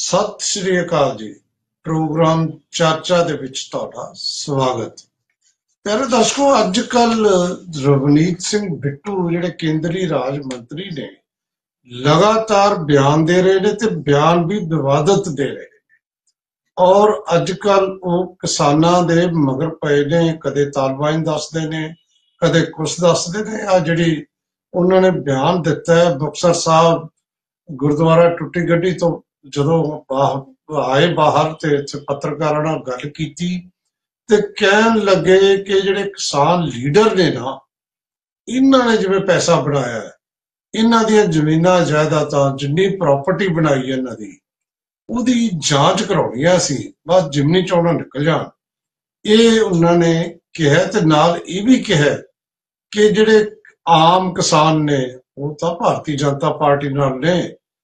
ਸਤਿ ਸ਼੍ਰੀ ਅਕਾਲ ਜੀ। ਪ੍ਰੋਗਰਾਮ ਚਰਚਾ ਦੇ ਵਿੱਚ ਤੁਹਾਡਾ ਸਵਾਗਤ। ਪਿਆਰੇ ਦਰਸ਼ਕੋ, ਅੱਜ ਕੱਲ ਰਵਨੀਤ ਸਿੰਘ ਬਿੱਟੂ ਜਿਹੜੇ ਕੇਂਦਰੀ ਰਾਜ ਮੰਤਰੀ ਨੇ ਲਗਾਤਾਰ ਬਿਆਨ ਦੇ ਰਹੇ ਨੇ ਤੇ ਬਿਆਨ ਵੀ ਵਿਵਾਦਤ ਦੇ ਰਹੇ ਨੇ। ਔਰ ਅੱਜ ਕੱਲ ਉਹ ਕਿਸਾਨਾਂ ਦੇ ਮਗਰ ਪਏ ਨੇ, ਕਦੇ ਤਾਲਬਾइन ਦੱਸਦੇ ਨੇ, ਕਦੇ ਕੁਛ ਦੱਸਦੇ ਨੇ। ਆ ਜਿਹੜੀ ਉਹਨਾਂ ਨੇ ਬਿਆਨ ਦਿੱਤਾ ਹੈ ਮੁਕਤਸਰ ਸਾਹਿਬ ਗੁਰਦੁਆਰਾ ਟੁੱਟੀ ਗੱਡੀ ਤੋਂ ਜਦੋਂ ਆਏ ਬਾਹਰ ਤੇ ਇੱਥੇ ਪੱਤਰਕਾਰਾਂ ਨਾਲ ਗੱਲ ਕੀਤੀ ਤੇ ਕਹਿਣ ਲੱਗੇ ਕਿ ਜਿਹੜੇ ਕਿਸਾਨ ਲੀਡਰ ਨੇ ਨਾ, ਇਹਨਾਂ ਨੇ ਜਿਵੇਂ ਪੈਸਾ ਬਣਾਇਆ, ਇਹਨਾਂ ਦੀਆਂ ਜ਼ਮੀਨਾਂ ਜਾਇਦਾਦਾਂ ਜਿੰਨੀ ਪ੍ਰਾਪਰਟੀ ਬਣਾਈ ਇਹਨਾਂ ਦੀ, ਉਹਦੀ ਜਾਂਚ ਕਰਾਉਣੀ ਆ ਸੀ, ਬਸ ਜਿਮਨੀ ਚੋਣਾਂ ਨਿਕਲ ਜਾਣ। ਇਹ ਉਹਨਾਂ ਨੇ ਕਿਹਾ ਤੇ ਨਾਲ ਇਹ ਵੀ ਕਿਹਾ ਕਿ ਜਿਹੜੇ ਆਮ ਕਿਸਾਨ ਨੇ ਉਹ ਤਾਂ ਭਾਰਤੀ ਜਨਤਾ ਪਾਰਟੀ ਨਾਲ ਨੇ,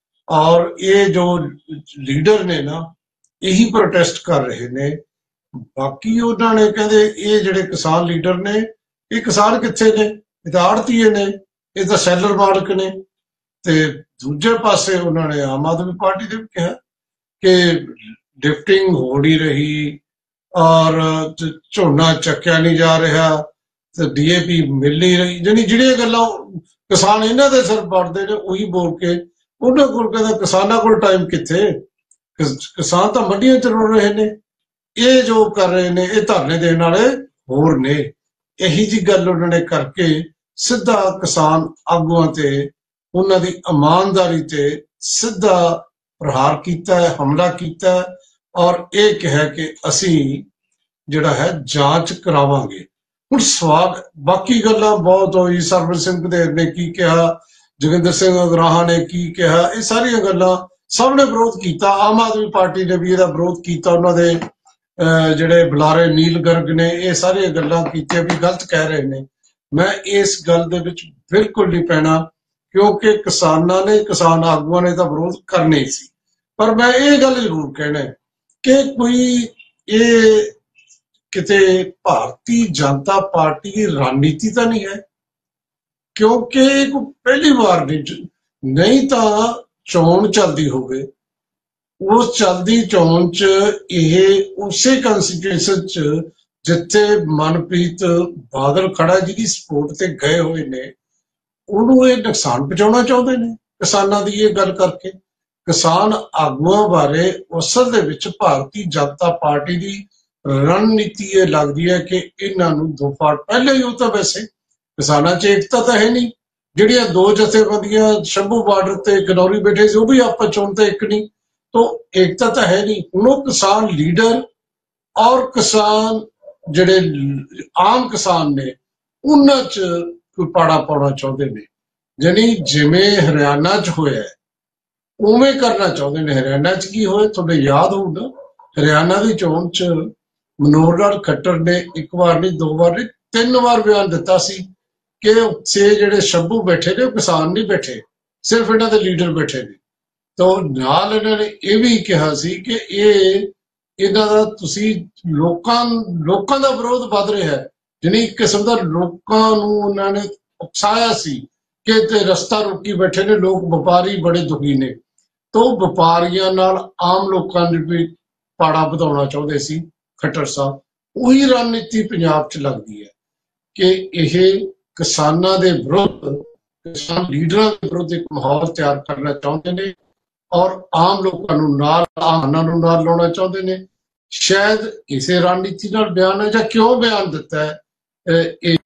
ਔਰ ਇਹ ਜੋ ਲੀਡਰ ਨੇ ਨਾ ਇਹੀ ਪ੍ਰੋਟੈਸਟ ਕਰ ਰਹੇ ਨੇ। ਬਾਕੀ ਉਹਨਾਂ ਨੇ ਕਹਿੰਦੇ ਇਹ ਜਿਹੜੇ ਕਿਸਾਨ ਲੀਡਰ ਨੇ, ਇਹ ਕਿਸਾਨ ਕਿੱਥੇ ਨੇ? ਇਹ ਤਾਂ ਆੜਤੀਏ ਨੇ, ਇਹ ਤਾਂ ਸੈਲਰ ਮਾਲਕ ਨੇ। ਤੇ ਦੂਜੇ ਪਾਸੇ ਉਹਨਾਂ ਨੇ ਆਮ ਆਦਮੀ ਪਾਰਟੀ ਦੇ ਵੀ ਕਿਹਾ ਕਿ ਡਿਫਟਿੰਗ ਹੋ ਨਹੀਂ ਰਹੀ ਔਰ ਝੋਨਾ ਚੱਕਿਆ ਨਹੀਂ ਜਾ ਰਿਹਾ ਤੇ ਡੀਏਪੀ ਮਿਲ ਨਹੀਂ ਰਹੀ। ਜਿਹੜੀਆਂ ਗੱਲਾਂ ਕਿਸਾਨ ਇਹਨਾਂ ਦੇ ਸਿਰ ਪੜਦੇ ਨੇ ਉਹੀ ਬੋਲ ਕੇ ਉਹਨਾਂ ਕੋਲ ਕਹਿੰਦਾ ਕਿਸਾਨਾਂ ਕੋਲ ਟਾਈਮ ਕਿੱਥੇ? ਕਿਸਾਨ ਤਾਂ ਮੰਡੀਆਂ ਚ ਰੁਲ ਰਹੇ ਨੇ। ਇਹ ਜੋ ਕਰ ਰਹੇ ਨੇ ਇਹ ਧਰਨੇ ਦੇਣ ਵਾਲੇ ਹੋਰ ਨੇ। ਇਹੀ ਜੀ ਗੱਲ ਉਹਨਾਂ ਨੇ ਕਰਕੇ ਸਿੱਧਾ ਕਿਸਾਨ ਆਗੂਆਂ ਤੇ, ਉਹਨਾਂ ਦੀ ਇਮਾਨਦਾਰੀ ਤੇ ਸਿੱਧਾ ਪ੍ਰਹਾਰ ਕੀਤਾ ਹੈ, ਹਮਲਾ ਕੀਤਾ ਹੈ ਔਰ ਇਹ ਕਿਹਾ ਕਿ ਅਸੀਂ ਜਿਹੜਾ ਹੈ ਜਾਂਚ ਕਰਾਵਾਂਗੇ। ਹੁਣ ਸਵਾਲ, ਬਾਕੀ ਗੱਲਾਂ ਬਹੁਤ ਹੋਈ, ਸਰਬਜੀਤ ਸਿੰਘ ਬਧੇਰ ਨੇ ਕੀ ਕਿਹਾ, ਜੋਗਿੰਦਰ ਸਿੰਘ ਅਗਰਾਹਾਂ ਨੇ ਕੀ ਕਿਹਾ, ਇਹ ਸਾਰੀਆਂ ਗੱਲਾਂ ਸਭ ਨੇ ਵਿਰੋਧ ਕੀਤਾ। ਆਮ ਆਦਮੀ ਪਾਰਟੀ ਨੇ ਵੀ ਇਹਦਾ ਵਿਰੋਧ ਕੀਤਾ, ਉਹਨਾਂ ਦੇ ਜਿਹੜੇ ਬੁਲਾਰੇ ਨੀਲ ਗਰਗ ਨੇ ਇਹ ਸਾਰੀਆਂ ਗੱਲਾਂ ਕੀਤੀਆਂ ਵੀ ਗਲਤ ਕਹਿ ਰਹੇ ਨੇ। ਮੈਂ ਇਸ ਗੱਲ ਦੇ ਵਿੱਚ ਬਿਲਕੁਲ ਨਹੀਂ ਪੈਣਾ ਕਿਉਂਕਿ ਕਿਸਾਨਾਂ ਨੇ, ਕਿਸਾਨ ਆਗੂਆਂ ਨੇ ਤਾਂ ਵਿਰੋਧ ਕਰਨਾ ਹੀ ਸੀ। ਪਰ ਮੈਂ ਇਹ ਗੱਲ ਜ਼ਰੂਰ ਕਹਿਣਾ ਕਿ ਕੋਈ ਇਹ ਕਿਤੇ ਭਾਰਤੀ ਜਨਤਾ ਪਾਰਟੀ ਦੀ ਰਣਨੀਤੀ ਤਾਂ ਨਹੀਂ ਹੈ, ਕਿਉਂਕਿ ਕੋਈ ਪਹਿਲੀ ਵਾਰ ਨਹੀਂ ਤਾਂ ਚੋਣ ਚੱਲਦੀ ਹੋਵੇ, ਉਸ ਚੱਲਦੀ ਚੋਣ ਚ ਇਹ ਉਸੇ ਕੰਸਟੀਟਿਊਸ਼ਨ ਚ ਜਿੱਥੇ ਮਨਪ੍ਰੀਤ ਬਾਦਲ ਖੜਾ ਜਿਹਦੀ ਸਪੋਰਟ ਤੇ ਗਏ ਹੋਏ ਨੇ, ਉਹਨੂੰ ਇਹ ਨੁਕਸਾਨ ਪਹੁੰਚਾਉਣਾ ਚਾਹੁੰਦੇ ਨੇ ਕਿਸਾਨਾਂ ਦੀ ਇਹ ਗੱਲ ਕਰਕੇ। ਕਿਸਾਨ ਆਗੂਆਂ ਬਾਰੇ ਅਸਲ ਦੇ ਵਿੱਚ ਭਾਰਤੀ ਜਨਤਾ ਪਾਰਟੀ ਦੀ ਰਣਨੀਤੀ ਇਹ ਲੱਗਦੀ ਹੈ ਕਿ ਇਹਨਾਂ ਨੂੰ ਦੋ ਪਾਰਟ ਪਹਿਲੇ ਹੀ, ਉਹ ਤਾਂ ਵੈਸੇ ਕਿਸਾਨਾਂ ਚ ਏਕਤਾ ਤਾਂ ਹੈ ਨਹੀਂ। ਜਿਹੜੀਆਂ ਦੋ ਜਥੇਬੰਦੀਆਂ ਸ਼ੰਭੂ ਬਾਰਡਰ ਤੇ ਗਨੌਰੀ ਬੈਠੇ ਸੀ ਉਹ ਵੀ ਆਪਾਂ ਚੋਣ ਤੇ ਇੱਕ ਨਹੀਂ, ਤਾਂ ਏਕਤਾ ਤਾਂ ਹੈ ਨਹੀਂ। ਹੁਣ ਉਹ ਕਿਸਾਨ ਲੀਡਰ ਔਰ ਕਿਸਾਨ ਜਿਹੜੇ ਆਮ ਕਿਸਾਨ ਨੇ ਉਹਨਾਂ ਚ ਕੋਈ ਪਾੜਾ ਪਾਉਣਾ ਚਾਹੁੰਦੇ ਨੇ। ਜਾਨੀ ਜਿਵੇਂ ਹਰਿਆਣਾ ਚ ਹੋਇਆ ਉਵੇਂ ਕਰਨਾ ਚਾਹੁੰਦੇ ਨੇ। ਹਰਿਆਣਾ ਚ ਕੀ ਹੋਇਆ ਤੁਹਾਡੇ ਯਾਦ ਹੋਊਗਾ, ਹਰਿਆਣਾ ਦੀ ਚੋਣ ਚ ਮਨੋਹਰ ਲਾਲ ਖੱਟਰ ਨੇ ਇੱਕ ਵਾਰ ਨਹੀਂ, ਦੋ ਵਾਰ ਨਹੀਂ, 3 ਵਾਰ ਬਿਆਨ ਦਿੱਤਾ ਸੀ ਕਿ ਉੱਥੇ ਜਿਹੜੇ ਸ਼ੰਭੂ ਬੈਠੇ ਨੇ ਉਹ ਕਿਸਾਨ ਨਹੀਂ ਬੈਠੇ, ਸਿਰਫ ਇਹਨਾਂ ਦੇ ਲੀਡਰ ਬੈਠੇ ਨੇ। ਤਾਂ ਨਾਲ ਇਹਨਾਂ ਨੇ ਇਹ ਵੀ ਕਿਹਾ ਸੀ ਕਿ ਇਹ ਇਹਨਾਂ ਦਾ ਤੁਸੀਂ ਲੋਕਾਂ ਦਾ ਵਿਰੋਧ ਵੱਧ ਰਿਹਾ ਹੈ। ਜਾਨੀ ਇੱਕ ਕਿਸਮ ਦਾ ਲੋਕਾਂ ਨੂੰ ਉਹਨਾਂ ਨੇ ਉਕਸਾਇਆ ਸੀ ਕਿ ਤੇ ਰਸਤਾ ਰੋਕੀ ਬੈਠੇ ਨੇ ਲੋਕ, ਵਪਾਰੀ ਬੜੇ ਦੁਖੀ ਨੇ। ਤਾਂ ਵਪਾਰੀਆਂ ਨਾਲ ਆਮ ਲੋਕਾਂ ਨੇ ਵੀ ਪਾੜਾ ਵਧਾਉਣਾ ਚਾਹੁੰਦੇ ਸੀ ਖੱਟਰ ਸਾਹਿਬ। ਉਹੀ ਰਣਨੀਤੀ ਪੰਜਾਬ 'ਚ ਲੱਗਦੀ ਹੈ ਕਿ ਇਹ ਕਿਸਾਨਾਂ ਦੇ ਵਿਰੁੱਧ, ਕਿਸਾਨ ਲੀਡਰਾਂ ਦੇ ਵਿਰੁੱਧ ਇੱਕ ਮਾਹੌਲ ਤਿਆਰ ਕਰਨਾ ਚਾਹੁੰਦੇ ਨੇ ਔਰ ਆਮ ਲੋਕਾਂ ਨੂੰ ਨਾਲ, ਆਮਾਨਾਂ ਨੂੰ ਨਾਲ ਲਾਉਣਾ ਚਾਹੁੰਦੇ ਨੇ। ਸ਼ਾਇਦ ਇਸੇ ਰਣਨੀਤੀ ਨਾਲ ਬਿਆਨ ਹੈ, ਜਾਂ ਕਿਉਂ ਬਿਆਨ ਦਿੱਤਾ ਹੈ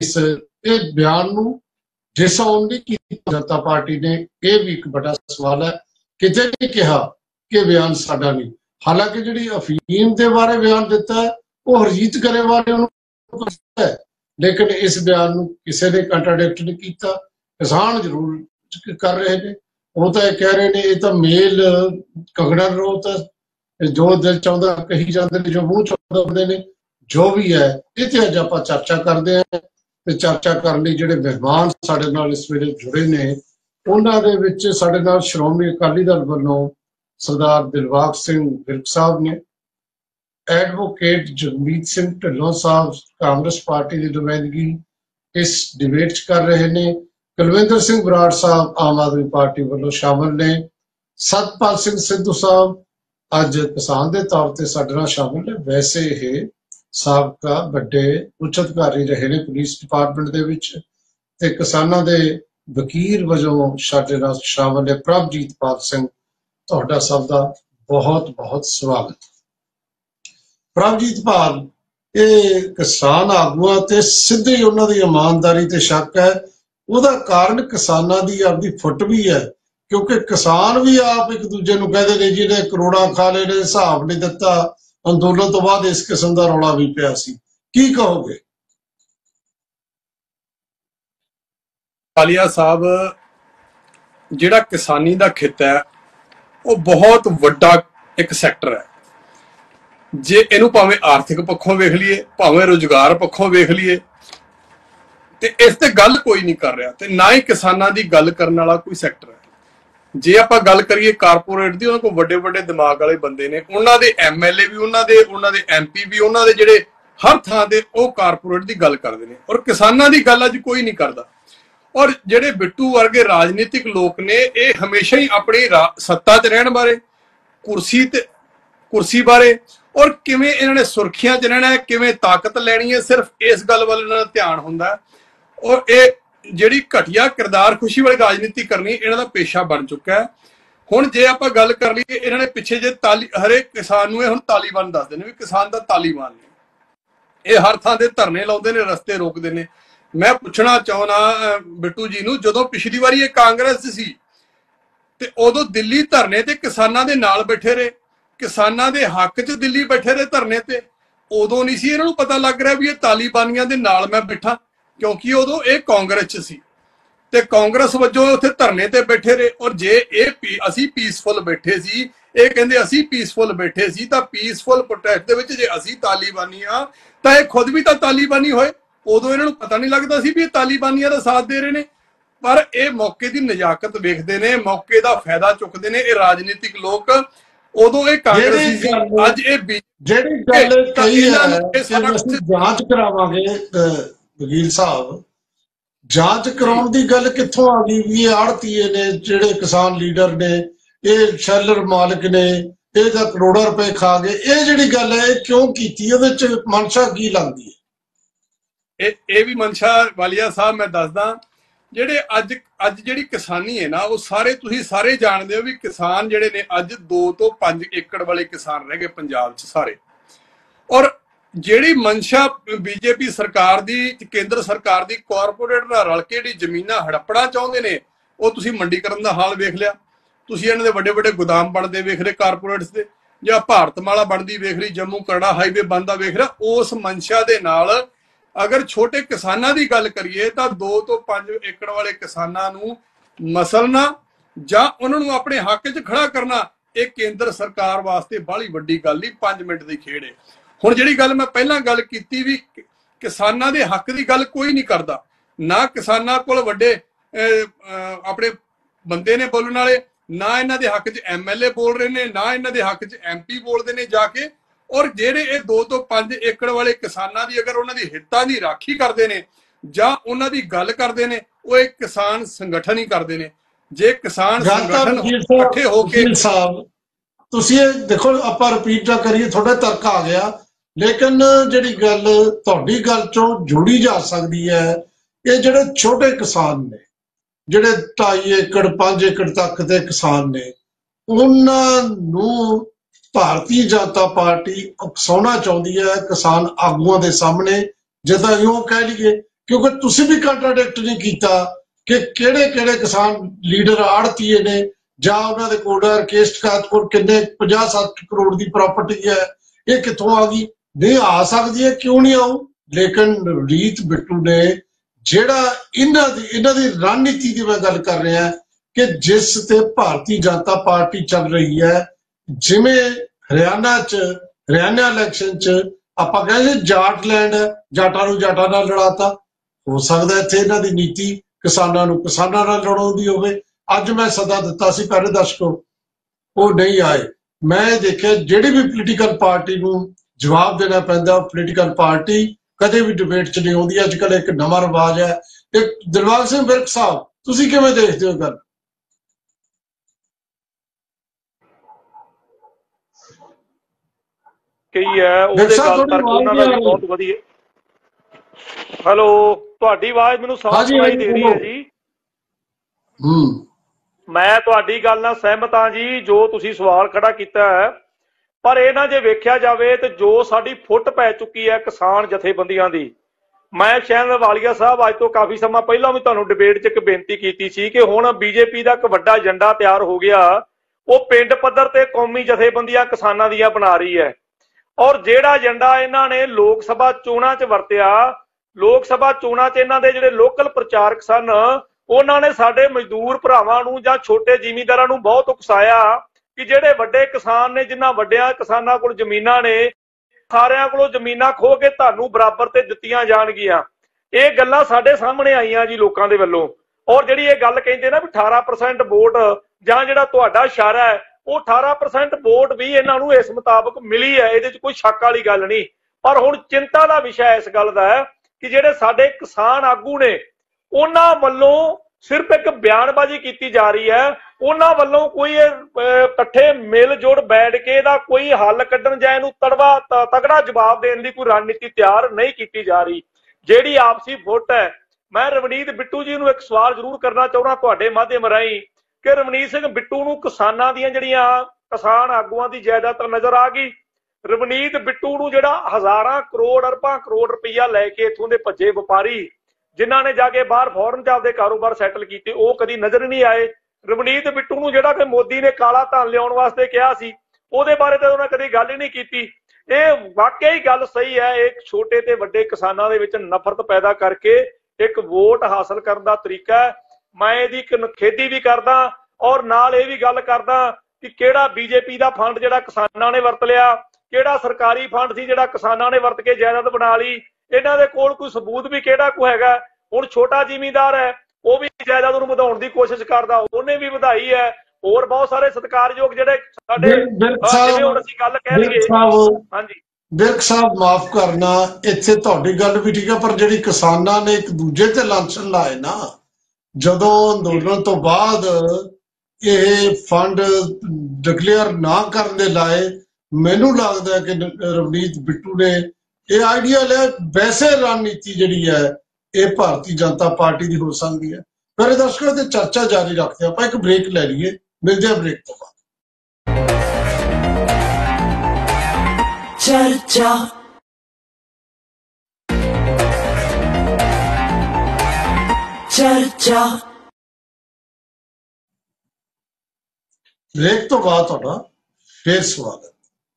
ਇਹ ਬਿਆਨ ਨੂੰ ਡਿਸਆਊਨ ਨਹੀਂ ਕੀਤਾ ਜਨਤਾ ਪਾਰਟੀ ਨੇ, ਇਹ ਵੀ ਇੱਕ ਵੱਡਾ ਸਵਾਲ ਹੈ। ਕਿਤੇ ਨਹੀਂ ਕਿਹਾ ਕਿ ਬਿਆਨ ਸਾਡਾ ਨਹੀਂ। ਹਾਲਾਂਕਿ ਜਿਹੜੀ ਅਫੀਮ ਦੇ ਬਾਰੇ ਬਿਆਨ ਦਿੱਤਾ ਹੈ ਉਹ ਹਰਜੀਤ ਗਰੇਵਾਲ ਨੇ ਉਹਨੂੰ ਪਤਾ ਹੈ, ਲੇਕਿਨ ਇਸ ਬਿਆਨ ਨੂੰ ਕਿਸੇ ਨੇ ਕੰਟਰਾਡਿਕਟ ਨਹੀਂ ਕੀਤਾ। ਕਿਸਾਨ ਜ਼ਰੂਰ ਕਰ ਰਹੇ ਨੇ, ਉਹ ਤਾਂ ਇਹ ਕਹਿ ਰਹੇ ਨੇ ਇਹ ਤਾਂ ਮੇਲ ਕੰਗਣਾ ਰਣੌਤ ਜੋ ਦਿਲ ਚਾਹੁੰਦਾ ਕਹੀ ਜਾਂਦੇ ਨੇ, ਜੋ ਮੂੰਹ ਚਾਹੁੰਦੇ ਨੇ, ਜੋ ਵੀ ਹੈ। ਇਹ ਤੇ ਅੱਜ ਆਪਾਂ ਚਰਚਾ ਕਰਦੇ ਹਾਂ ਤੇ ਚਰਚਾ ਕਰਨ ਲਈ ਜਿਹੜੇ ਮਹਿਮਾਨ ਸਾਡੇ ਨਾਲ ਇਸ ਵੇਲੇ ਜੁੜੇ ਨੇ ਉਹਨਾਂ ਦੇ ਵਿੱਚ ਸਾਡੇ ਨਾਲ ਸ਼੍ਰੋਮਣੀ ਅਕਾਲੀ ਦਲ ਵੱਲੋਂ ਸਰਦਾਰ ਦਿਲਬਾਗ ਸਿੰਘ ਵਿਰਕ ਸਾਹਿਬ ਨੇ, advocate Jagmeet Singh Dhillon Sahib Congress party ਦੀ ਨੁਮਾਇੰਦਗੀ ਇਸ ਡਿਬੇਟ 'ਚ ਕਰ ਰਹੇ ਨੇ, ਕੁਲਵਿੰਦਰ ਸਿੰਘ ਬਰਾੜ ਸਾਹਿਬ ਆਮ ਆਦਮੀ ਪਾਰਟੀ ਵੱਲੋਂ ਸ਼ਾਮਲ ਨੇ, ਸਤਪਾਲ ਸਿੰਘ ਸਿੱਧੂ ਸਾਹਿਬ ਅੱਜ ਕਿਸਾਨ ਦੇ ਤੌਰ ਤੇ ਸਾਡੇ ਨਾਲ ਸ਼ਾਮਲ ਨੇ। ਵੈਸੇ ਇਹ ਸਾਬਕਾ ਵੱਡੇ ਉੱਚ ਅਧਿਕਾਰੀ ਰਹੇ ਨੇ ਪੁਲਿਸ ਡਿਪਾਰਟਮੈਂਟ ਦੇ ਵਿੱਚ ਤੇ ਕਿਸਾਨਾਂ ਦੇ ਵਕੀਲ ਵਜੋਂ ਸਾਡੇ ਨਾਲ ਸ਼ਾਮਲ ਨੇ ਪ੍ਰਭਜੀਤ ਪਾਲ ਸਿੰਘ। ਤੁਹਾਡਾ ਸਭ ਦਾ ਬਹੁਤ ਬਹੁਤ ਸਵਾਗਤ। ਪ੍ਰਭਜੀਤ ਪਾਲ, ਇਹ ਕਿਸਾਨ ਆਗੂਆਂ ਤੇ ਸਿੱਧੀ ਉਹਨਾਂ ਦੀ ਇਮਾਨਦਾਰੀ ਤੇ ਸ਼ੱਕ ਹੈ। ਉਹਦਾ ਕਾਰਨ ਕਿਸਾਨਾਂ ਦੀ ਆਪਦੀ ਫੁੱਟ ਵੀ ਹੈ, ਕਿਉਂਕਿ ਕਿਸਾਨ ਵੀ ਆਪ ਇੱਕ ਦੂਜੇ ਨੂੰ ਕਹਿੰਦੇ ਨੇ ਜਿਹਨੇ ਕਰੋੜਾਂ ਖਾ ਲਏ ਨੇ, ਹਿਸਾਬ ਨਹੀਂ ਦਿੱਤਾ। ਅੰਦੋਲਨ ਤੋਂ ਬਾਅਦ ਇਸ ਕਿਸਮ ਦਾ ਰੌਲਾ ਵੀ ਪਿਆ ਸੀ। ਕੀ ਕਹੋਗੇ? ਆਲੀਆ ਸਾਹਿਬ, ਜਿਹੜਾ ਕਿਸਾਨੀ ਦਾ ਖਿੱਤਾ ਹੈ ਉਹ ਬਹੁਤ ਵੱਡਾ ਇੱਕ ਸੈਕਟਰ ਹੈ। ਜੇ ਇਹਨੂੰ ਭਾਵੇਂ ਆਰਥਿਕ ਪੱਖੋਂ ਵੇਖ ਲਈਏ, ਭਾਵੇਂ ਰੁਜ਼ਗਾਰ ਪੱਖੋਂ ਵੇਖ ਲਈਏ, ਤੇ ਇਸ ਤੇ ਗੱਲ ਕੋਈ ਨਹੀਂ ਕਰ ਰਿਹਾ, ਤੇ ਨਾ ਹੀ ਕਿਸਾਨਾਂ ਦੀ ਗੱਲ ਕਰਨ ਵਾਲਾ ਕੋਈ ਸੈਕਟਰ ਹੈ। ਜੇ ਆਪਾਂ ਗੱਲ ਕਰੀਏ ਕਾਰਪੋਰੇਟ ਦੀ, ਉਹਨਾਂ ਕੋਲ ਵੱਡੇ ਵੱਡੇ ਦਿਮਾਗ ਵਾਲੇ ਬੰਦੇ ਨੇ, ਉਹਨਾਂ ਦੇ ਐਮਐਲਏ ਵੀ, ਉਹਨਾਂ ਦੇ ਐਮਪੀ ਵੀ, ਉਹਨਾਂ ਦੇ ਜਿਹੜੇ ਹਰ ਥਾਂ ਦੇ ਉਹ ਕਾਰਪੋਰੇਟ ਦੀ ਗੱਲ ਕਰਦੇ ਨੇ, ਔਰ ਕਿਸਾਨਾਂ ਦੀ ਗੱਲ ਅੱਜ ਕੋਈ ਨਹੀਂ ਕਰਦਾ। ਔਰ ਜਿਹੜੇ ਬਿੱਟੂ ਵਰਗੇ ਰਾਜਨੀਤਿਕ ਲੋਕ ਨੇ, ਇਹ ਹਮੇਸ਼ਾ ਹੀ ਆਪਣੀ ਸੱਤਾ 'ਚ ਰਹਿਣ ਬਾਰੇ, ਕੁਰਸੀ ਬਾਰੇ, ਔਰ ਕਿਵੇਂ ਇਹਨਾਂ ਨੇ ਸੁਰਖੀਆਂ 'ਚ ਰਹਿਣਾ ਹੈ, ਕਿਵੇਂ ਤਾਕਤ ਲੈਣੀ ਹੈ, ਸਿਰਫ ਇਸ ਗੱਲ ਵੱਲ ਇਹਨਾਂ ਦਾ ਧਿਆਨ ਹੁੰਦਾ। ਔਰ ਇਹ ਜਿਹੜੀ ਘਟੀਆ ਕਿਰਦਾਰ ਖੁਸ਼ੀ ਵਾਲੀ ਰਾਜਨੀਤੀ ਕਰਨੀ ਇਹਨਾਂ ਦਾ ਪੇਸ਼ਾ ਬਣ ਚੁੱਕਾ ਹੈ। ਹੁਣ ਜੇ ਆਪਾਂ ਗੱਲ ਕਰ ਲਈਏ, ਇਹਨਾਂ ਨੇ ਪਿੱਛੇ ਜੇ ਹਰੇਕ ਕਿਸਾਨ ਨੂੰ ਇਹ ਹੁਣ ਤਾਲੀਬਾਨ ਦੱਸਦੇ ਨੇ ਵੀ ਕਿਸਾਨ ਦਾ ਤਾਲੀਬਾਨ ਨੇ। ਇਹ ਹਰ ਥਾਂ ਦੇ ਧਰਨੇ ਲਾਉਂਦੇ ਨੇ, ਰਸਤੇ ਰੋਕਦੇ ਨੇ। ਮੈਂ ਪੁੱਛਣਾ ਚਾਹੁੰਦਾ ਬਿੱਟੂ ਜੀ ਨੂੰ, ਜਦੋਂ ਪਿਛਲੀ ਵਾਰੀ ਇਹ ਕਾਂਗਰਸ ਸੀ ਤੇ ਉਦੋਂ ਦਿੱਲੀ ਧਰਨੇ ਤੇ ਕਿਸਾਨਾਂ ਦੇ ਨਾਲ ਬੈਠੇ ਰਹੇ, ਕਿਸਾਨਾਂ ਦੇ ਹੱਕ 'ਚ ਦਿੱਲੀ ਬੈਠੇ ਰਹੇ ਧਰਨੇ ਤੇ। ਉਦੋਂ ਨਹੀਂ ਸੀ ਇਹਨਾਂ ਨੂੰ ਪਤਾ ਲੱਗ ਰਿਹਾ ਵੀ ਇਹ ਤਾਲੀਬਾਨੀਆਂ ਦੇ ਨਾਲ ਮੈਂ ਬੈਠਾ, ਕਿਉਂਕਿ ਉਦੋਂ ਇਹ ਕਾਂਗਰਸ 'ਚ ਸੀ ਤੇ ਕਾਂਗਰਸ ਵਜੋਂ ਉੱਥੇ ਧਰਨੇ ਤੇ ਬੈਠੇ ਰਹੇ। ਔਰ ਜੇ ਅਸੀਂ ਪੀਸਫੁਲ ਬੈਠੇ ਸੀ, ਇਹ ਕਹਿੰਦੇ ਅਸੀਂ ਪੀਸਫੁਲ ਬੈਠੇ ਸੀ, ਤਾਂ ਪੀਸਫੁਲ ਪ੍ਰੋਟੈਸਟ ਦੇ ਵਿੱਚ ਜੇ ਅਸੀਂ ਤਾਲੀਬਾਨੀ ਆ ਤਾਂ ਇਹ ਖੁਦ ਵੀ ਤਾਂ ਤਾਲੀਬਾਨੀ ਹੋਏ। ਉਦੋਂ ਇਹਨਾਂ ਨੂੰ ਪਤਾ ਨਹੀਂ ਲੱਗਦਾ ਸੀ ਵੀ ਇਹ ਤਾਲੀਬਾਨੀਆਂ ਦਾ ਸਾਥ ਦੇ ਰਹੇ ਨੇ, ਪਰ ਇਹ ਮੌਕੇ ਦੀ ਨਜ਼ਾਕਤ ਵੇਖਦੇ ਨੇ, ਮੌਕੇ ਦਾ ਫਾਇਦਾ ਚੁੱਕਦੇ ਨੇ ਇਹ ਰਾਜਨੀਤਿਕ ਲੋਕ। ਉਦੋਂ ਇਹ ਕਾਂਗਰਸੀ ਸੀ, ਅੱਜ ਇਹ ਜਿਹੜੀ ਗੱਲ ਕਹੀ ਹੈ ਕਿ ਅਸੀਂ ਜਾਂਚ ਕਰਾਵਾਂਗੇ, ਵਕੀਲ ਸਾਹਿਬ, ਜਾਂਚ ਕਰਾਉਣ ਦੀ ਗੱਲ ਕਿੱਥੋਂ ਆ ਗਈ ਵੀ ਇਹ ਆੜਤੀਏ ਨੇ, ਜਿਹੜੇ ਕਿਸਾਨ ਲੀਡਰ ਨੇ, ਇਹ ਸ਼ੈਲਰ ਮਾਲਕ ਨੇ, ਇਹ ਤਾਂ ਕਰੋੜਾਂ ਰੁਪਏ ਖਾ ਗਏ? ਇਹ ਜਿਹੜੀ ਗੱਲ ਹੈ ਇਹ ਕਿਉਂ ਕੀਤੀ? ਉਹਦੇ ਚ ਮਨਸ਼ਾ ਕੀ ਲੱਗਦੀ ਹੈ? ਇਹ ਵੀ ਮਨਸ਼ਾ ਵਾਲੀਆ ਸਾਹਿਬ ਮੈਂ ਦੱਸਦਾ। ਜਿਹੜੇ ਅੱਜ ਜਿਹੜੀ ਕਿਸਾਨੀ ਹੈ ਨਾ, ਉਹ ਤੁਸੀਂ ਸਾਰੇ ਜਾਣਦੇ ਹੋ ਵੀ ਕਿਸਾਨ ਜਿਹੜੇ ਨੇ ਅੱਜ 2 ਤੋਂ 5 ਏਕੜ ਵਾਲੇ ਕਿਸਾਨ ਰਹਿ ਗਏ ਪੰਜਾਬ 'ਚ ਸਾਰੇ। ਔਰ ਜਿਹੜੀ ਮਨਸ਼ਾ ਬੀਜੇਪੀ ਸਰਕਾਰ ਦੀ, ਕੇਂਦਰ ਸਰਕਾਰ ਦੀ, ਕਾਰਪੋਰੇਟ ਨਾਲ ਰਲ ਕੇ ਜਿਹੜੀ ਜ਼ਮੀਨਾਂ ਹੜੱਪਣਾ ਚਾਹੁੰਦੇ ਨੇ, ਉਹ ਤੁਸੀਂ ਮੰਡੀਕਰਨ ਦਾ ਹਾਲ ਵੇਖ ਲਿਆ, ਤੁਸੀਂ ਇਹਨਾਂ ਦੇ ਵੱਡੇ ਵੱਡੇ ਗੋਦਾਮ ਬਣਦੇ ਵੇਖ ਰਹੇ ਕਾਰਪੋਰੇਟਸ ਦੇ, ਜਾਂ ਭਾਰਤਮਾਲਾ ਬਣਦੀ ਵੇਖ ਲਈ, ਜੰਮੂ ਕਨੇਡਾ ਹਾਈਵੇ ਬਣਦਾ ਵੇਖ ਰਿਹਾ। ਉਸ ਮਨਸ਼ਾ ਦੇ ਨਾਲ ਅਗਰ ਛੋਟੇ ਕਿਸਾਨਾਂ ਦੀ ਗੱਲ ਕਰੀਏ ਤਾਂ 2 ਤੋਂ 5 ਏਕੜ ਵਾਲੇ ਕਿਸਾਨਾਂ ਨੂੰ ਮਸਲਣਾ ਜਾਂ ਉਹਨਾਂ ਨੂੰ ਆਪਣੇ ਹੱਕ 'ਚ ਖੜਾ ਕਰਨਾ, ਇਹ ਕੇਂਦਰ ਸਰਕਾਰ ਵਾਸਤੇ ਬਾਹਲੀ ਵੱਡੀ ਗੱਲ ਨਹੀਂ, 5 ਮਿੰਟ ਦੀ ਖੇਡ ਹੈ। ਹੁਣ ਜਿਹੜੀ ਗੱਲ ਮੈਂ ਪਹਿਲਾਂ ਗੱਲ ਕੀਤੀ ਵੀ ਕਿਸਾਨਾਂ ਦੇ ਹੱਕ ਦੀ ਗੱਲ ਕੋਈ ਨਹੀਂ ਕਰਦਾ, ਨਾ ਕਿਸਾਨਾਂ ਕੋਲ ਵੱਡੇ ਆਪਣੇ ਬੰਦੇ ਨੇ ਬੋਲਣ ਵਾਲੇ, ਨਾ ਇਹਨਾਂ ਦੇ ਹੱਕ 'ਚ ਐਮਐਲਏ ਬੋਲ ਰਹੇ ਨੇ, ਨਾ ਇਹਨਾਂ ਦੇ ਹੱਕ 'ਚ ਐਮਪੀ ਬੋਲਦੇ ਨੇ ਜਾ ਕੇ। ਔਰ ਜਿਹੜੇ ਇਹ 2 ਤੋਂ 5 ਏਕੜ ਵਾਲੇ ਕਿਸਾਨਾਂ ਦੀ ਅਗਰ ਉਹਨਾਂ ਦੀ ਹਿੱਤਾਂ ਦੀ ਰਾਖੀ ਕਰਦੇ ਨੇ ਜਾਂ ਉਹਨਾਂ ਦੀ ਗੱਲ ਕਰਦੇ ਨੇ, ਉਹ ਇੱਕ ਕਿਸਾਨ ਸੰਗਠਨ ਹੀ ਕਰਦੇ ਨੇ। ਜੇ ਕਿਸਾਨ ਸੰਗਠਨ ਇਕੱਠੇ ਹੋ ਕੇ, ਤੁਸੀਂ ਇਹ ਦੇਖੋ, ਆਪਾਂ ਰਿਪੀਟ ਨਾ ਕਰੀਏ, ਤੁਹਾਡਾ ਤਰਕ ਆ ਗਿਆ, ਲੇਕਿਨ ਜਿਹੜੀ ਗੱਲ ਤੁਹਾਡੀ ਗੱਲ ਚੋਂ ਜੁੜੀ ਜਾ ਸਕਦੀ ਹੈ, ਇਹ ਜਿਹੜੇ ਛੋਟੇ ਕਿਸਾਨ ਨੇ, ਜਿਹੜੇ 2.5 ਏਕੜ 5 ਏਕੜ ਤੱਕ ਦੇ ਕਿਸਾਨ ਨੇ, ਉਹਨਾਂ ਨੂੰ ਭਾਰਤੀ ਜਨਤਾ ਪਾਰਟੀ ਉਕਸਾਉਣਾ ਚਾਹੁੰਦੀ ਹੈ ਕਿਸਾਨ ਆਗੂਆਂ ਦੇ ਸਾਹਮਣੇ, ਜਿੱਦਾਂ ਉਹ ਕਹਿ ਲਈਏ, ਕਿਉਂਕਿ ਤੁਸੀਂ ਵੀ ਕੰਟਰਾਡਿਕਟ ਨਹੀਂ ਕੀਤਾ ਕਿ ਕਿਹੜੇ ਕਿਹੜੇ ਕਿਸਾਨ ਲੀਡਰ ਆੜਤੀਏ ਨੇ ਜਾਂ ਉਹਨਾਂ ਦੇ ਕੋਲ ਰਕੇਸ਼ ਕੋਲ ਕਿੰਨੇ 50-60 ਕਰੋੜ ਦੀ ਪ੍ਰਾਪਰਟੀ ਹੈ, ਇਹ ਕਿੱਥੋਂ ਆ ਗਈ? ਨਹੀਂ ਆ ਸਕਦੀ ਹੈ, ਕਿਉਂ ਨਹੀਂ ਆਊ? ਲੇਕਿਨ ਰੀਤ ਬਿੱਟੂ ਨੇ ਜਿਹੜਾ ਇਹਨਾਂ ਦੀ ਰਣਨੀਤੀ ਦੀ ਮੈਂ ਗੱਲ ਕਰ ਰਿਹਾ ਕਿ ਜਿਸ ਤੇ ਭਾਰਤੀ ਜਨਤਾ ਪਾਰਟੀ ਚੱਲ ਰਹੀ ਹੈ, ਜਿਵੇਂ ਹਰਿਆਣਾ ਇਲੈਕਸ਼ਨ 'ਚ ਆਪਾਂ ਕਹਿੰਦੇ ਜਾਟਲੈਂਡ, ਜਾਟਾਂ ਨੂੰ ਜਾਟਾਂ ਨਾਲ ਲੜਾਤਾ, ਹੋ ਸਕਦਾ ਇੱਥੇ ਇਹਨਾਂ ਦੀ ਨੀਤੀ ਕਿਸਾਨਾਂ ਨੂੰ ਕਿਸਾਨਾਂ ਨਾਲ ਲੜਾਉਣ ਦੀ ਹੋਵੇ। ਅੱਜ ਮੈਂ ਸੱਦਾ ਦਿੱਤਾ ਸੀ ਪਹਿਲੇ ਦਰਸ਼ਕੋ, ਉਹ ਨਹੀਂ ਆਏ। ਮੈਂ ਦੇਖਿਆ ਜਿਹੜੀ ਵੀ ਪੋਲੀਟੀਕਲ ਪਾਰਟੀ ਨੂੰ ਜਵਾਬ ਦੇਣਾ ਪੈਂਦਾ, ਉਹ ਪੋਲੀਟੀਕਲ ਪਾਰਟੀ ਕਦੇ ਵੀ ਡਿਬੇਟ 'ਚ ਨਹੀਂ ਆਉਂਦੀ। ਅੱਜ ਕੱਲ੍ਹ ਇੱਕ ਨਵਾਂ ਰਿਵਾਜ ਹੈ। ਦਿਲਬਾਗ ਸਿੰਘ ਵਿਰਕ ਸਾਹਿਬ, ਤੁਸੀਂ ਕਿਵੇਂ ਦੇਖਦੇ ਹੋ ਗੱਲ? ਕਹੀ ਹੈ ਉਹਦੇ ਗੱਲ ਤੱਕ ਉਹਨਾਂ ਦਾ ਵੀ ਬਹੁਤ ਵਧੀਆ। ਹੈਲੋ, ਤੁਹਾਡੀ ਆਵਾਜ਼ ਮੈਨੂੰ ਸਾਫ਼ ਸੁਣਾਈ ਦੇ ਰਹੀ ਹੈ ਜੀ। ਮੈਂ ਤੁਹਾਡੀ ਗੱਲ ਨਾਲ ਸਹਿਮਤ ਹਾਂ ਜੀ, ਜੋ ਤੁਸੀਂ ਸਵਾਲ ਖੜਾ ਕੀਤਾ ਹੈ। ਪਰ ਇਹ ਨਾ ਜੇ ਵੇਖਿਆ ਜਾਵੇ ਤੇ ਜੋ ਸਾਡੀ ਫੁੱਟ ਪੈ ਚੁੱਕੀ ਹੈ ਕਿਸਾਨ ਜਥੇਬੰਦੀਆਂ ਦੀ, ਮੈਂ ਸ਼ਾਇਦ ਵਾਲੀਆ ਸਾਹਿਬ ਅੱਜ ਤੋਂ ਕਾਫੀ ਸਮਾਂ ਪਹਿਲਾਂ ਵੀ ਤੁਹਾਨੂੰ ਡਿਬੇਟ 'ਚ ਇੱਕ ਬੇਨਤੀ ਕੀਤੀ ਸੀ ਕਿ ਹੁਣ ਬੀਜੇਪੀ ਦਾ ਇੱਕ ਵੱਡਾ ਏਜੰਡਾ ਤਿਆਰ ਹੋ ਗਿਆ, ਉਹ ਪਿੰਡ ਪੱਧਰ ਤੇ ਕੌਮੀ ਜਥੇਬੰਦੀਆਂ ਕਿਸਾਨਾਂ ਦੀਆਂ ਬਣਾ ਰਹੀ ਹੈ। ਔਰ ਜਿਹੜਾ ਏਜੰਡਾ ਇਹਨਾਂ ਨੇ ਲੋਕ ਸਭਾ ਚੋਣਾਂ 'ਚ ਵਰਤਿਆ, ਲੋਕ ਸਭਾ ਚੋਣਾਂ 'ਚ ਇਹਨਾਂ ਦੇ ਜਿਹੜੇ ਲੋਕਲ ਪ੍ਰਚਾਰਕ ਸਨ ਉਹਨਾਂ ਨੇ ਸਾਡੇ ਮਜ਼ਦੂਰ ਭਰਾਵਾਂ ਨੂੰ ਜਾਂ ਛੋਟੇ ਜ਼ਿਮੀਂਦਾਰਾਂ ਨੂੰ ਬਹੁਤ ਉਕਸਾਇਆ ਕਿ ਜਿਹੜੇ ਵੱਡੇ ਕਿਸਾਨ ਨੇ, ਜਿਨ੍ਹਾਂ ਵੱਡਿਆਂ ਕਿਸਾਨਾਂ ਕੋਲ ਜ਼ਮੀਨਾਂ ਨੇ, ਸਾਰਿਆਂ ਕੋਲੋਂ ਜ਼ਮੀਨਾਂ ਖੋਹ ਕੇ ਤੁਹਾਨੂੰ ਬਰਾਬਰ ਤੇ ਦਿੱਤੀਆਂ ਜਾਣਗੀਆਂ। ਇਹ ਗੱਲਾਂ ਸਾਡੇ ਸਾਹਮਣੇ ਆਈਆਂ ਜੀ ਲੋਕਾਂ ਦੇ ਵੱਲੋਂ। ਔਰ ਜਿਹੜੀ ਇਹ ਗੱਲ ਕਹਿੰਦੇ ਨਾ ਵੀ 18% ਵੋਟ ਜਾਂ ਜਿਹੜਾ ਤੁਹਾਡਾ ਇਸ਼ਾਰਾ ਹੈ, ਉਹ 18% ਵੋਟ ਵੀ ਇਹਨਾਂ ਨੂੰ ਇਸ ਮੁਤਾਬਕ ਮਿਲੀ ਹੈ, ਇਹਦੇ 'ਚ ਕੋਈ ਸ਼ੱਕ ਵਾਲੀ ਗੱਲ ਨਹੀਂ। ਪਰ ਹੁਣ ਚਿੰਤਾ ਦਾ ਵਿਸ਼ਾ ਇਸ ਗੱਲ ਦਾ ਹੈ ਕਿ ਜਿਹੜੇ ਸਾਡੇ ਕਿਸਾਨ ਆਗੂ ਨੇ ਉਹਨਾਂ ਵੱਲੋਂ ਸਿਰਫ ਇੱਕ ਬਿਆਨਬਾਜ਼ੀ ਕੀਤੀ ਜਾ ਰਹੀ ਹੈ, ਉਹਨਾਂ ਵੱਲੋਂ ਕੋਈ ਇਕੱਠੇ ਮਿਲ ਜੁੜ ਬੈਠ ਕੇ ਇਹਦਾ ਕੋਈ ਹੱਲ ਕੱਢਣ ਜਾਂ ਇਹਨੂੰ ਤਗੜਾ ਜਵਾਬ ਦੇਣ ਦੀ ਕੋਈ ਰਣਨੀਤੀ ਤਿਆਰ ਨਹੀਂ ਕੀਤੀ ਜਾ ਰਹੀ। ਜਿਹੜੀ ਆਪਸੀ ਫੁੱਟ ਹੈ, ਮੈਂ ਰਵਨੀਤ ਬਿੱਟੂ ਜੀ ਨੂੰ ਇੱਕ ਸਵਾਲ ਜ਼ਰੂਰ ਕਰਨਾ ਚਾਹੁੰਦਾ ਤੁਹਾਡੇ ਮਾਧਿਅਮ ਰਾਹੀਂ ਕਿ ਰਵਨੀਤ ਸਿੰਘ ਬਿੱਟੂ ਨੂੰ ਕਿਸਾਨਾਂ ਦੀਆਂ ਜਿਹੜੀਆਂ ਕਿਸਾਨ ਆਗੂਆਂ ਦੀ ਜਾਇਦਾਦ ਨਜ਼ਰ ਆ ਗਈ। ਰਵਨੀਤ ਬਿੱਟੂ ਨੂੰ ਜਿਹੜਾ ਹਜ਼ਾਰਾਂ ਕਰੋੜ ਅਰਬਾਂ ਕਰੋੜ ਰੁਪਈਆ ਲੈ ਕੇ ਇੱਥੋਂ ਦੇ ਭੱਜੇ ਵਪਾਰੀ ਜਿਨ੍ਹਾਂ ਨੇ ਜਾ ਕੇ ਬਾਹਰ ਫੋਰਨ 'ਚ ਆਪਦੇ ਕਾਰੋਬਾਰ ਸੈਟਲ ਕੀਤੇ, ਉਹ ਕਦੀ ਨਜ਼ਰ ਨਹੀਂ ਆਏ। ਰਵਨੀਤ ਬਿੱਟੂ ਨੂੰ ਜਿਹੜਾ ਕਿ ਮੋਦੀ ਨੇ ਕਾਲਾ ਧਨ ਲਿਆਉਣ ਵਾਸਤੇ ਕਿਹਾ ਸੀ, ਉਹਦੇ ਬਾਰੇ ਤਾਂ ਉਹਨਾਂ ਕਦੀ ਗੱਲ ਹੀ ਨਹੀਂ ਕੀਤੀ। ਇਹ ਵਾਕਿਆ ਹੀ ਗੱਲ ਸਹੀ ਹੈ, ਇੱਕ ਛੋਟੇ ਤੇ ਵੱਡੇ ਕਿਸਾਨਾਂ ਦੇ ਵਿੱਚ ਨਫ਼ਰਤ ਪੈਦਾ ਕਰਕੇ ਇੱਕ ਵੋਟ ਹਾਸਲ ਕਰਨ ਦਾ ਤਰੀਕਾ ਹੈ। ਮੈਂ ਇਹਦੀ ਨਿਖੇਧੀ ਵੀ ਕਰਦਾ ਔਰ ਨਾਲ ਇਹ ਵੀ ਗੱਲ ਕਰਦਾ ਕਿ ਕਿਹੜਾ ਬੀਜੇਪੀ ਦਾ ਫੰਡ ਜਿਹੜਾ ਕਿਸਾਨਾਂ ਨੇ ਵਰਤ ਲਿਆ, ਕਿਹੜਾ ਸਰਕਾਰੀ ਫੰਡ ਸੀ ਜਿਹੜਾ ਕਿਸਾਨਾਂ ਨੇ ਵਰਤ ਕੇ ਜਾਇਦਾਦ ਬਣਾ ਲਈ। ਇਹਨਾਂ ਦੇ ਕੋਲ ਕੋਈ ਸਬੂਤ ਵੀ ਕਿਹੜਾ ਕੋਈ ਹੈਗਾ। ਹੁਣ ਛੋਟਾ ਜ਼ਿਮੀਂਦਾਰ ਹੈ, ਉਹ ਵੀ ਜਾਇਦਾਦ ਨੂੰ ਵਧਾਉਣ ਦੀ ਕੋਸ਼ਿਸ਼ ਕਰਦਾ, ਉਹਨੇ ਵੀ ਵਧਾਈ ਹੈ। ਹੋਰ ਬਹੁਤ ਸਾਰੇ ਸਤਿਕਾਰਯੋਗ ਜਿਹੜੇ ਸਾਡੇ ਜਿਵੇਂ ਹੁਣ ਅਸੀਂ ਗੱਲ ਕਹਿ ਲਈਏ। ਹਾਂਜੀ ਬਿਰਕ ਸਾਹਿਬ, ਮਾਫ ਕਰਨਾ, ਇੱਥੇ ਤੁਹਾਡੀ ਗੱਲ ਵੀ ਠੀਕ ਹੈ, ਪਰ ਜਿਹੜੀ ਕਿਸਾਨਾਂ ਨੇ ਇੱਕ ਦੂਜੇ ਤੇ ਲਾਂਛਨ ਲਾਏ ਨਾ, ਜਦੋਂ ਅੰਦੋਲਨ ਤੋਂ ਬਾਅਦ ਇਹ ਫੰਡ ਡਿਕਲੇਅਰ ਨਾ ਕਰਨ ਦੇ ਲਾਏ, ਮੈਨੂੰ ਲੱਗਦਾ ਕਿ ਰਵਨੀਤ ਬਿੱਟੂ ਨੇ ਇਹ ਆਈਡੀਆ ਲਿਆ ਵੈਸੇ ਰਣਨੀਤੀ ਜਿਹੜੀ ਹੈ ਇਹ ਭਾਰਤੀ ਜਨਤਾ ਪਾਰਟੀ ਦੀ ਹੋ ਸਕਦੀ ਹੈ। ਮੇਰੇ ਦਰਸ਼ਕੋ ਤੇ ਚਰਚਾ ਜਾਰੀ ਰੱਖਦੇ ਆਪਾਂ, ਇੱਕ ਬ੍ਰੇਕ ਲੈ ਲਈਏ, ਮਿਲਦੇ ਆ ਬ੍ਰੇਕ ਤੋਂ ਬਾਅਦ। ਚਰਚਾ ਚਰਚਾ ਬ੍ਰੇਕ ਤੋਂ ਬਾਅਦ ਤੁਹਾਡਾ ਫੇਰ ਸਵਾਗਤ।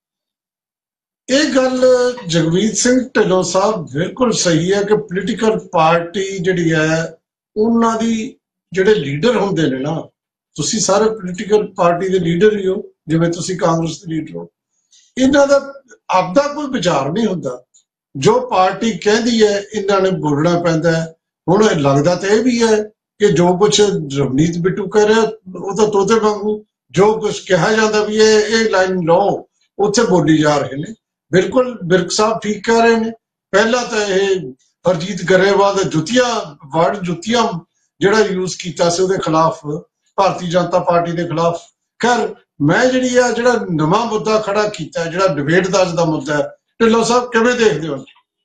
ਇਹ ਗੱਲ ਜਗਮੀਤ ਸਿੰਘ ਢਿੱਲੋਂ ਸਾਹਿਬ ਬਿਲਕੁਲ ਸਹੀ ਹੈ ਕਿ ਪੋਲੀਟੀਕਲ ਪਾਰਟੀ ਜਿਹੜੀ ਹੈ ਉਹਨਾਂ ਦੀ ਜਿਹੜੇ ਲੀਡਰ ਹੁੰਦੇ ਨੇ ਨਾ, ਤੁਸੀਂ ਸਾਰੇ ਪੋਲੀਟੀਕਲ ਪਾਰਟੀ ਦੇ ਲੀਡਰ ਹੀ ਹੋ, ਜਿਵੇਂ ਤੁਸੀਂ ਕਾਂਗਰਸ ਦੇ ਲੀਡਰ ਹੋ, ਇਹਨਾਂ ਦਾ ਆਪਦਾ ਕੋਈ ਵਿਚਾਰ ਨਹੀਂ ਹੁੰਦਾ। ਜੋ ਪਾਰਟੀ ਕਹਿੰਦੀ ਹੈ ਇਹਨਾਂ ਨੇ ਬੋਲਣਾ ਪੈਂਦਾ ਹੈ। ਹੁਣ ਲੱਗਦਾ ਤਾਂ ਇਹ ਵੀ ਹੈ ਕਿ ਜੋ ਕੁਛ ਰਵਨੀਤ ਬਿੱਟੂ ਕਹਿ ਰਿਹਾ ਉਹ ਤਾਂ ਤੋਤੇ ਵਾਂਗੂ ਜੋ ਕੁਛ ਕਿਹਾ ਜਾਂਦਾ ਵੀ ਇਹ ਲਾਈਨ ਲਓ, ਉੱਥੇ ਬੋਲੀ ਜਾ ਰਹੇ ਨੇ। ਬਿਲਕੁਲ ਬਿਰਕ ਸਾਹਿਬ ਠੀਕ ਕਹਿ ਰਹੇ ਨੇ। ਪਹਿਲਾਂ ਤਾਂ ਇਹ ਹਰਜੀਤ ਗਰੇਵਾਲ ਦਾ ਜੁੱਤੀਆਂ ਜਿਹੜਾ ਯੂਜ਼ ਕੀਤਾ ਸੀ ਉਹਦੇ ਖਿਲਾਫ, ਭਾਰਤੀ ਜਨਤਾ ਪਾਰਟੀ ਦੇ ਖਿਲਾਫ। ਖੈਰ, ਮੈਂ ਜਿਹੜਾ ਨਵਾਂ ਮੁੱਦਾ ਖੜਾ ਕੀਤਾ, ਜਿਹੜਾ ਡਿਬੇਟ ਦਾ ਅੱਜ ਦਾ ਮੁੱਦਾ ਹੈ, ਢਿੱਲੋਂ ਸਾਹਿਬ ਕਿਵੇਂ ਦੇਖਦੇ ਹੋ?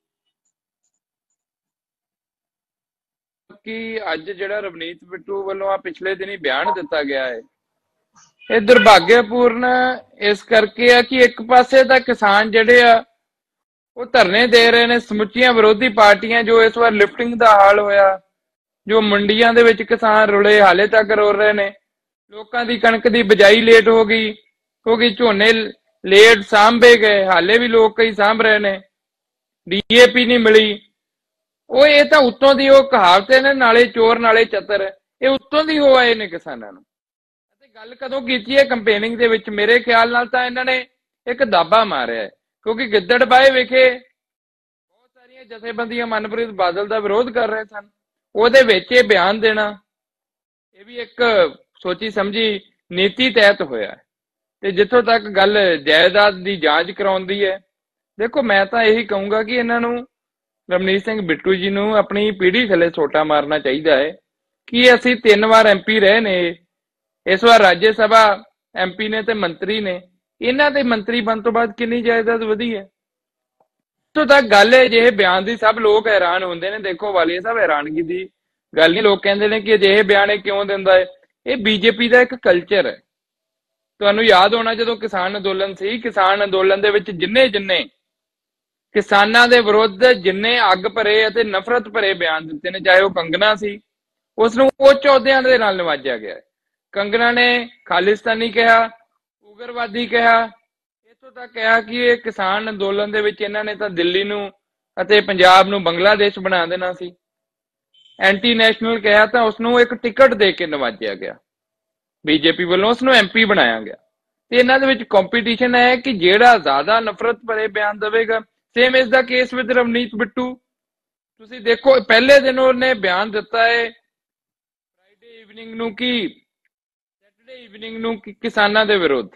ਕਿ ਅੱਜ ਜਿਹੜਾ ਰਵਨੀਤ ਬਿੱਟੂ ਵੱਲੋਂ ਆ ਪਿਛਲੇ ਦਿਨੀ ਬਿਆਨ ਦਿੱਤਾ ਗਿਆ ਹੈ, ਇਹ ਦੁਰਭਾਗਿਆਪੂਰਨ ਇਸ ਕਰਕੇ ਆ ਕਿ ਇੱਕ ਪਾਸੇ ਤਾਂ ਕਿਸਾਨ ਜਿਹੜੇ ਆ ਉਹ ਧਰਨੇ ਦੇ ਰਹੇ ਨੇ, ਸਮੁੱਚੀਆਂ ਵਿਰੋਧੀ ਪਾਰਟੀਆਂ ਜੋ ਇਸ ਵਾਰ ਲਿਫਟਿੰਗ ਦਾ ਹਾਲ ਹੋਇਆ, ਜੋ ਮੰਡੀਆਂ ਦੇ ਵਿੱਚ ਕਿਸਾਨ ਰੁਲੇ ਹਾਲੇ ਤੱਕ ਰੋ ਰਹੇ ਨੇ। ਲੋਕਾਂ ਦੀ ਕਣਕ ਦੀ ਬਿਜਾਈ ਲੇਟ ਹੋ ਗਈ ਕਿਉਂਕਿ ਝੋਨੇ ਲੇਟ ਸਾਂਭੇ ਗਏ, ਹਾਲੇ ਵੀ ਲੋਕ ਕਈ ਸਾਂਭ ਰਹੇ ਨੇ। ਡੀਏਪੀ ਨਹੀਂ ਮਿਲੀ। ਉਹ ਇਹ ਤਾਂ ਉੱਤੋਂ ਦੀ ਉਹ ਕਹਾਵਤੇ ਨੇ, ਨਾਲੇ ਚੋਰ ਨਾਲੇ ਚਤਰ, ਇਹ ਉੱਤੋਂ ਦੀ ਹੋ ਆਏ ਨੇ ਕਿਸਾਨਾਂ ਨੂੰ। ਅਤੇ ਗੱਲ ਕਦੋਂ ਕੀਤੀ ਹੈ ਕੰਪੇਨਿੰਗ ਦੇ ਵਿੱਚ? ਮੇਰੇ ਖਿਆਲ ਨਾਲ ਤਾਂ ਇਹਨਾਂ ਨੇ ਇੱਕ ਦਾਬਾ ਮਾਰਿਆ ਹੈ, ਕਿਉਂਕਿ ਗਿੱਦੜਬਾਹੇ ਵਿਖੇ ਬਹੁਤ ਸਾਰੀਆਂ ਜਥੇਬੰਦੀਆਂ ਮਨਪ੍ਰੀਤ ਬਾਦਲ ਦਾ ਵਿਰੋਧ ਕਰ ਰਹੇ ਸਨ। ਉਹਦੇ ਵਿੱਚ ਇਹ ਬਿਆਨ ਦੇਣਾ, ਇਹ ਵੀ ਇੱਕ ਸੋਚੀ ਸਮਝੀ ਨੀਤੀ ਤਹਿਤ ਹੋਇਆ। ਤੇ ਜਿੱਥੋਂ ਤੱਕ ਗੱਲ ਜਾਇਦਾਦ ਦੀ ਜਾਂਚ ਕਰਾਉਣ ਦੀ ਹੈ, ਦੇਖੋ ਮੈਂ ਤਾਂ ਇਹੀ ਕਹੂੰਗਾ ਕਿ ਇਹਨਾਂ ਨੂੰ, ਰਵਨੀਤ ਸਿੰਘ ਬਿੱਟੂ ਜੀ ਨੂੰ ਆਪਣੀ ਪੀੜ੍ਹੀ ਥੱਲੇ ਸੋਟਾ ਮਾਰਨਾ ਚਾਹੀਦਾ ਹੈ ਕਿ ਅਸੀਂ 3 ਵਾਰ MP ਰਹੇ ਨੇ, ਇਸ ਵਾਰ ਰਾਜ ਸਭਾ MP ਨੇ ਤੇ ਮੰਤਰੀ ਨੇ, ਇਹਨਾਂ ਦੇ ਮੰਤਰੀ ਬਣ ਤੋਂ ਬਾਅਦ ਕਿੰਨੀ ਜਾਇਦਾਦ ਵਧੀ ਹੈ। ਤੋਂ ਤੱਕ ਗੱਲ ਹੈ ਜਿਹੇ ਬਿਆਨ ਦੀ ਸਭ ਲੋਕ ਹੈਰਾਨ ਹੁੰਦੇ ਨੇ। ਦੇਖੋ ਵਾਲੀਆ ਸਾਹਿਬ, ਹੈਰਾਨਗੀ ਦੀ ਗੱਲ ਨਹੀਂ। ਲੋਕ ਕਹਿੰਦੇ ਨੇ ਕਿ ਅਜਿਹੇ ਬਿਆਨ ਇਹ ਕਿਉਂ ਦਿੰਦਾ ਹੈ। ਇਹ ਬੀਜੇਪੀ ਦਾ ਇੱਕ ਕਲਚਰ ਹੈ। ਤੁਹਾਨੂੰ ਯਾਦ ਹੋਣਾ ਜਦੋਂ ਕਿਸਾਨ ਅੰਦੋਲਨ ਸੀ, ਕਿਸਾਨ ਅੰਦੋਲਨ ਦੇ ਵਿੱਚ ਜਿੰਨੇ ਕਿਸਾਨਾਂ ਦੇ ਵਿਰੁੱਧ ਜਿੰਨੇ ਅੱਗ ਭਰੇ ਅਤੇ ਨਫ਼ਰਤ ਭਰੇ ਬਿਆਨ ਦਿੱਤੇ ਨੇ, ਚਾਹੇ ਉਹ ਕੰਗਨਾ ਸੀ, ਉਸ ਨੂੰ ਉੱਚ ਅਹੁਦਿਆਂ ਦੇ ਨਾਲ ਨਵਾਜਿਆ ਗਿਆ। ਕੰਗਨਾ ਨੇ ਖਾਲਿਸਤਾਨੀ ਕਿਹਾ, ਉਗਰਵਾਦੀ ਕਿਹਾ, ਇੱਥੋਂ ਤੱਕ ਕਿਹਾ ਕਿ ਇਹ ਕਿਸਾਨ ਅੰਦੋਲਨ ਦੇ ਵਿੱਚ ਇਹਨਾਂ ਨੇ ਤਾਂ ਦਿੱਲੀ ਨੂੰ ਅਤੇ ਪੰਜਾਬ ਨੂੰ ਬੰਗਲਾਦੇਸ਼ ਬਣਾ ਦੇਣਾ ਸੀ। ਐਂਟੀ ਨੈਸ਼ਨਲ ਕਿਹਾ ਤਾਂ ਉਸਨੂੰ ਇੱਕ ਟਿਕਟ ਦੇ ਕੇ ਨਵਾਜਿਆ ਗਿਆ ਬੀਜੇਪੀ ਵੱਲੋਂ, ਉਸਨੂੰ ਐਮਪੀ ਬਣਾਇਆ ਗਿਆ। ਤੇ ਇਹਨਾਂ ਦੇ ਵਿੱਚ ਕੰਪੀਟੀਸ਼ਨ ਹੈ ਕਿ ਜਿਹੜਾ ਜ਼ਿਆਦਾ ਨਫ਼ਰਤ ਭਰੇ ਬਿਆਨ ਦੇਵੇਗਾ। ਸੇਮ ਇਸ ਦਾ ਕੇਸ ਵਿਦ ਰਵਨੀਤ ਬਿੱਟੂ। ਤੁਸੀਂ ਦੇਖੋ ਪਹਿਲੇ ਦਿਨ ਉਹਨੇ ਬਿਆਨ ਦਿੱਤਾ ਹੈ ਫਰਾਈਡੇ ਈਵਨਿੰਗ ਨੂੰ ਕਿ ਸੈਟਰਡੇ ਈਵਨਿੰਗ ਨੂੰ ਕਿਸਾਨਾਂ ਦੇ ਵਿਰੁੱਧ,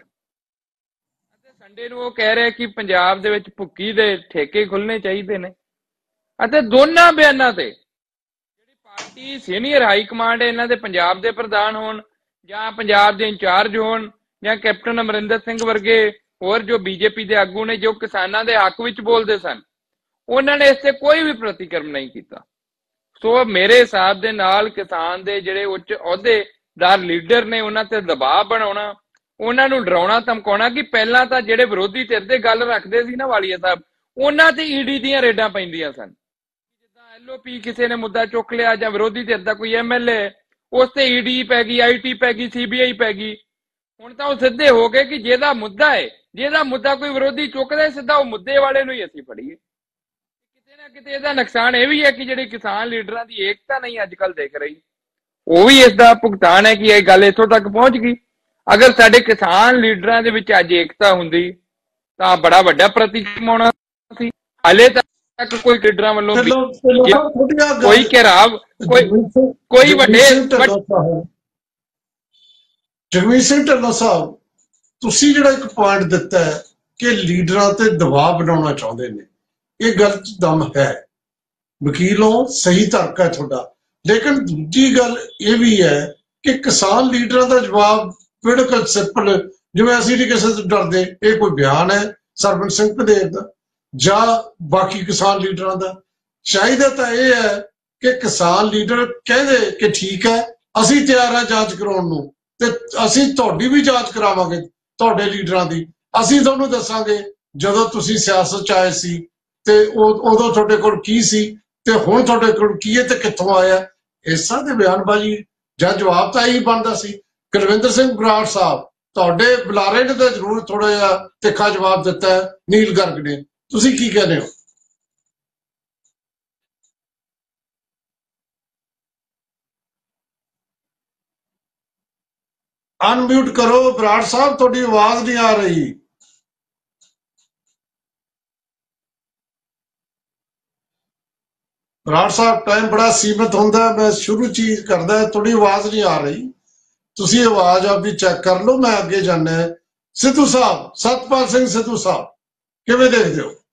ਅਤੇ ਸੰਡੇ ਨੂੰ ਉਹ ਕਹਿ ਰਿਹਾ ਕਿ ਪੰਜਾਬ ਦੇ ਵਿੱਚ ਭੁੱਕੀ ਦੇ ਠੇਕੇ ਖੁੱਲਣੇ ਚਾਹੀਦੇ ਨੇ। ਅਤੇ ਦੋਨਾਂ ਬਿਆਨਾਂ ਤੇ ਜਿਹੜੀ ਪਾਰਟੀ ਸੀਨੀਅਰ ਹਾਈ ਕਮਾਂਡ ਹੈ, ਇਹਨਾਂ ਦੇ ਪੰਜਾਬ ਦੇ ਪ੍ਰਧਾਨ ਹੋਣ ਜਾਂ ਪੰਜਾਬ ਦੇ ਇੰਚਾਰਜ ਹੋਣ ਜਾਂ ਕੈਪਟਨ ਅਮਰਿੰਦਰ ਸਿੰਘ ਵਰਗੇ ਹੋਰ ਜੋ ਬੀਜੇਪੀ ਦੇ ਆਗੂ ਨੇ ਜੋ ਕਿਸਾਨਾਂ ਦੇ ਹੱਕ ਵਿੱਚ ਬੋਲਦੇ ਸਨ, ਉਹਨਾਂ ਨੇ ਇਸ ਤੇ ਕੋਈ ਵੀ ਪ੍ਰਤੀਕਰਮ ਨਹੀਂ ਕੀਤਾ। ਸੋ ਮੇਰੇ ਹਿਸਾਬ ਦੇ ਨਾਲ ਕਿਸਾਨ ਦੇ ਜਿਹੜੇ ਉੱਚ ਅਹੁਦੇਦਾਰ ਲੀਡਰ ਨੇ ਉਹਨਾਂ ਤੇ ਦਬਾਅ ਬਣਾਉਣਾ, ਉਹਨਾਂ ਨੂੰ ਡਰਾਉਣਾ ਧਮਕਾਉਣਾ ਕਿ ਪਹਿਲਾਂ ਤਾਂ ਜਿਹੜੇ ਵਿਰੋਧੀ ਧਿਰ ਤੇ ਗੱਲ ਰੱਖਦੇ ਸੀ ਨਾ ਵਾਲੀਆ ਸਾਹਿਬ, ਉਹਨਾਂ ਤੇ ਈਡੀ ਦੀਆਂ ਰੇਡਾਂ ਪੈਂਦੀਆਂ ਸਨ। ਜਿੱਦਾਂ ਐਲਓਪੀ ਕਿਸੇ ਨੇ ਮੁੱਦਾ ਚੁੱਕ ਲਿਆ ਜਾਂ ਵਿਰੋਧੀ ਧਿਰ ਦਾ ਕੋਈ ਐਮਐਲਏ, ਉਸ ਤੇ ਈਡੀ ਪੈ ਗਈ, ਆਈਟੀ ਪੈ ਗਈ, ਸੀਬੀਆਈ ਪੈ ਗਈ। ਹੁਣ ਤਾਂ ਉਹ ਸਿੱਧੇ ਹੋ ਗਏ ਕਿ ਜਿਹਦਾ ਮੁੱਦਾ ਹੈ, ਜਿਹਦਾ ਮੁੱਦਾ ਕੋਈ ਵਿਰੋਧੀ ਚੁੱਕਦਾ, ਸਿੱਧਾ ਉਹ ਮੁੱਦੇ ਵਾਲੇ ਨੂੰ ਹੀ ਅਸੀਂ ਫੜੀਏ। ਕਿਤੇ ਨਾ ਕਿਤੇ ਇਹਦਾ ਨੁਕਸਾਨ ਇਹ ਵੀ ਹੈ ਕਿ ਜਿਹੜੇ ਕਿਸਾਨ ਲੀਡਰਾਂ ਦੀ ਏਕਤਾ ਨਹੀਂ ਅੱਜ ਕੱਲ੍ਹ ਦਿਖ ਰਹੀ, ਉਹ ਵੀ ਇਸ ਦਾ ਭੁਗਤਾਨ ਹੈ ਕਿ ਇਹ ਗੱਲ ਇੱਥੋਂ ਤੱਕ ਪਹੁੰਚ ਗਈ। ਅਗਰ ਸਾਡੇ ਕਿਸਾਨ ਲੀਡਰਾਂ ਦੇ ਵਿੱਚ ਅੱਜ ਏਕਤਾ ਹੁੰਦੀ ਤਾਂ ਬੜਾ ਵੱਡਾ ਪ੍ਰਤੀਕਰਮ ਹੋਣਾ ਸੀ। ਹਾਲੇ ਤੱਕ ਕੋਈ ਲੀਡਰਾਂ ਵੱਲੋਂ ਕੋਈ ਘੇਰਾਵ, ਕੋਈ ਵੱਡੇ ਜਗਮੀਤ ਸਿੰਘ ਢਿੱਲੋਂ ਸਾਹਿਬ, ਤੁਸੀਂ ਜਿਹੜਾ ਇੱਕ ਪੁਆਇੰਟ ਦਿੱਤਾ ਹੈ ਕਿ ਲੀਡਰਾਂ ਤੇ ਦਬਾਅ ਬਣਾਉਣਾ ਚਾਹੁੰਦੇ ਨੇ, ਇਹ ਗੱਲ 'ਚ ਦਮ ਹੈ, ਵਕੀਲੋਂ ਸਹੀ ਤਰਕ ਹੈ ਤੁਹਾਡਾ। ਲੇਕਿਨ ਦੂਜੀ ਗੱਲ ਇਹ ਵੀ ਹੈ ਕਿ ਕਿਸਾਨ ਲੀਡਰਾਂ ਦਾ ਜਵਾਬ ਬਿਲਕੁਲ ਸਿੰਪਲ, ਜਿਵੇਂ ਅਸੀਂ ਨਹੀਂ ਕਿਸੇ ਤੋਂ ਡਰਦੇ। ਇਹ ਕੋਈ ਬਿਆਨ ਹੈ ਸਰਬਜੀਤ ਸਿੰਘ ਪੰਧੇਰ ਦਾ ਜਾਂ ਬਾਕੀ ਕਿਸਾਨ ਲੀਡਰਾਂ ਦਾ? ਚਾਹੀਦਾ ਤਾਂ ਇਹ ਹੈ ਕਿ ਕਿਸਾਨ ਲੀਡਰ ਕਹਿੰਦੇ ਕਿ ਠੀਕ ਹੈ, ਅਸੀਂ ਤਿਆਰ ਹਾਂ ਜਾਂਚ ਕਰਾਉਣ ਨੂੰ, ਤੇ ਅਸੀਂ ਤੁਹਾਡੀ ਵੀ ਜਾਂਚ ਕਰਾਵਾਂਗੇ, ਤੁਹਾਡੇ ਲੀਡਰਾਂ ਦੀ। ਅਸੀਂ ਤੁਹਾਨੂੰ ਦੱਸਾਂਗੇ ਜਦੋਂ ਤੁਸੀਂ ਸਿਆਸਤ 'ਚ ਆਏ ਸੀ ਤੇ ਉਦੋਂ ਤੁਹਾਡੇ ਕੋਲ ਕੀ ਸੀ ਤੇ ਹੁਣ ਤੁਹਾਡੇ ਕੋਲ ਕੀ ਹੈ ਤੇ ਕਿੱਥੋਂ ਆਇਆ। ਇਸ ਤਰ੍ਹਾਂ ਦੇ ਬਿਆਨਬਾਜ਼ੀ ਜਾਂ ਜਵਾਬ ਤਾਂ ਇਹੀ ਬਣਦਾ ਸੀ। ਕੁਲਵਿੰਦਰ ਸਿੰਘ ਬਰਾੜ ਸਾਹਿਬ, ਤੁਹਾਡੇ ਬੁਲਾਰੇ ਨੇ ਤਾਂ ਜ਼ਰੂਰ ਥੋੜਾ ਜਿਹਾ ਤਿੱਖਾ ਜਵਾਬ ਦਿੱਤਾ ਹੈ ਨੀਲ ਗਰਗ ਨੇ, ਤੁਸੀਂ ਕੀ ਕਹਿੰਦੇ ਹੋ? ਅਨਮਿਊਟ ਕਰੋ ਬਰਾੜ ਸਾਹਿਬ, ਤੁਹਾਡੀ ਆਵਾਜ਼ ਨਹੀਂ ਆ ਰਹੀ। ਬਰਾੜ ਸਾਹਿਬ, ਟਾਈਮ ਬੜਾ ਸੀਮਿਤ ਹੁੰਦਾ, ਮੈਂ ਸ਼ੁਰੂ ਚੀਜ਼ ਕਰਦਾ, ਤੁਹਾਡੀ ਆਵਾਜ਼ ਨਹੀਂ ਆ ਰਹੀ, ਤੁਸੀਂ ਆਵਾਜ਼ ਆਪਣੀ ਚੈੱਕ ਕਰ ਲਓ, ਮੈਂ ਅੱਗੇ ਜਾਣਾ। ਸਿੱਧੂ ਸਾਹਿਬ, ਸਤਪਾਲ ਸਿੰਘ ਸਿੱਧੂ ਸਾਹਿਬ, ਕਿਵੇਂ ਦੇਖਦੇ ਹੋ?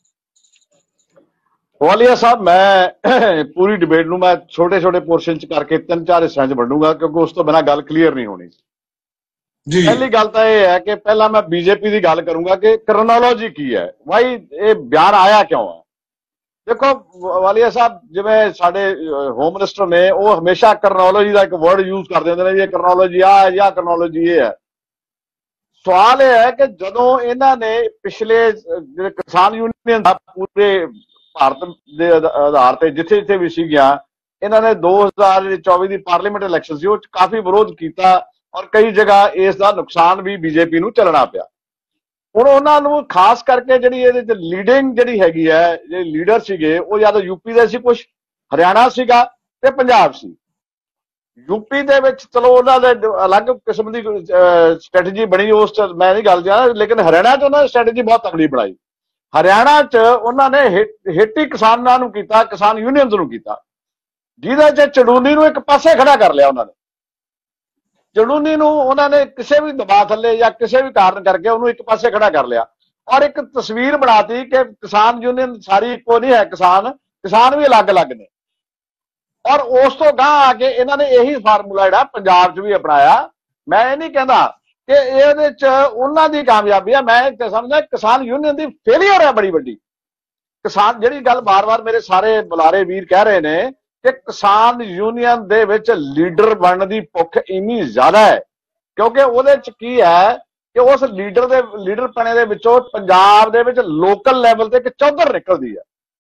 ਵਾਲੀਆ ਸਾਹਿਬ, ਮੈਂ ਪੂਰੀ ਡਿਬੇਟ ਨੂੰ ਮੈਂ ਛੋਟੇ ਛੋਟੇ ਪੋਰਸ਼ਨ 'ਚ ਕਰਕੇ 3-4 ਹਿੱਸਿਆਂ 'ਚ ਵੰਡੂਗਾ, ਕਿਉਂਕਿ ਉਸ ਤੋਂ ਬਿਨਾਂ ਗੱਲ ਕਲੀਅਰ ਨਹੀਂ ਹੋਣੀ। ਪਹਿਲੀ ਗੱਲ ਤਾਂ ਇਹ ਹੈ ਕਿ ਪਹਿਲਾਂ ਮੈਂ ਬੀਜੇਪੀ ਦੀ ਗੱਲ ਕਰੂੰਗਾ ਕਿ ਕਰੋਨੋਲੋਜੀ ਕੀ ਹੈ, ਵਾਈ ਇਹ ਬਿਆਨ ਆਇਆ ਕਿਉਂ ਹੈ। ਦੇਖੋ ਵਾਲੀਆ ਸਾਹਿਬ, ਜਿਵੇਂ ਸਾਡੇ ਹੋਮ ਮਿਨਿਸਟਰ ਨੇ, ਉਹ ਹਮੇਸ਼ਾ ਕਰੋਨੋਲੋਜੀ ਦਾ ਇੱਕ ਵਰਡ ਯੂਜ਼ ਕਰਦੇ ਹੁੰਦੇ ਨੇ, ਇਹ ਕਰੋਨੋਲੋਜੀ ਆ ਹੈ ਜਾਂ ਕਰੋਨੋਲੋਜੀ ਇਹ ਹੈ। ਸਵਾਲ ਇਹ ਹੈ ਕਿ ਜਦੋਂ ਇਹਨਾਂ ਨੇ ਪਿਛਲੇ ਜਿਹੜੇ ਕਿਸਾਨ ਯੂਨੀਅਨ ਦਾ ਪੂਰੇ ਭਾਰਤ ਦੇ ਆਧਾਰ ਤੇ ਜਿੱਥੇ ਜਿੱਥੇ ਵੀ ਸੀਗੀਆਂ, ਇਹਨਾਂ ਨੇ 2024 ਦੀ ਪਾਰਲੀਮੈਂਟ ਇਲੈਕਸ਼ਨ ਸੀ, ਉਹ 'ਚ ਕਾਫੀ ਵਿਰੋਧ ਕੀਤਾ ਔਰ ਕਈ ਜਗ੍ਹਾ ਇਸ ਦਾ ਨੁਕਸਾਨ ਵੀ ਬੀਜੇਪੀ ਨੂੰ ਝੱਲਣਾ ਪਿਆ। ਹੁਣ ਉਹਨਾਂ ਨੂੰ ਖਾਸ ਕਰਕੇ ਜਿਹੜੀ ਇਹਦੇ 'ਚ ਲੀਡਿੰਗ ਜਿਹੜੀ ਹੈਗੀ ਹੈ, ਜਿਹੜੇ ਲੀਡਰ ਸੀਗੇ, ਉਹ ਜਾਂ ਤਾਂ ਯੂਪੀ ਦੇ ਸੀ, ਕੁਛ ਹਰਿਆਣਾ ਸੀਗਾ ਤੇ ਪੰਜਾਬ ਸੀ। ਯੂਪੀ ਦੇ ਵਿੱਚ ਚਲੋ ਉਹਨਾਂ ਦੇ ਅਲੱਗ ਕਿਸਮ ਦੀ ਸਟ੍ਰੈਟਜੀ ਬਣੀ, ਉਸ 'ਚ ਮੈਂ ਨਹੀਂ ਗੱਲ ਜਾਣਾ, ਲੇਕਿਨ ਹਰਿਆਣਾ 'ਚ ਉਹਨਾਂ ਨੇ ਸਟ੍ਰੈਟਜੀ ਬਹੁਤ ਤਕੜੀ ਬਣਾਈ। ਹਰਿਆਣਾ 'ਚ ਉਹਨਾਂ ਨੇ ਹਿੱਟੀ ਕਿਸਾਨਾਂ ਨੂੰ ਕੀਤਾ, ਕਿਸਾਨ ਯੂਨੀਅਨਸ ਨੂੰ ਕੀਤਾ, ਜਿਹਦੇ 'ਚ ਚੜੂਨੀ ਨੂੰ ਇੱਕ ਪਾਸੇ ਖੜਾ ਕਰ ਲਿਆ ਉਹਨਾਂ ਨੇ। ਚੜੂਨੀ ਨੂੰ ਉਹਨਾਂ ਨੇ ਕਿਸੇ ਵੀ ਦਬਾਅ ਥੱਲੇ ਜਾਂ ਕਿਸੇ ਵੀ ਕਾਰਨ ਕਰਕੇ ਉਹਨੂੰ ਇੱਕ ਪਾਸੇ ਖੜਾ ਕਰ ਲਿਆ ਔਰ ਇੱਕ ਤਸਵੀਰ ਬਣਾਤੀ ਕਿ ਕਿਸਾਨ ਯੂਨੀਅਨ ਸਾਰੀ ਇੱਕੋ ਨਹੀਂ ਹੈ, ਕਿਸਾਨ ਵੀ ਅਲੱਗ-ਅਲੱਗ ਨੇ। ਔਰ ਉਸ ਤੋਂ ਗਾਂਹ ਆ ਕੇ ਇਹਨਾਂ ਨੇ ਇਹੀ ਫਾਰਮੂਲਾ ਜਿਹੜਾ ਪੰਜਾਬ 'ਚ ਵੀ ਅਪਣਾਇਆ। ਮੈਂ ਇਹ ਨਹੀਂ ਕਹਿੰਦਾ ਕਿ ਇਹਦੇ ਚ ਉਹਨਾਂ ਦੀ ਕਾਮਯਾਬੀ ਆ। ਮੈਂ ਸਮਝਦਾ ਕਿਸਾਨ ਯੂਨੀਅਨ ਦੀ ਫੇਲੀਅਰ ਹੈ ਬੜੀ ਵੱਡੀ। ਕਿਸਾਨ ਜਿਹੜੀ ਗੱਲ ਬਾਰ-ਬਾਰ ਮੇਰੇ ਸਾਰੇ ਬੁਲਾਰੇ ਵੀਰ ਕਹਿ ਰਹੇ ਨੇ ਕਿ ਕਿਸਾਨ ਯੂਨੀਅਨ ਦੇ ਵਿੱਚ ਲੀਡਰ ਬਣਨ ਦੀ ਭੁੱਖ ਇੰਨੀ ਜ਼ਿਆਦਾ ਹੈ, ਕਿਉਂਕਿ ਉਹਦੇ ਚ ਕੀ ਹੈ ਕਿ ਉਸ ਲੀਡਰ ਪਣੇ ਦੇ ਵਿੱਚੋਂ ਪੰਜਾਬ ਦੇ ਵਿੱਚ ਲੋਕਲ ਲੈਵਲ ਤੇ ਇੱਕ ਚੌਧਰ ਨਿਕਲਦੀ ਹੈ।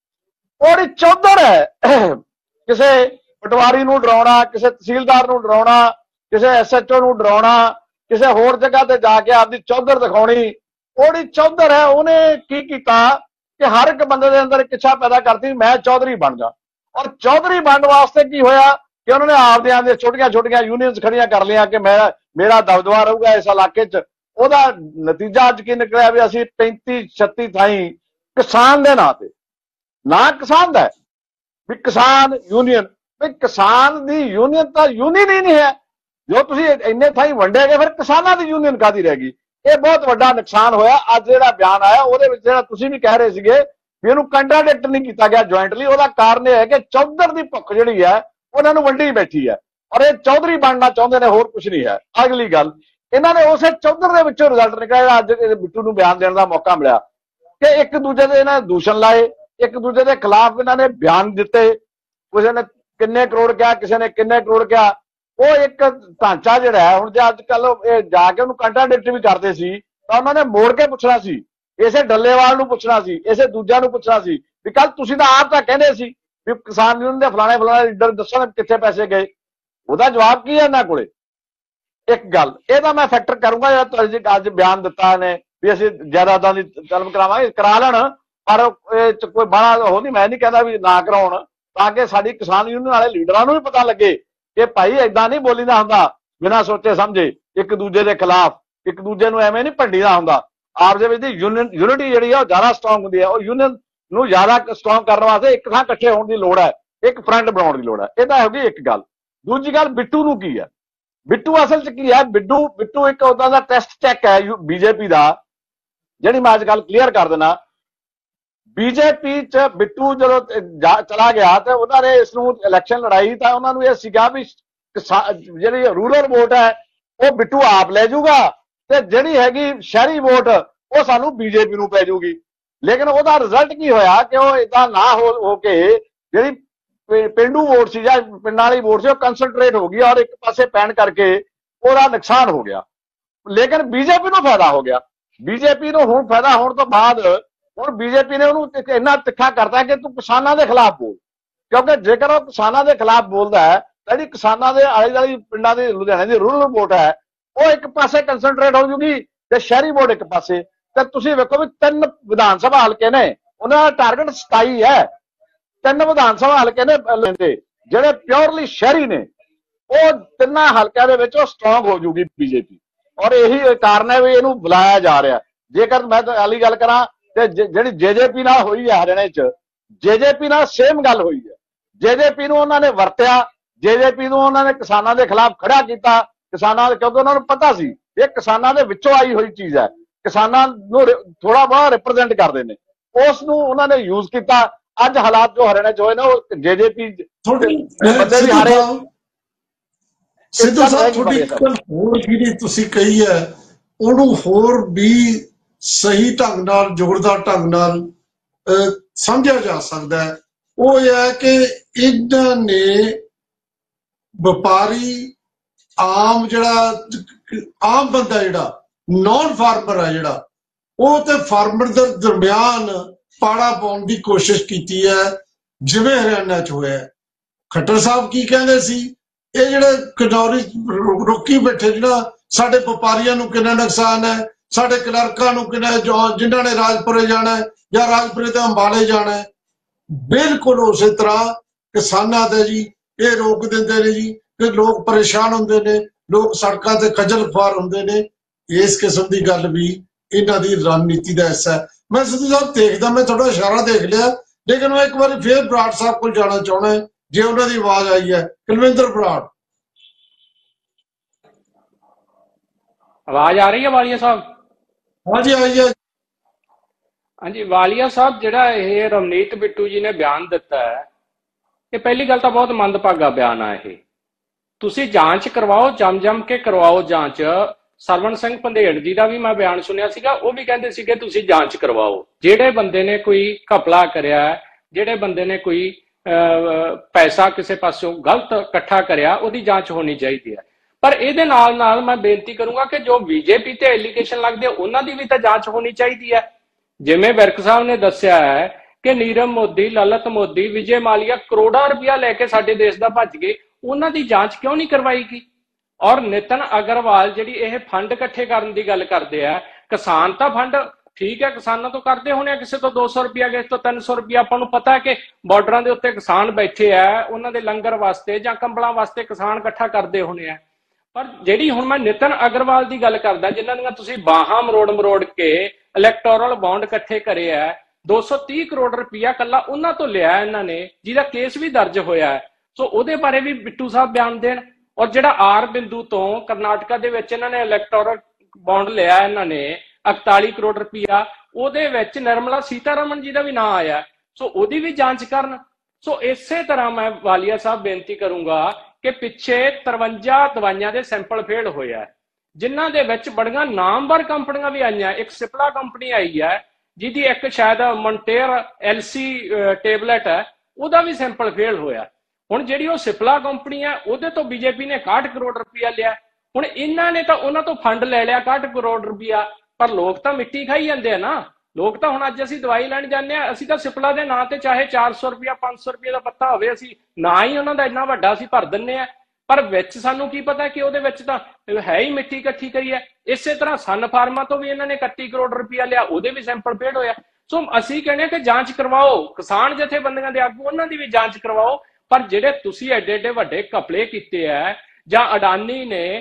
ਉਹਦੀ ਚੌਧਰ ਹੈ ਕਿਸੇ ਪਟਵਾਰੀ ਨੂੰ ਡਰਾਉਣਾ, ਕਿਸੇ ਤਹਿਸੀਲਦਾਰ ਨੂੰ ਡਰਾਉਣਾ, ਕਿਸੇ SHO ਨੂੰ ਡਰਾਉਣਾ, ਕਿਸੇ ਹੋਰ ਜਗ੍ਹਾ ਤੇ ਜਾ ਕੇ ਆਪਦੀ ਚੌਧਰ ਦਿਖਾਉਣੀ। ਉਹਦੀ ਚੌਧਰ ਹੈ। ਉਹਨੇ ਕੀ ਕੀਤਾ ਕਿ ਹਰ ਇੱਕ ਬੰਦੇ ਦੇ ਅੰਦਰ ਇੱਕ ਇੱਛਾ ਪੈਦਾ ਕਰਤੀ, ਮੈਂ ਚੌਧਰੀ ਬਣ ਜਾ। ਔਰ ਚੌਧਰੀ ਬਣਨ ਵਾਸਤੇ ਕੀ ਹੋਇਆ ਕਿ ਉਹਨਾਂ ਨੇ ਆਪਦੀਆਂ ਛੋਟੀਆਂ ਯੂਨੀਅਨਸ ਖੜੀਆਂ ਕਰ ਲਿਆ ਕਿ ਮੇਰਾ ਦਬਦਬਾ ਰਹੂਗਾ ਇਸ ਇਲਾਕੇ 'ਚ। ਉਹਦਾ ਨਤੀਜਾ ਅੱਜ ਕੀ ਨਿਕਲਿਆ ਵੀ ਅਸੀਂ 35-36 ਥਾਈਂ ਕਿਸਾਨ ਦੇ ਨਾਂ ਤੇ, ਨਾ ਕਿਸਾਨ ਦਾ ਵੀ ਕਿਸਾਨ ਯੂਨੀਅਨ, ਵੀ ਕਿਸਾਨ ਦੀ ਯੂਨੀਅਨ ਤਾਂ ਯੂਨੀਅਨ ਹੀ ਨਹੀਂ ਹੈ। ਜੋ ਤੁਸੀਂ ਇੰਨੇ ਥਾਈਂ ਵੰਡੇ ਗਏ, ਫਿਰ ਕਿਸਾਨਾਂ ਦੀ ਯੂਨੀਅਨ ਕਾਹਦੀ ਰਹਿ ਗਈ? ਇਹ ਬਹੁਤ ਵੱਡਾ ਨੁਕਸਾਨ ਹੋਇਆ। ਅੱਜ ਜਿਹੜਾ ਬਿਆਨ ਆਇਆ ਉਹਦੇ ਵਿੱਚ ਜਿਹੜਾ ਤੁਸੀਂ ਵੀ ਕਹਿ ਰਹੇ ਸੀਗੇ ਵੀ ਇਹਨੂੰ ਕੰਟਰਾਡਿਕਟ ਨਹੀਂ ਕੀਤਾ ਗਿਆ ਜੁਆਇੰਟਲੀ, ਉਹਦਾ ਕਾਰਨ ਇਹ ਹੈ ਕਿ ਚੌਧਰ ਦੀ ਭੁੱਖ ਜਿਹੜੀ ਹੈ ਉਹਨਾਂ ਨੂੰ ਵੰਡੀ ਬੈਠੀ ਹੈ ਔਰ ਇਹ ਚੌਧਰੀ ਬਣਨਾ ਚਾਹੁੰਦੇ ਨੇ, ਹੋਰ ਕੁਝ ਨਹੀਂ ਹੈ। ਅਗਲੀ ਗੱਲ, ਇਹਨਾਂ ਨੇ ਉਸੇ ਚੌਧਰ ਦੇ ਵਿੱਚੋਂ ਰਿਜ਼ਲਟ ਨਿਕਲਿਆ। ਅੱਜ ਬਿੱਟੂ ਨੂੰ ਬਿਆਨ ਦੇਣ ਦਾ ਮੌਕਾ ਮਿਲਿਆ ਕਿ ਇੱਕ ਦੂਜੇ ਦੇ ਇਹਨਾਂ ਨੇ ਦੂਸ਼ਣ ਲਾਏ, ਇੱਕ ਦੂਜੇ ਦੇ ਖਿਲਾਫ ਇਹਨਾਂ ਨੇ ਬਿਆਨ ਦਿੱਤੇ। ਕਿਸੇ ਨੇ ਕਿੰਨੇ ਕਰੋੜ ਕਿਹਾ, ਕਿਸੇ ਨੇ ਕਿੰਨੇ ਕਰੋੜ ਕਿਹਾ। ਉਹ ਇੱਕ ਢਾਂਚਾ ਜਿਹੜਾ ਹੈ ਹੁਣ, ਜੇ ਅੱਜ ਕੱਲ ਇਹ ਜਾ ਕੇ ਉਹਨੂੰ ਕੰਟਰਾਡਿਕਟ ਵੀ ਕਰਦੇ ਸੀ ਤਾਂ ਉਹਨਾਂ ਨੇ ਮੋੜ ਕੇ ਪੁੱਛਣਾ ਸੀ, ਇਸੇ ਡੱਲੇਵਾਲ ਨੂੰ ਪੁੱਛਣਾ ਸੀ, ਇਸੇ ਦੂਜਿਆਂ ਨੂੰ ਪੁੱਛਣਾ ਸੀ ਵੀ ਕੱਲ ਤੁਸੀਂ ਤਾਂ ਆਪ ਤਾਂ ਕਹਿੰਦੇ ਸੀ ਵੀ ਕਿਸਾਨ ਯੂਨੀਅਨ ਦੇ ਫਲਾਣੇ ਲੀਡਰ ਦੱਸਣ ਕਿੱਥੇ ਪੈਸੇ ਗਏ। ਉਹਦਾ ਜਵਾਬ ਕੀ ਹੈ ਇਹਨਾਂ ਕੋਲੇ? ਇੱਕ ਗੱਲ ਇਹਦਾ ਮੈਂ ਫੈਕਟਰ ਕਰੂੰਗਾ, ਜਿਹੜਾ ਅੱਜ ਬਿਆਨ ਦਿੱਤਾ ਨੇ ਵੀ ਅਸੀਂ ਜਾਇਦਾਦਾਂ ਦੀ ਤਲਬ ਕਰਾਵਾਂਗੇ, ਕਰਾ ਲੈਣ, ਪਰ ਇਹ ਚ ਕੋਈ ਬੜਾ ਉਹ ਨਹੀਂ, ਮੈਂ ਨਹੀਂ ਕਹਿੰਦਾ ਵੀ ਨਾ ਕਰਾਉਣ, ਤਾਂ ਕਿ ਸਾਡੀ ਕਿਸਾਨ ਯੂਨੀਅਨ ਵਾਲੇ ਲੀਡਰਾਂ ਨੂੰ ਵੀ ਪਤਾ ਲੱਗੇ ਕਿ ਭਾਈ ਏਦਾਂ ਨਹੀਂ ਬੋਲੀਦਾ ਹੁੰਦਾ ਬਿਨਾਂ ਸੋਚੇ ਸਮਝੇ, ਇੱਕ ਦੂਜੇ ਦੇ ਖਿਲਾਫ, ਇੱਕ ਦੂਜੇ ਨੂੰ ਐਵੇਂ ਨਹੀਂ ਭੰਡੀਦਾ ਹੁੰਦਾ। ਆਪ ਦੇ ਵਿੱਚ ਦੀ ਯੂਨਿਟੀ ਜਿਹੜੀ ਆ ਉਹ ਜ਼ਿਆਦਾ ਸਟਰੋਂਗ ਹੁੰਦੀ ਹੈ। ਉਹ ਯੂਨੀਅਨ ਨੂੰ ਜ਼ਿਆਦਾ ਸਟਰੋਂਗ ਕਰਨ ਵਾਸਤੇ ਇੱਕ ਥਾਂ ਇਕੱਠੇ ਹੋਣ ਦੀ ਲੋੜ ਹੈ, ਇੱਕ ਫਰੰਟ ਬਣਾਉਣ ਦੀ ਲੋੜ ਹੈ। ਇਹ ਤਾਂ ਹੋ ਗਈ ਇੱਕ ਗੱਲ। ਦੂਜੀ ਗੱਲ, ਬਿੱਟੂ ਨੂੰ ਕੀ ਹੈ? ਬਿੱਟੂ ਅਸਲ 'ਚ ਕੀ ਹੈ? ਬਿੱਟੂ ਇੱਕ ਉਦਾਂ ਦਾ ਟੈਸਟ ਚੈੱਕ ਹੈ BJP ਦਾ, ਜਿਹੜੀ ਮੈਂ ਅੱਜ ਗੱਲ ਕਲੀਅਰ ਕਰ ਦੇਣਾ। BJP 'ਚ ਬਿੱਟੂ ਜਦੋਂ ਚਲਾ ਗਿਆ ਤੇ ਉਹਨਾਂ ਨੇ ਇਸ ਨੂੰ ਇਲੈਕਸ਼ਨ ਲੜਾਈ ਤਾਂ ਉਹਨਾਂ ਨੂੰ ਇਹ ਸੀਗਾ ਵੀ ਜਿਹੜੀ ਰੂਰਲ ਵੋਟ ਹੈ ਉਹ ਬਿੱਟੂ ਆਪ ਲੈ ਜਾਊਗਾ ਤੇ ਜਿਹੜੀ ਹੈਗੀ ਸ਼ਹਿਰੀ ਵੋਟ ਉਹ ਸਾਨੂੰ BJP ਨੂੰ ਪੈ ਜਾਊਗੀ। ਲੇਕਿਨ ਉਹਦਾ ਰਿਜ਼ਲਟ ਕੀ ਹੋਇਆ ਕਿ ਉਹ ਇਦਾਂ ਨਾ ਹੋ ਕੇ ਜਿਹੜੀ ਪਿੰਡੂ ਵੋਟ ਸੀ ਜਾਂ ਪਿੰਡਾਂ ਵਾਲੀ ਵੋਟ ਸੀ ਉਹ ਕੰਸਨਟਰੇਟ ਹੋ ਗਈ ਔਰ ਇੱਕ ਪਾਸੇ ਪੈਣ ਕਰਕੇ ਉਹਦਾ ਨੁਕਸਾਨ ਹੋ ਗਿਆ। ਲੇਕਿਨ BJP ਨੂੰ ਫਾਇਦਾ ਹੋ ਗਿਆ। BJP ਨੂੰ ਹੁਣ ਫਾਇਦਾ ਹੋਣ ਤੋਂ ਬਾਅਦ ਹੁਣ BJP ਨੇ ਉਹਨੂੰ ਇੰਨਾ ਤਿੱਖਾ ਕਰਤਾ ਕਿ ਤੂੰ ਕਿਸਾਨਾਂ ਦੇ ਖਿਲਾਫ ਬੋਲ, ਕਿਉਂਕਿ ਜੇਕਰ ਉਹ ਕਿਸਾਨਾਂ ਦੇ ਖਿਲਾਫ ਬੋਲਦਾ ਹੈ ਤਾਂ ਜਿਹੜੀ ਕਿਸਾਨਾਂ ਦੇ ਆਲੇ ਦੁਆਲੇ ਪਿੰਡਾਂ ਦੇ ਲੁਧਿਆਣੇ ਦੀ ਰੂਰਲ ਵੋਟ ਹੈ ਉਹ ਇੱਕ ਪਾਸੇ ਕੰਸਨਟਰੇਟ ਹੋ ਜੂਗੀ ਤੇ ਸ਼ਹਿਰੀ ਵੋਟ ਇੱਕ ਪਾਸੇ। ਤੇ ਤੁਸੀਂ ਵੇਖੋ ਵੀ 3 ਵਿਧਾਨ ਸਭਾ ਹਲਕੇ ਨੇ, ਉਹਨਾਂ ਦਾ ਟਾਰਗੇਟ 27 ਹੈ। 3 ਵਿਧਾਨ ਸਭਾ ਹਲਕੇ ਨੇ ਜਿਹੜੇ ਪਿਓਰਲੀ ਸ਼ਹਿਰੀ ਨੇ, ਉਹ 3 ਹਲਕਿਆਂ ਦੇ ਵਿੱਚ ਉਹ ਸਟਰੋਂਗ ਹੋ ਜੂਗੀ BJP। ਔਰ ਇਹੀ ਕਾਰਨ ਹੈ ਵੀ ਇਹਨੂੰ ਬੁਲਾਇਆ ਜਾ ਰਿਹਾ। ਜੇਕਰ ਮੈਂ ਵਾਲੀ ਗੱਲ ਕਰਾਂ ਤੇ ਜਿਹੜੀ JJP ਨਾਲ ਹੋਈ ਹੈ ਹਰਿਆਣੇ 'ਚ, JJP ਨਾਲ ਸੇਮ ਗੱਲ ਹੋਈ ਹੈ। JJP ਨੂੰ ਉਹਨਾਂ ਨੇ ਵਰਤਿਆ, JJP ਨੂੰ ਉਹਨਾਂ ਨੇ ਕਿਸਾਨਾਂ ਦੇ ਖਿਲਾਫ ਖੜਾ ਕੀਤਾ। ਕਿਸਾਨਾਂ ਕਿਉਂਕਿ ਉਹਨਾਂ ਨੂੰ ਪਤਾ ਸੀ ਇਹ ਕਿਸਾਨਾਂ ਦੇ ਵਿੱਚੋਂ ਆਈ ਹੋਈ ਚੀਜ਼ ਹੈ, ਕਿਸਾਨਾਂ ਨੂੰ ਥੋੜਾ ਬਹੁਤ ਰਿਪਰੈਜ਼ੈਂਟ ਕਰਦੇ ਨੇ, ਉਸ ਨੂੰ ਉਹਨਾਂ ਨੇ ਯੂਜ਼ ਕੀਤਾ। ਅੱਜ ਹਾਲਾਤ ਜੋ ਹਰਿਆਣੇ 'ਚ ਹੋਏ ਨੇ ਉਹ JJP ਬੰਦੇ ਵੀ ਹਾਰੇ। ਸਿੱਧੂ ਸਾਹਿਬ ਤੁਹਾਡੀ ਹੋਰ ਜਿਹੜੀ ਤੁਸੀਂ ਕਹੀ ਹੈ ਉਹਨੂੰ ਹੋਰ ਵੀ ਸਹੀ ਢੰਗ ਨਾਲ, ਜੋੜਦਾਰ ਢੰਗ ਨਾਲ ਸਮਝਿਆ ਜਾ ਸਕਦਾ ਹੈ। ਉਹ ਇਹ ਹੈ ਕਿ ਇਹਨਾਂ ਨੇ ਵਪਾਰੀ ਆਮ ਬੰਦਾ ਜਿਹੜਾ ਨੌਨ ਫਾਰਮਰ ਹੈ ਜਿਹੜਾ, ਉਹ ਤੇ ਫਾਰਮਰ ਦੇ ਦਰਮਿਆਨ ਪਾੜਾ ਪਾਉਣ ਦੀ ਕੋਸ਼ਿਸ਼ ਕੀਤੀ ਹੈ, ਜਿਵੇਂ ਹਰਿਆਣਾ 'ਚ ਹੋਇਆ। ਖੱਟਰ ਸਾਹਿਬ ਕੀ ਕਹਿੰਦੇ ਸੀ, ਇਹ ਜਿਹੜੇ ਕਨੌਰੀ ਰੋਕੀ ਬੈਠੇ ਜਿਹੜਾ ਸਾਡੇ ਵਪਾਰੀਆਂ ਨੂੰ ਕਿੰਨਾ ਨੁਕਸਾਨ ਹੈ, ਸਾਡੇ ਕਲਰਕਾਂ ਨੂੰ ਕਿੰਨਾ, ਜਿਨ੍ਹਾਂ ਨੇ ਰਾਜਪੁਰੇ ਜਾਣਾ ਜਾਂ ਰਾਜਪੁਰੇ ਤੇ ਅੰਬਾਲੇ ਜਾਣਾ, ਬਿਲਕੁਲ ਉਸੇ ਤਰ੍ਹਾਂ ਕਿਸਾਨਾਂ ਦੇ ਜੀ ਇਹ ਰੋਕ ਦਿੰਦੇ ਨੇ ਜੀ ਕਿ ਲੋਕ ਪਰੇਸ਼ਾਨ ਹੁੰਦੇ ਨੇ, ਲੋਕ ਸੜਕਾਂ ਤੇ ਖੱਜਲ ਖੁਆਰ ਹੁੰਦੇ ਨੇ। ਇਸ ਕਿਸਮ ਦੀ ਗੱਲ ਵੀ ਇਹਨਾਂ ਦੀ ਰਣਨੀਤੀ ਦਾ ਹਿੱਸਾ ਹੈ। ਮੈਂ ਸਿੱਧੂ ਸਾਹਿਬ ਦੇਖਦਾ, ਮੈਂ ਤੁਹਾਡਾ ਇਸ਼ਾਰਾ ਦੇਖ ਲਿਆ, ਲੇਕਿਨ ਮੈਂ ਇੱਕ ਵਾਰੀ ਫੇਰ ਬਰਾੜ ਸਾਹਿਬ ਕੋਲ ਜਾਣਾ ਚਾਹੁੰਦਾ ਜੇ ਉਹਨਾਂ ਦੀ ਆਵਾਜ਼ ਆਈ ਹੈ। ਕੁਲਵਿੰਦਰ ਬਰਾੜ, ਆਵਾਜ਼ ਆ ਰਹੀ ਹੈ ਵਾਲੀਆ ਸਾਹਿਬ? ਹਾਂਜੀ ਆਈ ਹੈ। ਹਾਂਜੀ ਵਾਲੀਆ ਸਾਹਿਬ, ਜਿਹੜਾ ਇਹ ਰਵਨੀਤ ਬਿੱਟੂ ਜੀ ਨੇ ਬਿਆਨ ਦਿੱਤਾ ਹੈ, ਇਹ ਪਹਿਲੀ ਗੱਲ ਤਾਂ ਬਹੁਤ ਮੰਦਭਾਗਾ ਬਿਆਨ ਆ। ਇਹ ਤੁਸੀਂ ਜਾਂਚ ਕਰਵਾਓ, ਜਮ ਕੇ ਕਰਵਾਓ ਜਾਂਚ। ਸਰਵਣ ਸਿੰਘ ਪੰਧੇੜ ਜੀ ਦਾ ਵੀ ਮੈਂ ਬਿਆਨ ਸੁਣਿਆ ਸੀਗਾ, ਉਹ ਵੀ ਕਹਿੰਦੇ ਸੀਗੇ ਤੁਸੀਂ ਜਾਂਚ ਕਰਵਾਓ, ਜਿਹੜੇ ਬੰਦੇ ਨੇ ਕੋਈ ਘਪਲਾ ਕਰਿਆ, ਜਿਹੜੇ ਬੰਦੇ ਨੇ ਕੋਈ ਪੈਸਾ ਕਿਸੇ ਪਾਸੋਂ ਗਲਤ ਇਕੱਠਾ ਕਰਿਆ, ਉਹਦੀ ਜਾਂਚ ਹੋਣੀ ਚਾਹੀਦੀ ਹੈ। ਪਰ ਇਹਦੇ ਨਾਲ ਨਾਲ ਮੈਂ ਬੇਨਤੀ ਕਰੂੰਗਾ ਕਿ ਜੋ ਬੀਜੇਪੀ ਤੇ ਐਲੀਗੇਸ਼ਨ ਲੱਗਦੇ ਉਹਨਾਂ ਦੀ ਵੀ ਤਾਂ ਜਾਂਚ ਹੋਣੀ ਚਾਹੀਦੀ ਹੈ। ਜਿਵੇਂ ਵਿਰਕ ਸਾਹਿਬ ਨੇ ਦੱਸਿਆ ਹੈ ਕਿ ਨੀਰਵ ਮੋਦੀ, ਲਲਿਤ ਮੋਦੀ, ਵਿਜੇ ਮਾਲੀਆ ਕਰੋੜਾਂ ਰੁਪਇਆ ਲੈ ਕੇ ਸਾਡੇ ਦੇਸ਼ ਦਾ ਭੱਜ ਗਏ, ਉਹਨਾਂ ਦੀ ਜਾਂਚ ਕਿਉਂ ਨਹੀਂ ਕਰਵਾਈ ਗਈ? ਔਰ ਨਿਤਨ ਅਗਰਵਾਲ ਜਿਹੜੀ ਇਹ ਫੰਡ ਇਕੱਠੇ ਕਰਨ ਦੀ ਗੱਲ ਕਰਦੇ ਆ, ਕਿਸਾਨ ਤਾਂ ਫੰਡ ਠੀਕ ਹੈ ਕਿਸਾਨਾਂ ਤੋਂ ਕਰਦੇ ਹੋਣੇ ਆ, ਕਿਸੇ ਤੋਂ 200 ਰੁਪਇਆ, ਕਿਸੇ ਤੋਂ 300 ਰੁਪਇਆ। ਆਪਾਂ ਨੂੰ ਪਤਾ ਕਿ ਬਾਰਡਰਾਂ ਦੇ ਉੱਤੇ ਕਿਸਾਨ ਬੈਠੇ ਆ, ਉਹਨਾਂ ਦੇ ਲੰਗਰ ਵਾਸਤੇ ਜਾਂ ਕੰਬਲਾਂ ਵਾਸਤੇ ਕਿਸਾਨ ਇਕੱਠਾ ਕਰਦੇ ਹੋਣੇ ਆ। ਪਰ ਜਿਹੜੀ ਹੁਣ ਮੈਂ ਨਿਤਨ ਅਗਰਵਾਲ ਦੀ ਗੱਲ ਕਰਦਾ, ਜਿਨ੍ਹਾਂ ਦੀਆਂ ਤੁਸੀਂ ਬਾਹਾਂ ਮਰੋੜ ਕੇ ਇਲੈਕਟੋਰਲ ਬੌਂਡ ਇਕੱਠੇ ਕਰੇ ਆ, 230 ਕਰੋੜ ਰੁਪਇਆ ਕੱਲਾ ਉਹਨਾਂ ਤੋਂ ਲਿਆ ਇਹਨਾਂ ਨੇ, ਜਿਹਦਾ ਕੇਸ ਵੀ ਦਰਜ ਹੋਇਆ ਹੈ। ਸੋ ਉਹਦੇ ਬਾਰੇ ਵੀ ਬਿੱਟੂ ਸਾਹਿਬ ਬਿਆਨ ਦੇਣ। ਔਰ ਜਿਹੜਾ ਆਰ ਬਿੰਦੂ ਤੋਂ ਕਰਨਾਟਕਾ ਦੇ ਵਿੱਚ ਇਹਨਾਂ ਨੇ ਇਲੈਕਟੋਰਲ ਬੌਂਡ ਲਿਆ, ਇਹਨਾਂ ਨੇ 41 ਕਰੋੜ ਰੁਪਇਆ, ਉਹਦੇ ਵਿੱਚ ਨਿਰਮਲਾ ਸੀਤਾਰਮਨ ਜੀ ਦਾ ਵੀ ਨਾਂ ਆਇਆ, ਸੋ ਉਹਦੀ ਵੀ ਜਾਂਚ ਕਰਨ। ਸੋ ਇਸੇ ਤਰ੍ਹਾਂ ਮੈਂ ਵਾਲੀਆ ਸਾਹਿਬ ਬੇਨਤੀ ਕਰੂੰਗਾ ਕਿ ਪਿੱਛੇ 53 ਦਵਾਈਆਂ ਦੇ ਸੈਂਪਲ ਫੇਲ ਹੋਇਆ, ਜਿਨ੍ਹਾਂ ਦੇ ਵਿੱਚ ਬੜੀਆਂ ਨਾਮਵਰ ਕੰਪਨੀਆਂ ਵੀ ਆਈਆਂ। ਇੱਕ ਸਿਪਲਾ ਕੰਪਨੀ ਆਈ ਹੈ, ਜਿਹਦੀ ਇੱਕ ਸ਼ਾਇਦ ਮੌਂਟੇਰ LC ਟੇਬਲੇਟ ਹੈ, ਉਹਦਾ ਵੀ ਸੈਂਪਲ ਫੇਲ ਹੋਇਆ। ਹੁਣ ਜਿਹੜੀ ਉਹ ਸਿਪਲਾ ਕੰਪਨੀ ਹੈ, ਉਹਦੇ ਤੋਂ ਬੀਜੇਪੀ ਨੇ 61 ਕਰੋੜ ਰੁਪਇਆ ਲਿਆ। ਹੁਣ ਇਹਨਾਂ ਨੇ ਤਾਂ ਉਹਨਾਂ ਤੋਂ ਫੰਡ ਲੈ ਲਿਆ 61 ਕਰੋੜ ਰੁਪਇਆ, ਪਰ ਲੋਕ ਤਾਂ ਮਿੱਟੀ ਖਾਈ ਜਾਂਦੇ ਆ ਨਾ। ਲੋਕ ਤਾਂ ਹੁਣ ਅੱਜ ਅਸੀਂ ਦਵਾਈ ਲੈਣ ਜਾਂਦੇ ਆ, ਅਸੀਂ ਤਾਂ ਸਿਪਲਾ ਦੇ ਨਾਂ ਤੇ ਚਾਹੇ 400 ਰੁਪਇਆ 500 ਰੁਪਏ ਦਾ ਪੱਤਾ ਹੋਵੇ, ਅਸੀਂ ਨਾ ਹੀ ਉਹਨਾਂ ਦਾ ਇੰਨਾ ਵੱਡਾ ਅਸੀਂ ਭਰ ਦਿੰਨੇ ਆ, ਪਰ ਵਿੱਚ ਸਾਨੂੰ ਕੀ ਪਤਾ ਕਿ ਉਹਦੇ ਵਿੱਚ ਤਾਂ ਹੈ ਹੀ ਮਿੱਟੀ ਇਕੱਠੀ ਕਰੀ ਹੈ। ਇਸੇ ਤਰ੍ਹਾਂ ਸਨ ਫਾਰਮਾ ਤੋਂ ਵੀ ਇਹਨਾਂ ਨੇ 31 ਕਰੋੜ ਰੁਪਇਆ ਲਿਆ, ਉਹਦੇ ਵੀ ਸੈਂਪਲ ਫੇਲ ਹੋਇਆ। ਸੋ ਅਸੀਂ ਕਹਿੰਦੇ ਕਿ ਜਾਂਚ ਕਰਵਾਓ, ਕਿਸਾਨ ਜਥੇਬੰਦੀਆਂ ਦੇ ਆਗੂ ਉਹਨਾਂ ਦੀ ਵੀ ਜਾਂਚ ਕਰਵਾਓ। ਪਰ ਜਿਹੜੇ ਤੁਸੀਂ ਐਡੇ ਐਡੇ ਵੱਡੇ ਘਪਲੇ ਕੀਤੇ ਆ, ਜਾਂ ਅਡਾਨੀ ਨੇ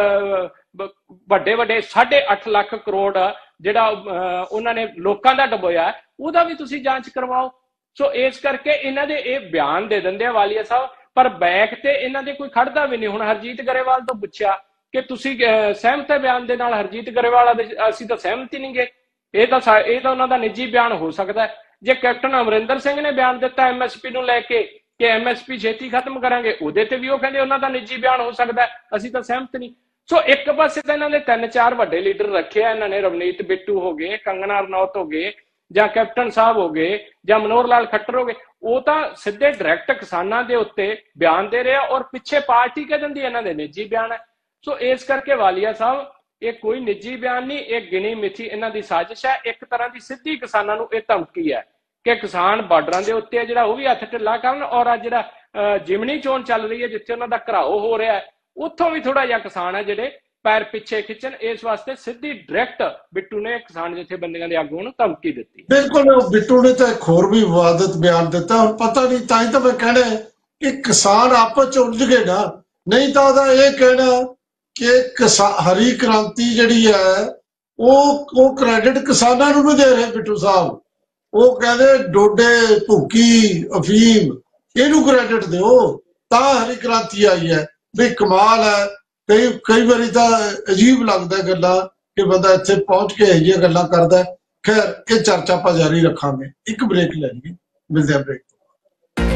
ਵੱਡੇ 8.5 ਲੱਖ ਕਰੋੜ ਜਿਹੜਾ ਉਹਨਾਂ ਨੇ ਲੋਕਾਂ ਦਾ ਡੁਬੋਇਆ, ਉਹਦਾ ਵੀ ਤੁਸੀਂ ਜਾਂਚ ਕਰਵਾਓ। ਸੋ ਇਸ ਕਰਕੇ ਇਹਨਾਂ ਦੇ ਇਹ ਬਿਆਨ ਦੇ ਦਿੰਦੇ ਆ ਵਾਲੀਆ ਸਾਹਿਬ, ਪਰ ਬੈਕ ਤੇ ਇਹਨਾਂ ਦੇ ਕੋਈ ਖੜਦਾ ਵੀ ਨਹੀਂ। ਹੁਣ ਹਰਜੀਤ ਗਰੇਵਾਲ ਤੋਂ ਪੁੱਛਿਆ ਕਿ ਤੁਸੀਂ ਸਹਿਮਤ ਹੈ ਬਿਆਨ ਦੇ ਨਾਲ? ਹਰਜੀਤ ਗਰੇਵਾਲ ਅਸੀਂ ਤਾਂ ਸਹਿਮਤ ਹੀ ਨਹੀਂ ਗੇ, ਇਹ ਤਾਂ ਉਹਨਾਂ ਦਾ ਨਿੱਜੀ ਬਿਆਨ ਹੋ ਸਕਦਾ। ਜੇ ਕੈਪਟਨ ਅਮਰਿੰਦਰ ਸਿੰਘ ਨੇ ਬਿਆਨ ਦਿੱਤਾ MSP ਨੂੰ ਲੈ ਕੇ ਕਿ MSP ਛੇਤੀ ਖਤਮ ਕਰਾਂਗੇ, ਉਹਦੇ ਤੇ ਵੀ ਉਹ ਕਹਿੰਦੇ ਉਹਨਾਂ ਦਾ ਨਿੱਜੀ ਬਿਆਨ ਹੋ ਸਕਦਾ, ਅਸੀਂ ਤਾਂ ਸਹਿਮਤ ਨਹੀਂ। ਸੋ ਇੱਕ ਪਾਸੇ ਤਾਂ ਇਹਨਾਂ ਨੇ 3-4 ਵੱਡੇ ਲੀਡਰ ਰੱਖਿਆ, ਇਹਨਾਂ ਨੇ ਰਵਨੀਤ ਬਿੱਟੂ ਹੋ ਗਏ, ਕੰਗਨਾ ਰਣੌਤ ਹੋ ਗਏ, ਜਾਂ ਕੈਪਟਨ ਸਾਹਿਬ ਹੋ ਗਏ, ਜਾਂ ਮਨੋਹਰ ਲਾਲ ਖੱਟਰ ਹੋ ਗਏ, ਉਹ ਤਾਂ ਸਿੱਧੇ ਡਾਇਰੈਕਟ ਕਿਸਾਨਾਂ ਦੇ ਉੱਤੇ ਬਿਆਨ ਦੇ ਰਿਹਾ, ਔਰ ਪਿੱਛੇ ਪਾਰਟੀ ਕਹਿ ਦਿੰਦੀ ਇਹਨਾਂ ਦੇ ਨਿੱਜੀ ਬਿਆਨ ਹੈ। ਸੋ ਇਸ ਕਰਕੇ ਵਾਲੀਆ ਸਾਹਿਬ, ਇਹ ਕੋਈ ਨਿੱਜੀ ਬਿਆਨ ਨਹੀਂ, ਇਹ ਗਿਣੀ ਮਿਥੀ ਇਹਨਾਂ ਦੀ ਸਾਜ਼ਿਸ਼ ਹੈ। ਇੱਕ ਤਰ੍ਹਾਂ ਦੀ ਸਿੱਧੀ ਕਿਸਾਨਾਂ ਨੂੰ ਇਹ ਧਮਕੀ ਹੈ ਕਿ ਕਿਸਾਨ ਬਾਰਡਰਾਂ ਦੇ ਉੱਤੇ ਹੈ ਜਿਹੜਾ ਉਹ ਵੀ ਹੱਥ ਢਿੱਲਾ ਕਰਨ, ਔਰ ਆ ਜਿਹੜਾ ਜਿਮਣੀ ਚੋਣ ਚੱਲ ਰਹੀ ਹੈ ਜਿੱਥੇ ਉਹਨਾਂ ਦਾ ਘਰਾਓ ਹੋ ਰਿਹਾ ਹੈ, ਉੱਥੋਂ ਵੀ ਥੋੜਾ ਜਿਹਾ ਕਿਸਾਨ ਹੈ ਜਿਹੜੇ ਪੈਰ ਪਿੱਛੇ ਖਿੱਚਣ। ਇਸ ਵਾਸਤੇ ਸਿੱਧੀ ਡਾਇਰੈਕਟ ਬਿੱਟੂ ਨੇ ਕਿਸਾਨ ਜਥੇਬੰਦੀਆਂ ਦੇ ਆਗੂਆਂ ਨੂੰ ਧਮਕੀ ਦਿੱਤੀ। ਬਿਲਕੁਲ, ਬਿੱਟੂ ਨੇ ਤਾਂ ਇੱਕ ਹੋਰ ਵੀ ਵਿਵਾਦਤ ਬਿਆਨ ਦਿੱਤਾ। ਹੁਣ ਪਤਾ ਨਹੀਂ, ਤਾਂ ਹੀ ਤਾਂ ਮੈਂ ਕਹਿਣਾ ਕਿ ਕਿਸਾਨ ਆਪਸ ਚ ਉਲਝ ਗਏ ਨਾ, ਨਹੀਂ ਤਾਂ ਉਹਦਾ ਇਹ ਕਹਿਣਾ ਕਿ ਹਰੀ ਕ੍ਰਾਂਤੀ ਜਿਹੜੀ ਹੈ ਉਹ ਕ੍ਰੈਡਿਟ ਕਿਸਾਨਾਂ ਨੂੰ ਨਹੀਂ ਦੇ ਰਹੇ ਬਿੱਟੂ ਸਾਹਿਬ। ਉਹ ਕਹਿੰਦੇ ਡੋਡੇ, ਭੁੱਕੀ, ਅਫੀਮ, ਇਹਨੂੰ ਕ੍ਰੈਡਿਟ ਦਿਓ ਤਾਂ ਹਰੀ ਕ੍ਰਾਂਤੀ ਆਈ ਹੈ। ਵੀ ਕਮਾਲ ਹੈ। ਕਈ ਵਾਰੀ ਤਾਂ ਅਜੀਬ ਲੱਗਦਾ ਗੱਲਾਂ ਕਿ ਬੰਦਾ ਇੱਥੇ ਪਹੁੰਚ ਕੇ ਇਹ ਜਿਹੀਆਂ ਗੱਲਾਂ ਕਰਦਾ। ਖੈਰ, ਇਹ ਚਰਚਾ ਆਪਾਂ ਜਾਰੀ ਰੱਖਾਂਗੇ। ਇੱਕ ਬ੍ਰੇਕ ਲੈ ਲਈਏ, ਮਿਲਦੇ ਆ ਬ੍ਰੇਕ ਤੋਂ।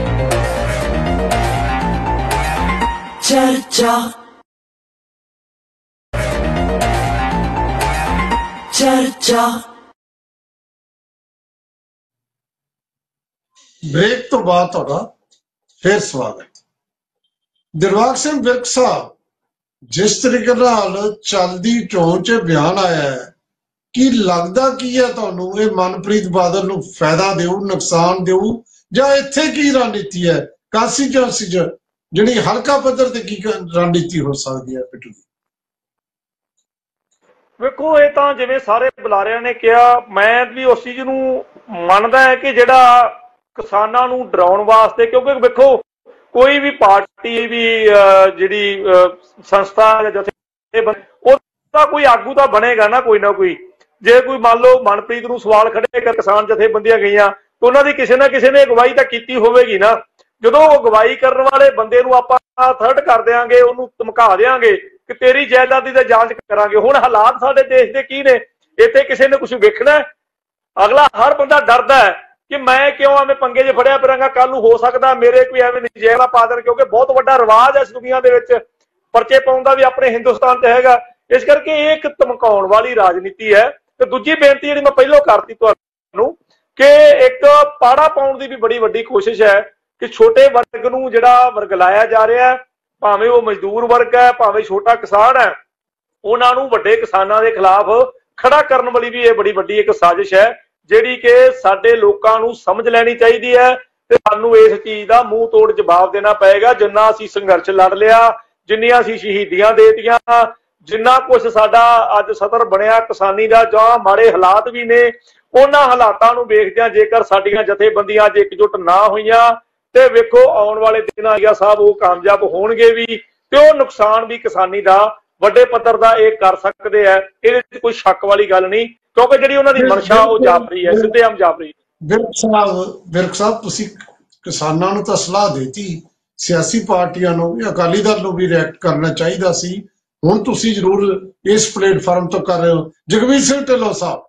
ਬ੍ਰੇਕ ਤੋਂ ਬਾਅਦ ਤੁਹਾਡਾ ਫਿਰ ਸਵਾਗਤ। ਦਿਲਬਾਗ ਸਿੰਘ ਵਿਰਕ ਸਾਹਿਬ, ਜਿਸ ਤਰੀਕੇ ਨਾਲ ਚੱਲਦੀ ਚੋਣ 'ਚ ਬਿਆਨ ਆਇਆ ਹੈ, ਕੀ ਲੱਗਦਾ ਕੀ ਹੈ ਤੁਹਾਨੂੰ? ਇਹ ਮਨਪ੍ਰੀਤ ਬਾਦਲ ਨੂੰ ਫਾਇਦਾ ਦੇਊ, ਨੁਕਸਾਨ ਦੇਊ, ਜਾਂ ਇੱਥੇ ਕੀ ਰਣਨੀਤੀ ਹੈ ਕਾਂਸਟੀਚੁਐਂਸੀ 'ਚ, ਜਿਹੜੀ ਹਲਕਾ ਪੱਧਰ ਤੇ ਕੀ ਰਣਨੀਤੀ ਹੋ ਸਕਦੀ ਹੈ ਬਿੱਟੂ ਦੀ? ਵੇਖੋ, ਇਹ ਤਾਂ ਜਿਵੇਂ ਸਾਰੇ ਬੁਲਾਰਿਆਂ ਨੇ ਕਿਹਾ, ਮੈਂ ਵੀ ਉਸ ਚੀਜ਼ ਨੂੰ ਮੰਨਦਾ ਹੈ ਕਿ ਜਿਹੜਾ ਕਿਸਾਨਾਂ ਨੂੰ ਡਰਾਉਣ ਵਾਸਤੇ, ਕਿਉਂਕਿ ਵੇਖੋ ਕੋਈ ਵੀ ਪਾਰਟੀ ਵੀ ਜਿਹੜੀ ਸੰਸਥਾ ਜਾਂ ਜਥੇ, ਉਹਦਾ ਕੋਈ ਆਗੂ ਤਾਂ ਬਣੇਗਾ ਨਾ ਕੋਈ ਨਾ ਕੋਈ। ਜੇ ਕੋਈ ਮੰਨ ਲਓ ਮਨਪ੍ਰੀਤ ਨੂੰ ਸਵਾਲ ਖੜੇ ਕਰ ਕਿਸਾਨ ਜਥੇਬੰਦੀਆਂ ਗਈਆਂ, ਤਾਂ ਉਹਨਾਂ ਦੀ ਕਿਸੇ ਨਾ ਕਿਸੇ ਨੇ ਅਗਵਾਈ ਤਾਂ ਕੀਤੀ ਹੋਵੇਗੀ ਨਾ। ਜਦੋਂ ਉਹ ਅਗਵਾਈ ਕਰਨ ਵਾਲੇ ਬੰਦੇ ਨੂੰ ਆਪਾਂ ਥਰਟ ਕਰ ਦਿਆਂਗੇ, ਉਹਨੂੰ ਧਮਕਾ ਦਿਆਂਗੇ ਕਿ ਤੇਰੀ ਜਾਇਦਾਦੀ ਦਾ ਜਾਂਚ ਕਰਾਂਗੇ। ਹੁਣ ਹਾਲਾਤ ਸਾਡੇ ਦੇਸ਼ ਦੇ ਕੀ ਨੇ? ਇੱਥੇ ਕਿਸੇ ਨੇ ਕੁਝ ਵੇਖਣਾ? ਅਗਲਾ ਹਰ ਬੰਦਾ ਡਰਦਾ ਹੈ ਕਿ ਮੈਂ ਕਿਉਂ ਐਵੇਂ ਪੰਗੇ 'ਚ ਫੜਿਆ ਫਿਰਾਂਗਾ, ਕੱਲ ਨੂੰ ਹੋ ਸਕਦਾ ਮੇਰੇ ਕੋਈ ਐਵੇਂ ਨਜਾਇਜ਼ ਪਾ ਦੇਣ, ਕਿਉਂਕਿ ਬਹੁਤ ਵੱਡਾ ਰਿਵਾਜ ਹੈ ਇਸ ਦੁਨੀਆ ਦੇ ਵਿੱਚ ਪਰਚੇ ਪਾਉਣ ਦਾ ਵੀ ਆਪਣੇ ਹਿੰਦੁਸਤਾਨ 'ਚ ਹੈਗਾ ਇਸ ਕਰਕੇ ਇਹ ਇੱਕ ਧਮਕਾਉਣ ਵਾਲੀ ਰਾਜਨੀਤੀ ਹੈ। ਤੇ ਦੂਜੀ ਬੇਨਤੀ ਜਿਹੜੀ ਮੈਂ ਪਹਿਲਾਂ ਕਰਤੀ ਤੁਹਾਨੂੰ ਕਿ ਇੱਕ ਪਾੜਾ ਪਾਉਣ ਦੀ ਵੀ ਬੜੀ ਵੱਡੀ ਕੋਸ਼ਿਸ਼ ਹੈ ਕਿ ਛੋਟੇ ਵਰਗ ਨੂੰ ਜਿਹੜਾ ਵਰਗਲਾਇਆ ਜਾ ਰਿਹਾ, ਭਾਵੇਂ ਉਹ ਮਜ਼ਦੂਰ ਵਰਗ ਹੈ, ਭਾਵੇਂ ਛੋਟਾ ਕਿਸਾਨ ਹੈ, ਉਹਨਾਂ ਨੂੰ ਵੱਡੇ ਕਿਸਾਨਾਂ ਦੇ ਖਿਲਾਫ ਖੜਾ ਕਰਨ ਵਾਲੀ ਵੀ ਇਹ ਬੜੀ ਵੱਡੀ ਇੱਕ ਸਾਜ਼ਿਸ਼ ਹੈ ਜਿਹੜੀ ਕਿ ਸਾਡੇ ਲੋਕਾਂ ਨੂੰ ਸਮਝ ਲੈਣੀ ਚਾਹੀਦੀ ਹੈ ਤੇ ਸਾਨੂੰ ਇਸ ਚੀਜ਼ ਦਾ ਮੂੰਹ ਤੋੜ ਜਵਾਬ ਦੇਣਾ ਪਏਗਾ। ਜਿੰਨਾ ਅਸੀਂ ਸੰਘਰਸ਼ ਲੜ ਲਿਆ, ਜਿੰਨੀਆਂ ਅਸੀਂ ਸ਼ਹੀਦੀਆਂ ਦੇ ਦਿੱਤੀਆਂ, ਜਿੰਨਾ ਕੁਝ ਸਾਡਾ ਅੱਜ ਸਤਰ ਬਣਿਆ ਕਿਸਾਨੀ ਦਾ, ਜਾਂ ਮਾੜੇ ਹਾਲਾਤ ਵੀ ਨੇ, ਉਹਨਾਂ ਹਾਲਾਤਾਂ ਨੂੰ ਵੇਖਦਿਆਂ ਜੇਕਰ ਸਾਡੀਆਂ ਜਥੇਬੰਦੀਆਂ ਅੱਜ ਇਕਜੁੱਟ ਨਾ ਹੋਈਆਂ ਤੇ ਵੇਖੋ ਆਉਣ ਵਾਲੇ ਦਿਨਾਂ ਸਾਹਿਬ ਉਹ ਕਾਮਯਾਬ ਹੋਣਗੇ ਵੀ ਤੇ ਉਹ ਨੁਕਸਾਨ ਵੀ ਕਿਸਾਨੀ ਦਾ ਵੱਡੇ ਪੱਧਰ ਦਾ ਇਹ ਕਰ ਸਕਦੇ ਆ। ਇਹਦੇ ਵਿੱਚ ਕੋਈ ਸ਼ੱਕ ਵਾਲੀ ਗੱਲ ਨਹੀਂ, ਕਿਉਂਕਿ ਜਿਹੜੀ ਉਹਨਾਂ ਦੀ ਮਨਸ਼ਾ ਉਹ ਜਾਫਰੀ ਹੈ, ਸਿੱਧੇਆਮ ਜਾਫਰੀ। ਵਿਰਕ ਸਾਹਿਬ ਤੁਸੀਂ ਕਿਸਾਨਾਂ ਨੂੰ ਤਾਂ ਸਲਾਹ ਦੇਤੀ, ਸਿਆਸੀ ਪਾਰਟੀਆਂ ਨੂੰ ਵੀ, ਅਕਾਲੀ ਦਲ ਨੂੰ ਵੀ ਰਿਐਕਟ ਕਰਨਾ ਚਾਹੀਦਾ ਸੀ। ਹੁਣ ਤੁਸੀਂ ਜ਼ਰੂਰ ਇਸ ਪਲੇਟਫਾਰਮ ਤੋਂ ਕਰ ਰਹੇ ਹੋ। ਜਗਵੀਰ ਸਿੰਘ ਢਿੱਲੋਂ ਸਾਹਿਬ।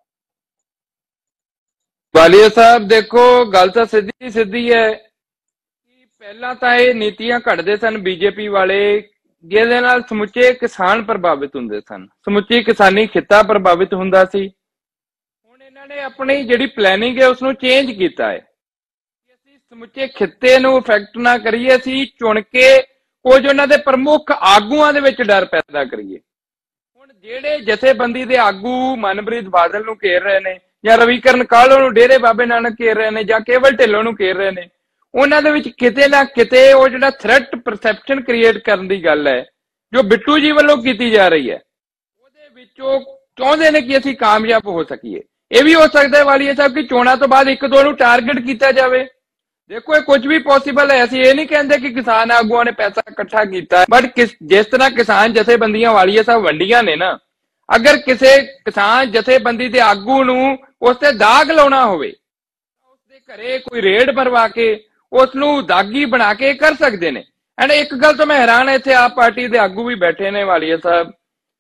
ਵਾਲੀਆ ਸਾਹਿਬ ਦੇਖੋ, ਗੱਲ ਤਾਂ ਸਿੱਧੀ ਸਿੱਧੀ ਹੈ ਕਿ ਪਹਿਲਾਂ ਤਾਂ ਇਹ ਨੀਤੀਆਂ ਘੜਦੇ ਸਨ ਬੀਜੇਪੀ ਵਾਲੇ, ਜਿਹਦੇ ਨਾਲ ਸਮੁੱਚੇ ਕਿਸਾਨ ਪ੍ਰਭਾਵਿਤ ਹੁੰਦੇ ਸਨ, ਸਮੁੱਚੀ ਕਿਸਾਨੀ ਖਿੱਤਾ ਪ੍ਰਭਾਵਿਤ ਹੁੰਦਾ ਸੀ। ਹੁਣ ਇਹਨਾਂ ਨੇ ਆਪਣੀ ਜਿਹੜੀ ਪਲੈਨਿੰਗ ਹੈ ਉਸ ਨੂੰ ਚੇਂਜ ਕੀਤਾ ਹੈ ਕਿ ਅਸੀਂ ਸਮੁੱਚੇ ਖਿੱਤੇ ਨੂੰ ਇਫੈਕਟ ਨਾ ਕਰੀਏ, ਅਸੀਂ ਚੁਣ ਕੇ ਕੁਝ ਉਹਨਾਂ ਦੇ ਪ੍ਰਮੁੱਖ ਆਗੂਆਂ ਦੇ ਵਿੱਚ ਡਰ ਪੈਦਾ ਕਰੀਏ। ਹੁਣ ਜਿਹੜੇ ਜਥੇਬੰਦੀ ਦੇ ਆਗੂ ਮਨਪ੍ਰੀਤ ਬਾਦਲ ਨੂੰ ਘੇਰ ਰਹੇ ਨੇ, ਜਾਂ ਰਵੀਕਰਨ ਕਾਹਲੋਂ ਨੂੰ ਡੇਰੇ ਬਾਬੇ ਨਾਨਕ ਘੇਰ ਰਹੇ ਨੇ, ਜਾਂ ਕੇਵਲ ਢਿੱਲੋਂ ਨੂੰ ਘੇਰ ਰਹੇ ਨੇ, ਉਹਨਾਂ ਦੇ ਵਿੱਚ ਕਿਤੇ ਨਾ ਕਿਤੇ ਉਹ ਜਿਹੜਾ ਥ੍ਰੈਟ ਪਰਸੈਪਸ਼ਨ ਕ੍ਰੀਏਟ ਕਰਨ ਦੀ ਗੱਲ ਹੈ ਜੋ ਬਿੱਟੂ ਜੀ ਵੱਲੋਂ ਕੀਤੀ ਜਾ ਰਹੀ ਹੈ, ਉਹਦੇ ਵਿੱਚ ਉਹ ਚਾਹੁੰਦੇ ਨੇ ਕਿ ਅਸੀਂ ਕਾਮਯਾਬ ਹੋ ਸਕੀਏ। ਇਹ ਵੀ ਹੋ ਸਕਦਾ ਹੈ ਵਾਲੀਆ ਸਾਹਿਬ ਕਿ ਚੋਣਾਂ ਤੋਂ ਬਾਅਦ ਇੱਕ ਦੋ ਨੂੰ ਟਾਰਗੇਟ ਕੀਤਾ ਜਾਵੇ। ਦੇਖੋ ਇਹ ਕੁਝ ਵੀ ਪੋਸੀਬਲ ਹੈ। ਅਸੀਂ ਇਹ ਨਹੀਂ ਕਹਿੰਦੇ ਕਿ ਕਿਸਾਨ ਆਗੂਆਂ ਨੇ ਪੈਸਾ ਇਕੱਠਾ ਕੀਤਾ, ਬਟ ਜਿਸ ਤਰ੍ਹਾਂ ਕਿਸਾਨ ਜਥੇਬੰਦੀਆਂ ਵਾਲੀਆ ਸਾਹਿਬ ਵੰਡੀਆਂ ਨੇ ਨਾ, ਅਗਰ ਕਿਸੇ ਕਿਸਾਨ ਜਥੇਬੰਦੀ ਦੇ ਆਗੂ ਨੂੰ ਉਸ ਤੇ ਦਾਗ ਲਾਉਣਾ ਹੋਵੇ, ਉਸਦੇ ਘਰੇ ਕੋਈ ਰੇਡ ਮਰਵਾ ਕੇ ਉਸ ਨੂੰ ਦਾਗੀ ਬਣਾ ਕੇ ਕਰ ਸਕਦੇ ਨੇ। ਐਂਡ ਇੱਕ ਗੱਲ ਤੋਂ ਮੈਂ ਹੈਰਾਨ, ਇੱਥੇ ਆਪ ਪਾਰਟੀ ਦੇ ਆਗੂ ਵੀ ਬੈਠੇ ਨੇ ਵਾਲੀਆ ਸਾਹਿਬ,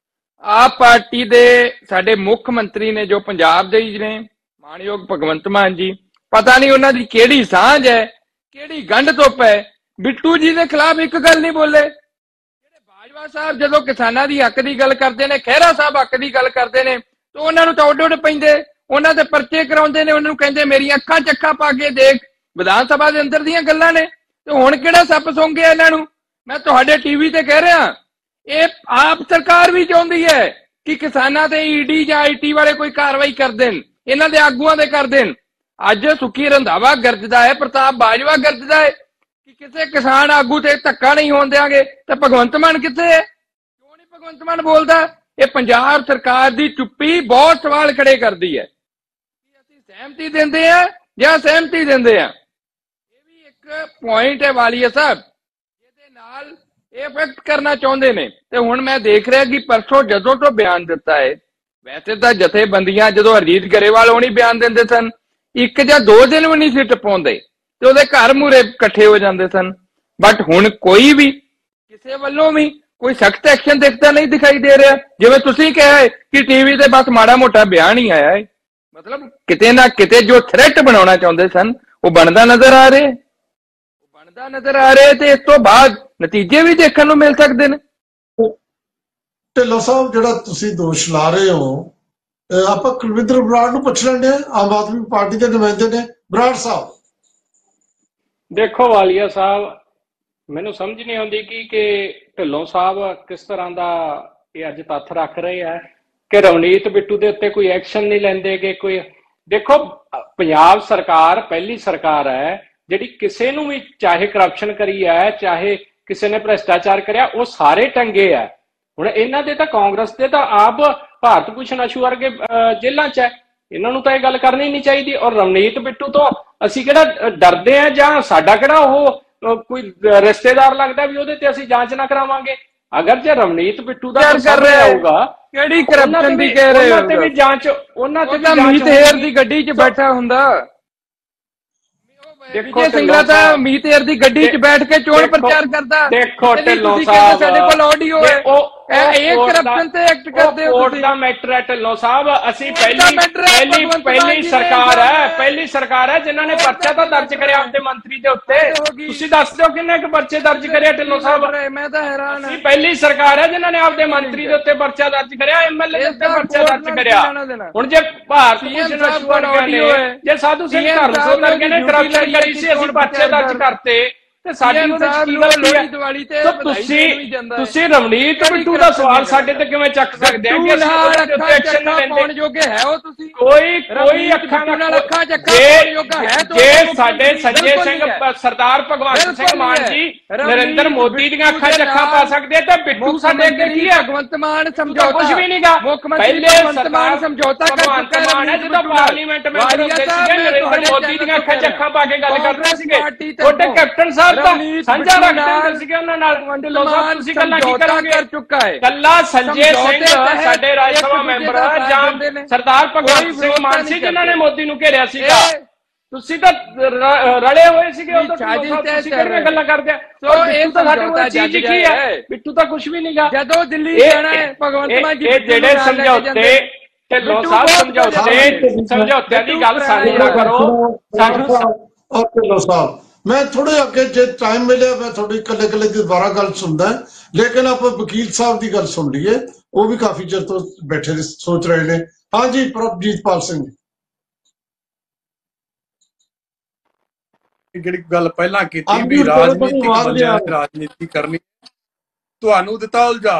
ਆਪ ਪਾਰਟੀ ਦੇ ਸਾਡੇ ਮੁੱਖ ਮੰਤਰੀ ਨੇ ਜੋ ਪੰਜਾਬ ਦੇ ਹੀ ਨੇ, ਮਾਨਯੋਗ ਭਗਵੰਤ ਮਾਨ ਜੀ, ਪਤਾ ਨਹੀਂ ਉਹਨਾਂ ਦੀ ਕਿਹੜੀ ਸਾਂਝ ਹੈ, ਕਿਹੜੀ ਗੰਢ ਧੁੱਪ ਹੈ, ਬਿੱਟੂ ਜੀ ਦੇ ਖਿਲਾਫ ਇੱਕ ਗੱਲ ਨਹੀਂ ਬੋਲੇ। ਜਿਹੜੇ ਬਾਜਵਾ ਸਾਹਿਬ ਜਦੋਂ ਕਿਸਾਨਾਂ ਦੀ ਹੱਕ ਦੀ ਗੱਲ ਕਰਦੇ ਨੇ, ਖਹਿਰਾ ਸਾਹਿਬ ਹੱਕ ਦੀ ਗੱਲ ਕਰਦੇ ਨੇ, ਤਾਂ ਉਹਨਾਂ ਨੂੰ ਤਾਂ ਉੱਡ ਪੈਂਦੇ, ਉਹਨਾਂ ਦੇ ਪਰਚੇ ਕਰਾਉਂਦੇ ਨੇ, ਉਹਨਾਂ ਨੂੰ ਕਹਿੰਦੇ ਮੇਰੀਆਂ ਅੱਖਾਂ ਚੱਖਾਂ ਪਾ ਕੇ ਦੇਖ। ਵਿਧਾਨ ਸਭਾ ਦੇ ਅੰਦਰ ਦੀਆਂ ਗੱਲਾਂ ਨੇ, ਤੇ ਹੁਣ ਕਿਹੜਾ ਸੱਪ ਸੁੰਘ ਗਿਆ ਇਹਨਾਂ ਨੂੰ। ਮੈਂ ਤੁਹਾਡੇ ਟੀਵੀ ਤੇ ਕਹਿ ਰਿਹਾ, ਇਹ ਆਪ ਸਰਕਾਰ ਵੀ ਚਾਹੁੰਦੀ ਹੈ ਕਿ ਕਿਸਾਨਾਂ ਤੇ ਈਡੀ ਜਾਂ ਆਈਟੀ ਵਾਲੇ ਕੋਈ ਕਾਰਵਾਈ ਕਰ ਦੇਣ, ਇਹਨਾਂ ਦੇ ਆਗੂਆਂ ਦੇ ਕਰ ਦੇਣ। ਅੱਜ ਸੁਖੀ ਰੰਧਾਵਾ ਗਰਜਦਾ ਹੈ, ਪ੍ਰਤਾਪ ਬਾਜਵਾ ਗਰਜਦਾ ਹੈ ਕਿ ਕਿਸੇ ਕਿਸਾਨ ਆਗੂ ਤੇ ਧੱਕਾ ਨਹੀਂ ਹੋਣ ਦਿਆਂਗੇ। ਤੇ ਭਗਵੰਤ ਮਾਨ ਕਿੱਥੇ ਹੈ? ਕਿਉਂ ਨਹੀਂ ਭਗਵੰਤ ਮਾਨ ਬੋਲਦਾ? ਇਹ ਪੰਜਾਬ ਸਰਕਾਰ ਦੀ ਚੁੱਪੀ ਬਹੁਤ ਸਵਾਲ ਖੜੇ ਕਰਦੀ ਹੈ ਕਿ ਅਸੀਂ ਸਹਿਮਤੀ ਦਿੰਦੇ ਆ ਜਾਂ ਸਹਿਮਤੀ ਦਿੰਦੇ ਆ। ਇਹ ਵੀ ਇੱਕ ਪੁਆਇੰਟ ਹੈ ਵਾਲੀਆ ਸਾਹਿਬ, ਜਿਹਦੇ ਨਾਲ ਇਹ ਇਫੈਕਟ ਕਰਨਾ ਚਾਹੁੰਦੇ ਨੇ। ਤੇ ਹੁਣ ਮੈਂ ਦੇਖ ਰਿਹਾ ਕਿ ਪਰਸੋਂ ਜਦੋਂ ਤੋਂ ਬਿਆਨ ਦਿੱਤਾ ਹੈ, ਵੈਸੇ ਤਾਂ ਜਥੇਬੰਦੀਆਂ ਜਦੋਂ ਹਰਜੀਤ ਗਰੇਵਾਲ ਹੋਣੀ ਬਿਆਨ ਦਿੰਦੇ ਸਨ, 1 ਜਾਂ 2 ਦਿਨ ਵੀ ਨਹੀਂ ਸੀ ਟਪਾਉਂਦੇ ਤੇ ਉਹਦੇ ਘਰ ਮੂਹਰੇ ਇਕੱਠੇ ਹੋ ਜਾਂਦੇ ਸਨ। ਬਟ ਹੁਣ ਕੋਈ ਵੀ ਕਿਸੇ ਵੱਲੋਂ ਵੀ ਕੋਈ ਸਖਤ ਐਕਸ਼ਨ ਦਿਖਦਾ ਨਹੀਂ ਦਿਖਾਈ ਦੇ ਰਿਹਾ। ਜਿਵੇਂ ਤੁਸੀਂ ਕਿਹਾ ਹੈ ਕਿ ਟੀਵੀ ਤੇ ਬਸ ਮਾੜਾ ਮੋਟਾ ਬਿਆਨ ਹੀ ਆਇਆ ਹੈ, ਮਤਲਬ ਕਿਤੇ ਨਾ ਕਿਤੇ ਜੋ ਥ੍ਰੈਟ ਬਣਾਉਣਾ ਚਾਹੁੰਦੇ ਸਨ ਉਹ ਬਣਦਾ ਨਜ਼ਰ ਆ ਰਿਹਾ, ਤੇ ਇਸ ਤੋਂ ਬਾਅਦ ਨਤੀਜੇ ਵੀ ਦੇਖਣ ਨੂੰ ਮਿਲ ਸਕਦੇ ਨੇ। ਢਿੱਲੋਂ ਸਾਹਿਬ, ਜਿਹੜਾ ਤੁਸੀਂ ਦੋਸ਼ ਲਾ ਰਹੇ ਹੋ, ਆਪਾਂ ਕੁਲਵਿੰਦਰ ਬਰਾੜ ਨੂੰ ਪੁੱਛ ਲੈਂਦੇ ਹਾਂ, ਆਮ ਆਦਮੀ ਪਾਰਟੀ ਦੇ ਨੁਮਾਇੰਦੇ ਨੇ। ਬਰਾੜ ਸਾਹਿਬ। ਦੇਖੋ ਵਾਲੀਆ ਸਾਹਿਬ, ਮੈਨੂੰ ਸਮਝ ਨਹੀਂ ਆਉਂਦੀ ਕਿ ਢਿੱਲੋਂ ਸਾਹਿਬ ਕਿਸ ਤਰ੍ਹਾਂ ਦਾ ਇਹ ਅੱਜ ਤੱਥ ਰੱਖ ਰਹੇ ਆ ਕਿ ਰਵਨੀਤ ਬਿੱਟੂ ਦੇ ਉੱਤੇ ਕੋਈ ਐਕਸ਼ਨ ਨਹੀਂ ਲੈਂਦੇ ਕਿ ਕੋਈ। ਦੇਖੋ ਪੰਜਾਬ ਸਰਕਾਰ ਪਹਿਲੀ ਸਰਕਾਰ ਹੈ ਜਿਹੜੀ ਕਿਸੇ ਨੂੰ ਵੀ ਚਾਹੇ ਕਰਪਸ਼ਨ ਕਰੀ ਹੈ, ਚਾਹੇ ਕਿਸੇ ਨੇ ਭ੍ਰਿਸ਼ਟਾਚਾਰ ਕਰਿਆ, ਉਹ ਸਾਰੇ ਟੰਗੇ ਆ। ਹੁਣ ਇਹਨਾਂ ਦੇ ਤਾਂ ਕਾਂਗਰਸ ਦੇ ਤਾਂ ਆਪ ਭਾਰਤ ਭੂਸ਼ਣ ਅਸ਼ੂ ਵਰਗੇ ਜੇਲ੍ਹਾਂ 'ਚ ਹੈ, ਇਹਨਾਂ ਨੂੰ ਤਾਂ ਇਹ ਗੱਲ ਕਰਨੀ ਨਹੀਂ ਚਾਹੀਦੀ। ਔਰ ਰਵਨੀਤ ਬਿੱਟੂ ਤੋਂ ਅਸੀਂ ਕਿਹੜਾ ਡਰਦੇ ਆ, ਜਾਂ ਸਾਡਾ ਕਿਹੜਾ ਉਹ ਕੋਈ ਰਿਸ਼ਤੇਦਾਰ ਲੱਗਦਾ ਵੀ ਉਹਦੇ ਤੇ ਅਸੀਂ ਜਾਂਚ ਨਾ ਕਰਾਵਾਂਗੇ। ਅਗਰ ਜੇ ਰਵਨੀਤ ਬਿੱਟੂ ਦਾ ਕਰ ਰਿਹਾ ਹੋਊਗਾ, ਕਿਹੜੀ ਕਰਪਸ਼ਨ ਦੀ ਕਹਿ ਰਹੇ ਹੋ, ਉਹਨਾਂ ਤੇ ਵੀ ਜਾਂਚ, ਉਹਨਾਂ ਤੇ ਵੀ ਮੀਤ ਹੇਰ ਦੀ ਗੱਡੀ 'ਚ ਬੈਠਾ ਹੁੰਦਾ। ਦੇਖੋ ਸਿੰਗਲਾ ਤਾਂ ਮੀਤ ਹੇਰ ਦੀ ਗੱਡੀ 'ਚ ਬੈਠ ਕੇ ਚੋਣ ਪ੍ਰਚਾਰ ਕਰਦਾ। ਦੇਖੋ ਢਿੱਲੋਂ ਸਾਹਿਬ, ਸਾਡੇ ਕੋਲ ਆਡੀਓ ਹੈ, ਇਹ ਕਰਪਸ਼ਨ ਤੇ ਐਕਟ ਕਰਦੇ ਹੋ ਕੋਰਟ ਦਾ ਮੈਟਰ ਹੈ ਢਿੱਲੋਂ ਸਾਹਿਬ। ਅਸੀਂ ਪਹਿਲੀ ਸਰਕਾਰ ਹੈ ਜਿਨ੍ਹਾਂ ਨੇ ਪਰਚਾ ਤਾਂ ਦਰਜ ਕਰਿਆ ਆਪਣੇ ਮੰਤਰੀ ਦੇ ਉੱਤੇ। ਤੁਸੀਂ ਦੱਸ ਦਿਓ ਕਿੰਨੇ ਕੁ ਪਰਚੇ ਦਰਜ ਕਰਿਆ ਢਿੱਲੋਂ ਸਾਹਿਬ? ਮੈਂ ਤਾਂ ਹੈਰਾਨ ਹਾਂ। ਪਹਿਲੀ ਸਰਕਾਰ ਹੈ ਜਿਨ੍ਹਾਂ ਨੇ ਆਪਣੇ ਮੰਤਰੀ ਦੇ ਉੱਤੇ ਪਰਚਾ ਦਰਜ ਕਰਿਆ, ਐਮਐਲਏ ਦੇ ਉੱਤੇ ਪਰਚਾ ਦਰਜ ਕਰਿਆ। ਹੁਣ ਜੇ ਭਾਰਤ ਭੂਸ਼ਣ ਅਸ਼ਵਰਗਾ ਨੇ, ਜੇ ਸਾਧੂ ਸਿੰਘ ਧਰਮਸੋਤ ਵਰਗੇ ਨੇ ਕਰਪਸ਼ਨ ਕਰੀ ਸੀ, ਅਸੀਂ ਪਰਚੇ ਦਰਜ ਕਰਤੇ ਤੇ ਸਾਡੀ ਉਹਦੇ ਚ ਕੀ ਗਲਤੀ ਹੈ? ਤੁਸੀਂ ਰਵਨੀਤ ਬਿੱਟੂ ਦਾ ਸਵਾਲ ਸਾਡੇ ਤੇ ਕਿਵੇਂ ਚੱਕ ਸਕਦੇ ਆ ਕਿ ਅਸੀਂ ਉਹਦੇ ਉੱਤੇ ਐਕਸ਼ਨ ਨਹੀਂ ਲੈਂਦੇ? ਜੋਗੇ ਹੈ ਉਹ ਤੁਸੀਂ? ਕੋਈ ਅੱਖਾਂ ਨਾਲ ਅੱਖਾਂ ਚੱਕਾ ਜੋਗਾ ਹੈ? ਜੇ ਸਾਡੇ ਸੰਜੇ ਸਿੰਘ, ਸਰਦਾਰ ਭਗਵੰਤ ਸਿੰਘ ਮਾਨ ਜੀ ਨਰਿੰਦਰ ਮੋਦੀ ਦੀਆਂ ਅੱਖਾਂ ਚੱਕਾ ਪਾ ਸਕਦੇ ਤਾਂ ਬਿੱਟੂ ਸਾਡੇ ਅੱਗੇ ਕੀ ਹੈ? ਭਗਵੰਤ ਮਾਨ ਸਮਝੌਤਾ ਕੁਝ ਵੀ ਨਹੀਂਗਾ। ਪਹਿਲੇ ਭਗਵੰਤ ਮਾਨ ਸਮਝੌਤਾ ਕਰ ਚੁੱਕਾ ਹੈ। ਜਦੋਂ ਪਾਰਲੀਮੈਂਟ ਮੈਂਬਰ ਹੁੰਦੇ ਸੀਗੇ ਨਰਿੰਦਰ ਮੋਦੀ ਦੀਆਂ ਅੱਖਾਂ ਚੱਕਾ ਪਾ ਕੇ ਗੱਲ ਕਰਦੇ ਸੀਗੇ। ਤੁਹਾਡੇ ਕੈਪਟਨ ਸਾਹਿਬ ਦਾ ਸਾਂਝਾ ਰੱਖਦੇ ਸੀਗੇ ਉਹਨਾਂ ਨਾਲ। ਢਿੱਲੋਂ ਸਾਹਿਬ ਤੁਸੀਂ ਗੱਲਾਂ ਕੀ ਕਰੋਗੇ? ਕਰ ਚੁੱਕਾ ਹੈ ਕੱਲਾ ਸੰਜੇ ਸਿੰਘ ਸਾਡੇ ਰਾਜ ਸਭਾ ਮੈਂਬਰ ਜਾਂ ਸਰਦਾਰ ਭਗਵੰਤ ਸਿੰਘ ਮਾਨ ਸੀ ਜਿਨ੍ਹਾਂ ਨੇ ਮੋਦੀ ਨੂੰ ਘੇਰਿਆ ਸੀਗਾ। ਤੁਸੀਂ ਤਾਂ ਰਲੇ ਹੋਏ ਸੀਗੇ ਉਦੋਂ। ਤੁਸੀਂ ਕਿਹੜੀਆਂ ਗੱਲਾਂ ਕਰਦੇ ਆ? ਇਹ ਤਾਂ ਸਾਡੇ ਕੋਲ ਚੀਜ਼ ਕੀ ਹੈ? ਬਿੱਟੂ ਤਾਂ ਕੁਝ ਵੀ ਨਹੀਂਗਾ। ਜਦੋਂ ਦਿੱਲੀ ਜਾਣਾ ਹੈ ਭਗਵੰਤ ਮਾਨ ਜੀ ਇਹ ਜਿਹੜੇ ਸਮਝੌਤੇ ਢਿੱਲੋਂ ਸਾਹਿਬ ਸਮਝੌਤਿਆਂ ਦੀ ਗੱਲ ਸਾਡੀ ਨਾ ਕਰੋ। ਢਿੱਲੋਂ ਸਾਹਿਬ मैं थोड़े अगे जे टाइम मिले मैं थोड़ी कले कले की दोबारा गल सुनदा है, लेकिन आप वकील साहब की गल सुन लीए, वो भी काफी चिर तो बैठे सोच रहे ने। हाँ जी प्रभजीतपाल सिंह ਜਿਹੜੀ ਗੱਲ ਪਹਿਲਾਂ ਕੀਤੀ ਵੀ ਰਾਜਨੀਤਿਕ ਬੰਦਿਆਂ ਨੇ ਰਾਜਨੀਤੀ ਕਰਨੀ, ਤੁਹਾਨੂੰ ਦਿੱਤਾ ਉਲਝਾ।